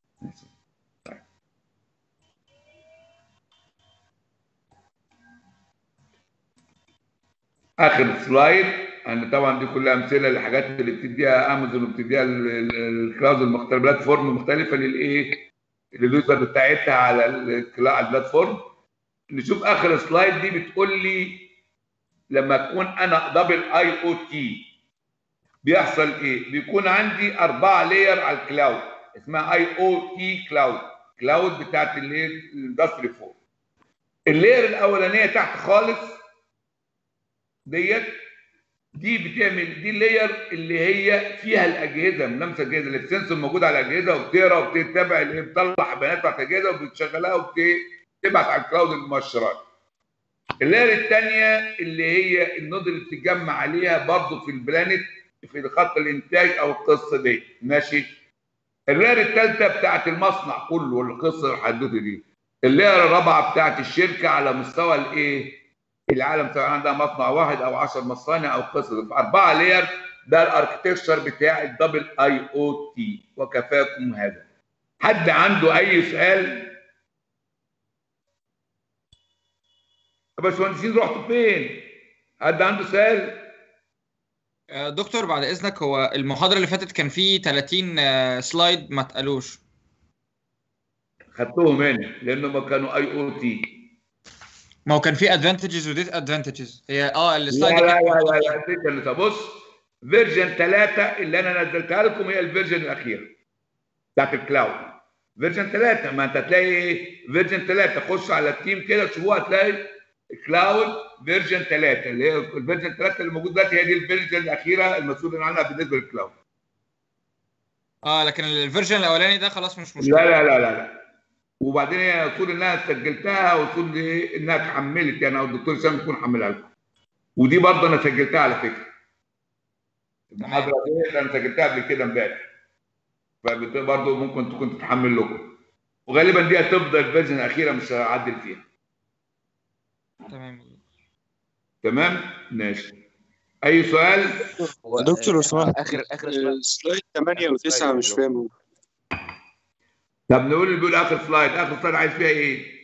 اخر سلايد. انا طبعا دي كلها امثله للحاجات اللي بتديها امازون وبتديها الكلاود المختلفه، بلاتفورم مختلفه للايه؟ لليوزر بتاعتها على البلاتفورم. نشوف اخر سلايد دي بتقول لي لما اكون انا دبل اي او تي بيحصل ايه؟ بيكون عندي 4 لاير على الكلاود اسمها اي او تي كلاود بتاعت الاندستري 4. اللاير الاولانيه تحت خالص دي بتعمل دي اللاير اللي هي فيها الاجهزه، ملامسه الاجهزه، السنسور موجود على الاجهزه وبتقرا وبتتابع بتطلع بيانات بتاعت الاجهزه وبتشغلها وبتبعت على الكلاود المؤشرات. اللاير الثانيه اللي هي النود اللي بتتجمع عليها برضه في البلانت في خط الانتاج او القصه دي، ماشي. اللاير الثالثه بتاعت المصنع كله والقصه الحدوته دي. اللاير الرابعه بتاعت الشركه على مستوى الايه؟ العالم، سواء عندها مصنع واحد او 10 مصانع او قصه. 4 لاير ده الاركتكشر بتاع الدبل اي او تي، وكفاكم هذا. حد عنده اي سؤال؟ يا باشمهندسين رحتوا فين؟ حد عنده سؤال؟ دكتور بعد اذنك، هو المحاضره اللي فاتت كان فيه 30 سلايد ما اتقالوش. خدتوهم هنا لانهم كانوا اي او تي. ما هو كان فيه ادفانتجز وديس ادفانتجز. هي لا السلايد لا دي لا كانت لا لا، دي كانت بص، فيرجن 3 اللي انا نزلتها لكم هي الفيرجن الاخيره بتاعت الكلاود. فيرجن 3، ما انت هتلاقي ايه؟ فيرجن 3 خش على التيم كده تشوفوها هتلاقي كلاود فيرجن 3 اللي هي الفيرجن 3 اللي موجود دلوقتي، هي دي الفيرجن الاخيره المسؤول عنها بالنسبه للكلاود. لكن الفيرجن الاولاني ده خلاص مش مشكله. لا لا لا لا لا. وبعدين هي المفروض انها سجلتها والمفروض انها اتحملت يعني، او الدكتور سامي يكون حملها لكم. ودي برضه انا سجلتها على فكره. المحاضره دي انا سجلتها قبل كده امبارح. فبرضه ممكن تكون تتحمل لكم. وغالبا دي هتفضل الفيرجن الاخيره مش هعدل فيها. تمام. تمام؟ ماشي. اي سؤال؟ دكتور لو سمحت، اخر سلايد 8 و9 مش فاهم. طب نقول اللي بيقول اخر سلايد، اخر سلايد عايز فيها ايه؟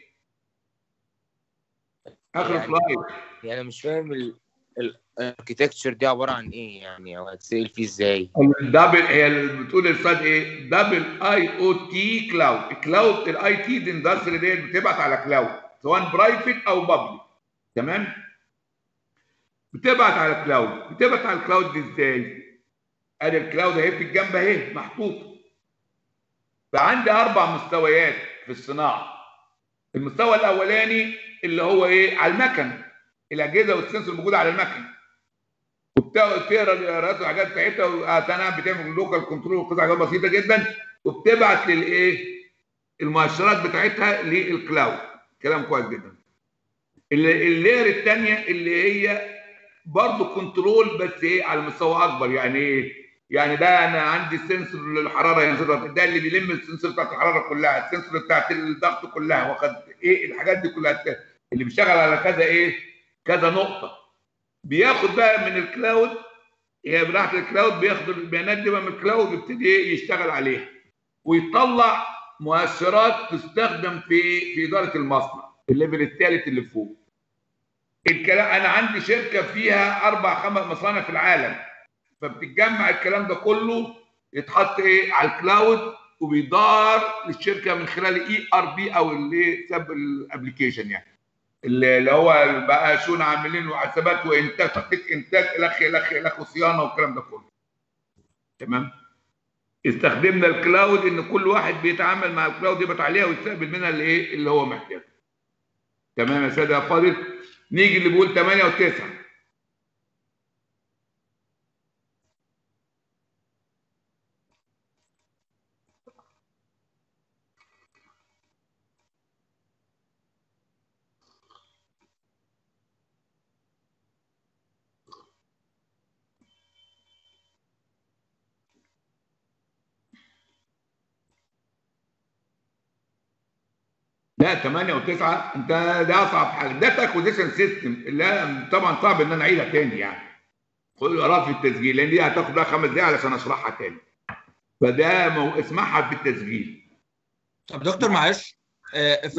اخر يعني سلايد. يعني مش فاهم الاركتكتشر دي عباره عن ايه يعني، او هتسال فيه ازاي؟ الدبل هي اللي بتقول السلايد ايه؟ دبل اي او تي كلاود. الكلاود الاي تي دي اندستري ديت بتبعت على كلاود سواء برايفت او بابليك. تمام؟ بتبعت على كلاود. بتبعت على الكلاود دي ازاي؟ ادي الكلاود اهي في الجنب اهي محطوطه. فعندي 4 مستويات في الصناعه. المستوى الاولاني اللي هو ايه؟ على المكن، الاجهزه والسنسور موجوده على المكن، وبتقرا القراءات والحاجات بتاعتها، وثانيا بتعمل لوكال كنترول وقطع حاجات بسيطه جدا، وبتبعت للايه؟ المؤشرات بتاعتها للكلاود. كلام كويس جدا. اللاير الثانيه اللي هي برضه كنترول بس ايه؟ على مستوى اكبر. يعني ايه؟ يعني ده انا عندي سنسور للحراره، يعني ده اللي بيلم السنسور بتاعت الحراره كلها، السنسور بتاعت الضغط كلها، واخد ايه الحاجات دي كلها اللي بيشتغل على كذا ايه؟ كذا نقطه. بياخد بقى من الكلاود، هي براحه الكلاود، بياخد البيانات دي بقى من الكلاود ويبتدي ايه؟ يشتغل عليها ويطلع مؤشرات تستخدم في اداره المصنع، الليفل الثالث اللي فوق. الكلام انا عندي شركه فيها 4 5 مصانع في العالم، فبتتجمع الكلام ده كله يتحط ايه؟ على الكلاود، وبيدار للشركه من خلال اي ار بي او اللي سب الابلكيشن، يعني اللي هو بقى شون عاملين له حسابات وانتاج، تخطيط انتاج الخ وصيانه والكلام ده كله. تمام؟ استخدمنا الكلاود ان كل واحد بيتعامل مع الكلاود يبعت عليها ويستقبل منها الايه؟ اللي هو محتاجه. تمام يا ساده يا فاضل؟ نيجي اللي بيقول 8 و9. لا 8 و9 انت ده اصعب حاجه، ده اكوزيشن سيستم اللي طبعا صعب ان انا اعيدها تاني يعني. خد وراها في التسجيل لان دي هتاخد لها 5 دقايق علشان اشرحها تاني. فده اسمعها في التسجيل. طب دكتور معلش، في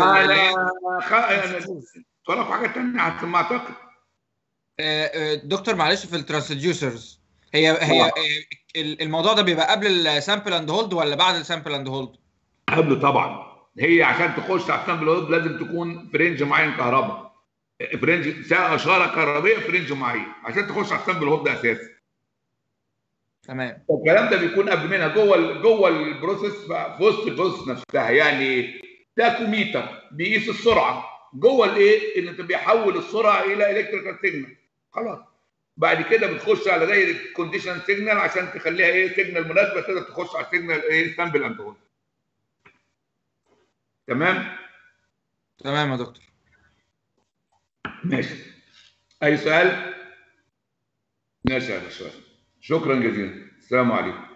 طلب حاجه ثانيه عشان ما اعتقد. دكتور معلش، في الترانسديوسرز هي الموضوع ده بيبقى قبل السامبل اند هولد ولا بعد السامبل اند هولد؟ قبل طبعا. هي عشان تخش على السامبل هولد لازم تكون في رينج معين كهرباء، في رينج اشاره كهربائيه في رينج معين عشان تخش على السامبل هولد اساسا. تمام. الكلام ده بيكون قبل منها جوه البروسيس، في وسط البروسيس نفسها. يعني تاكوميتر بيقيس السرعه جوه الايه اللي بيحول السرعه الى الكتريكال سيجنال. خلاص بعد كده بتخش على دايره كونديشن سيجنال عشان تخليها ايه سيجنال مناسبه، تقدر تخش على السيجنال ايه سامبل اند هولد. تمام تمام يا دكتور. ماشي. اي سؤال؟ ماشي يا باشا، شكرا جزيلا، السلام عليكم.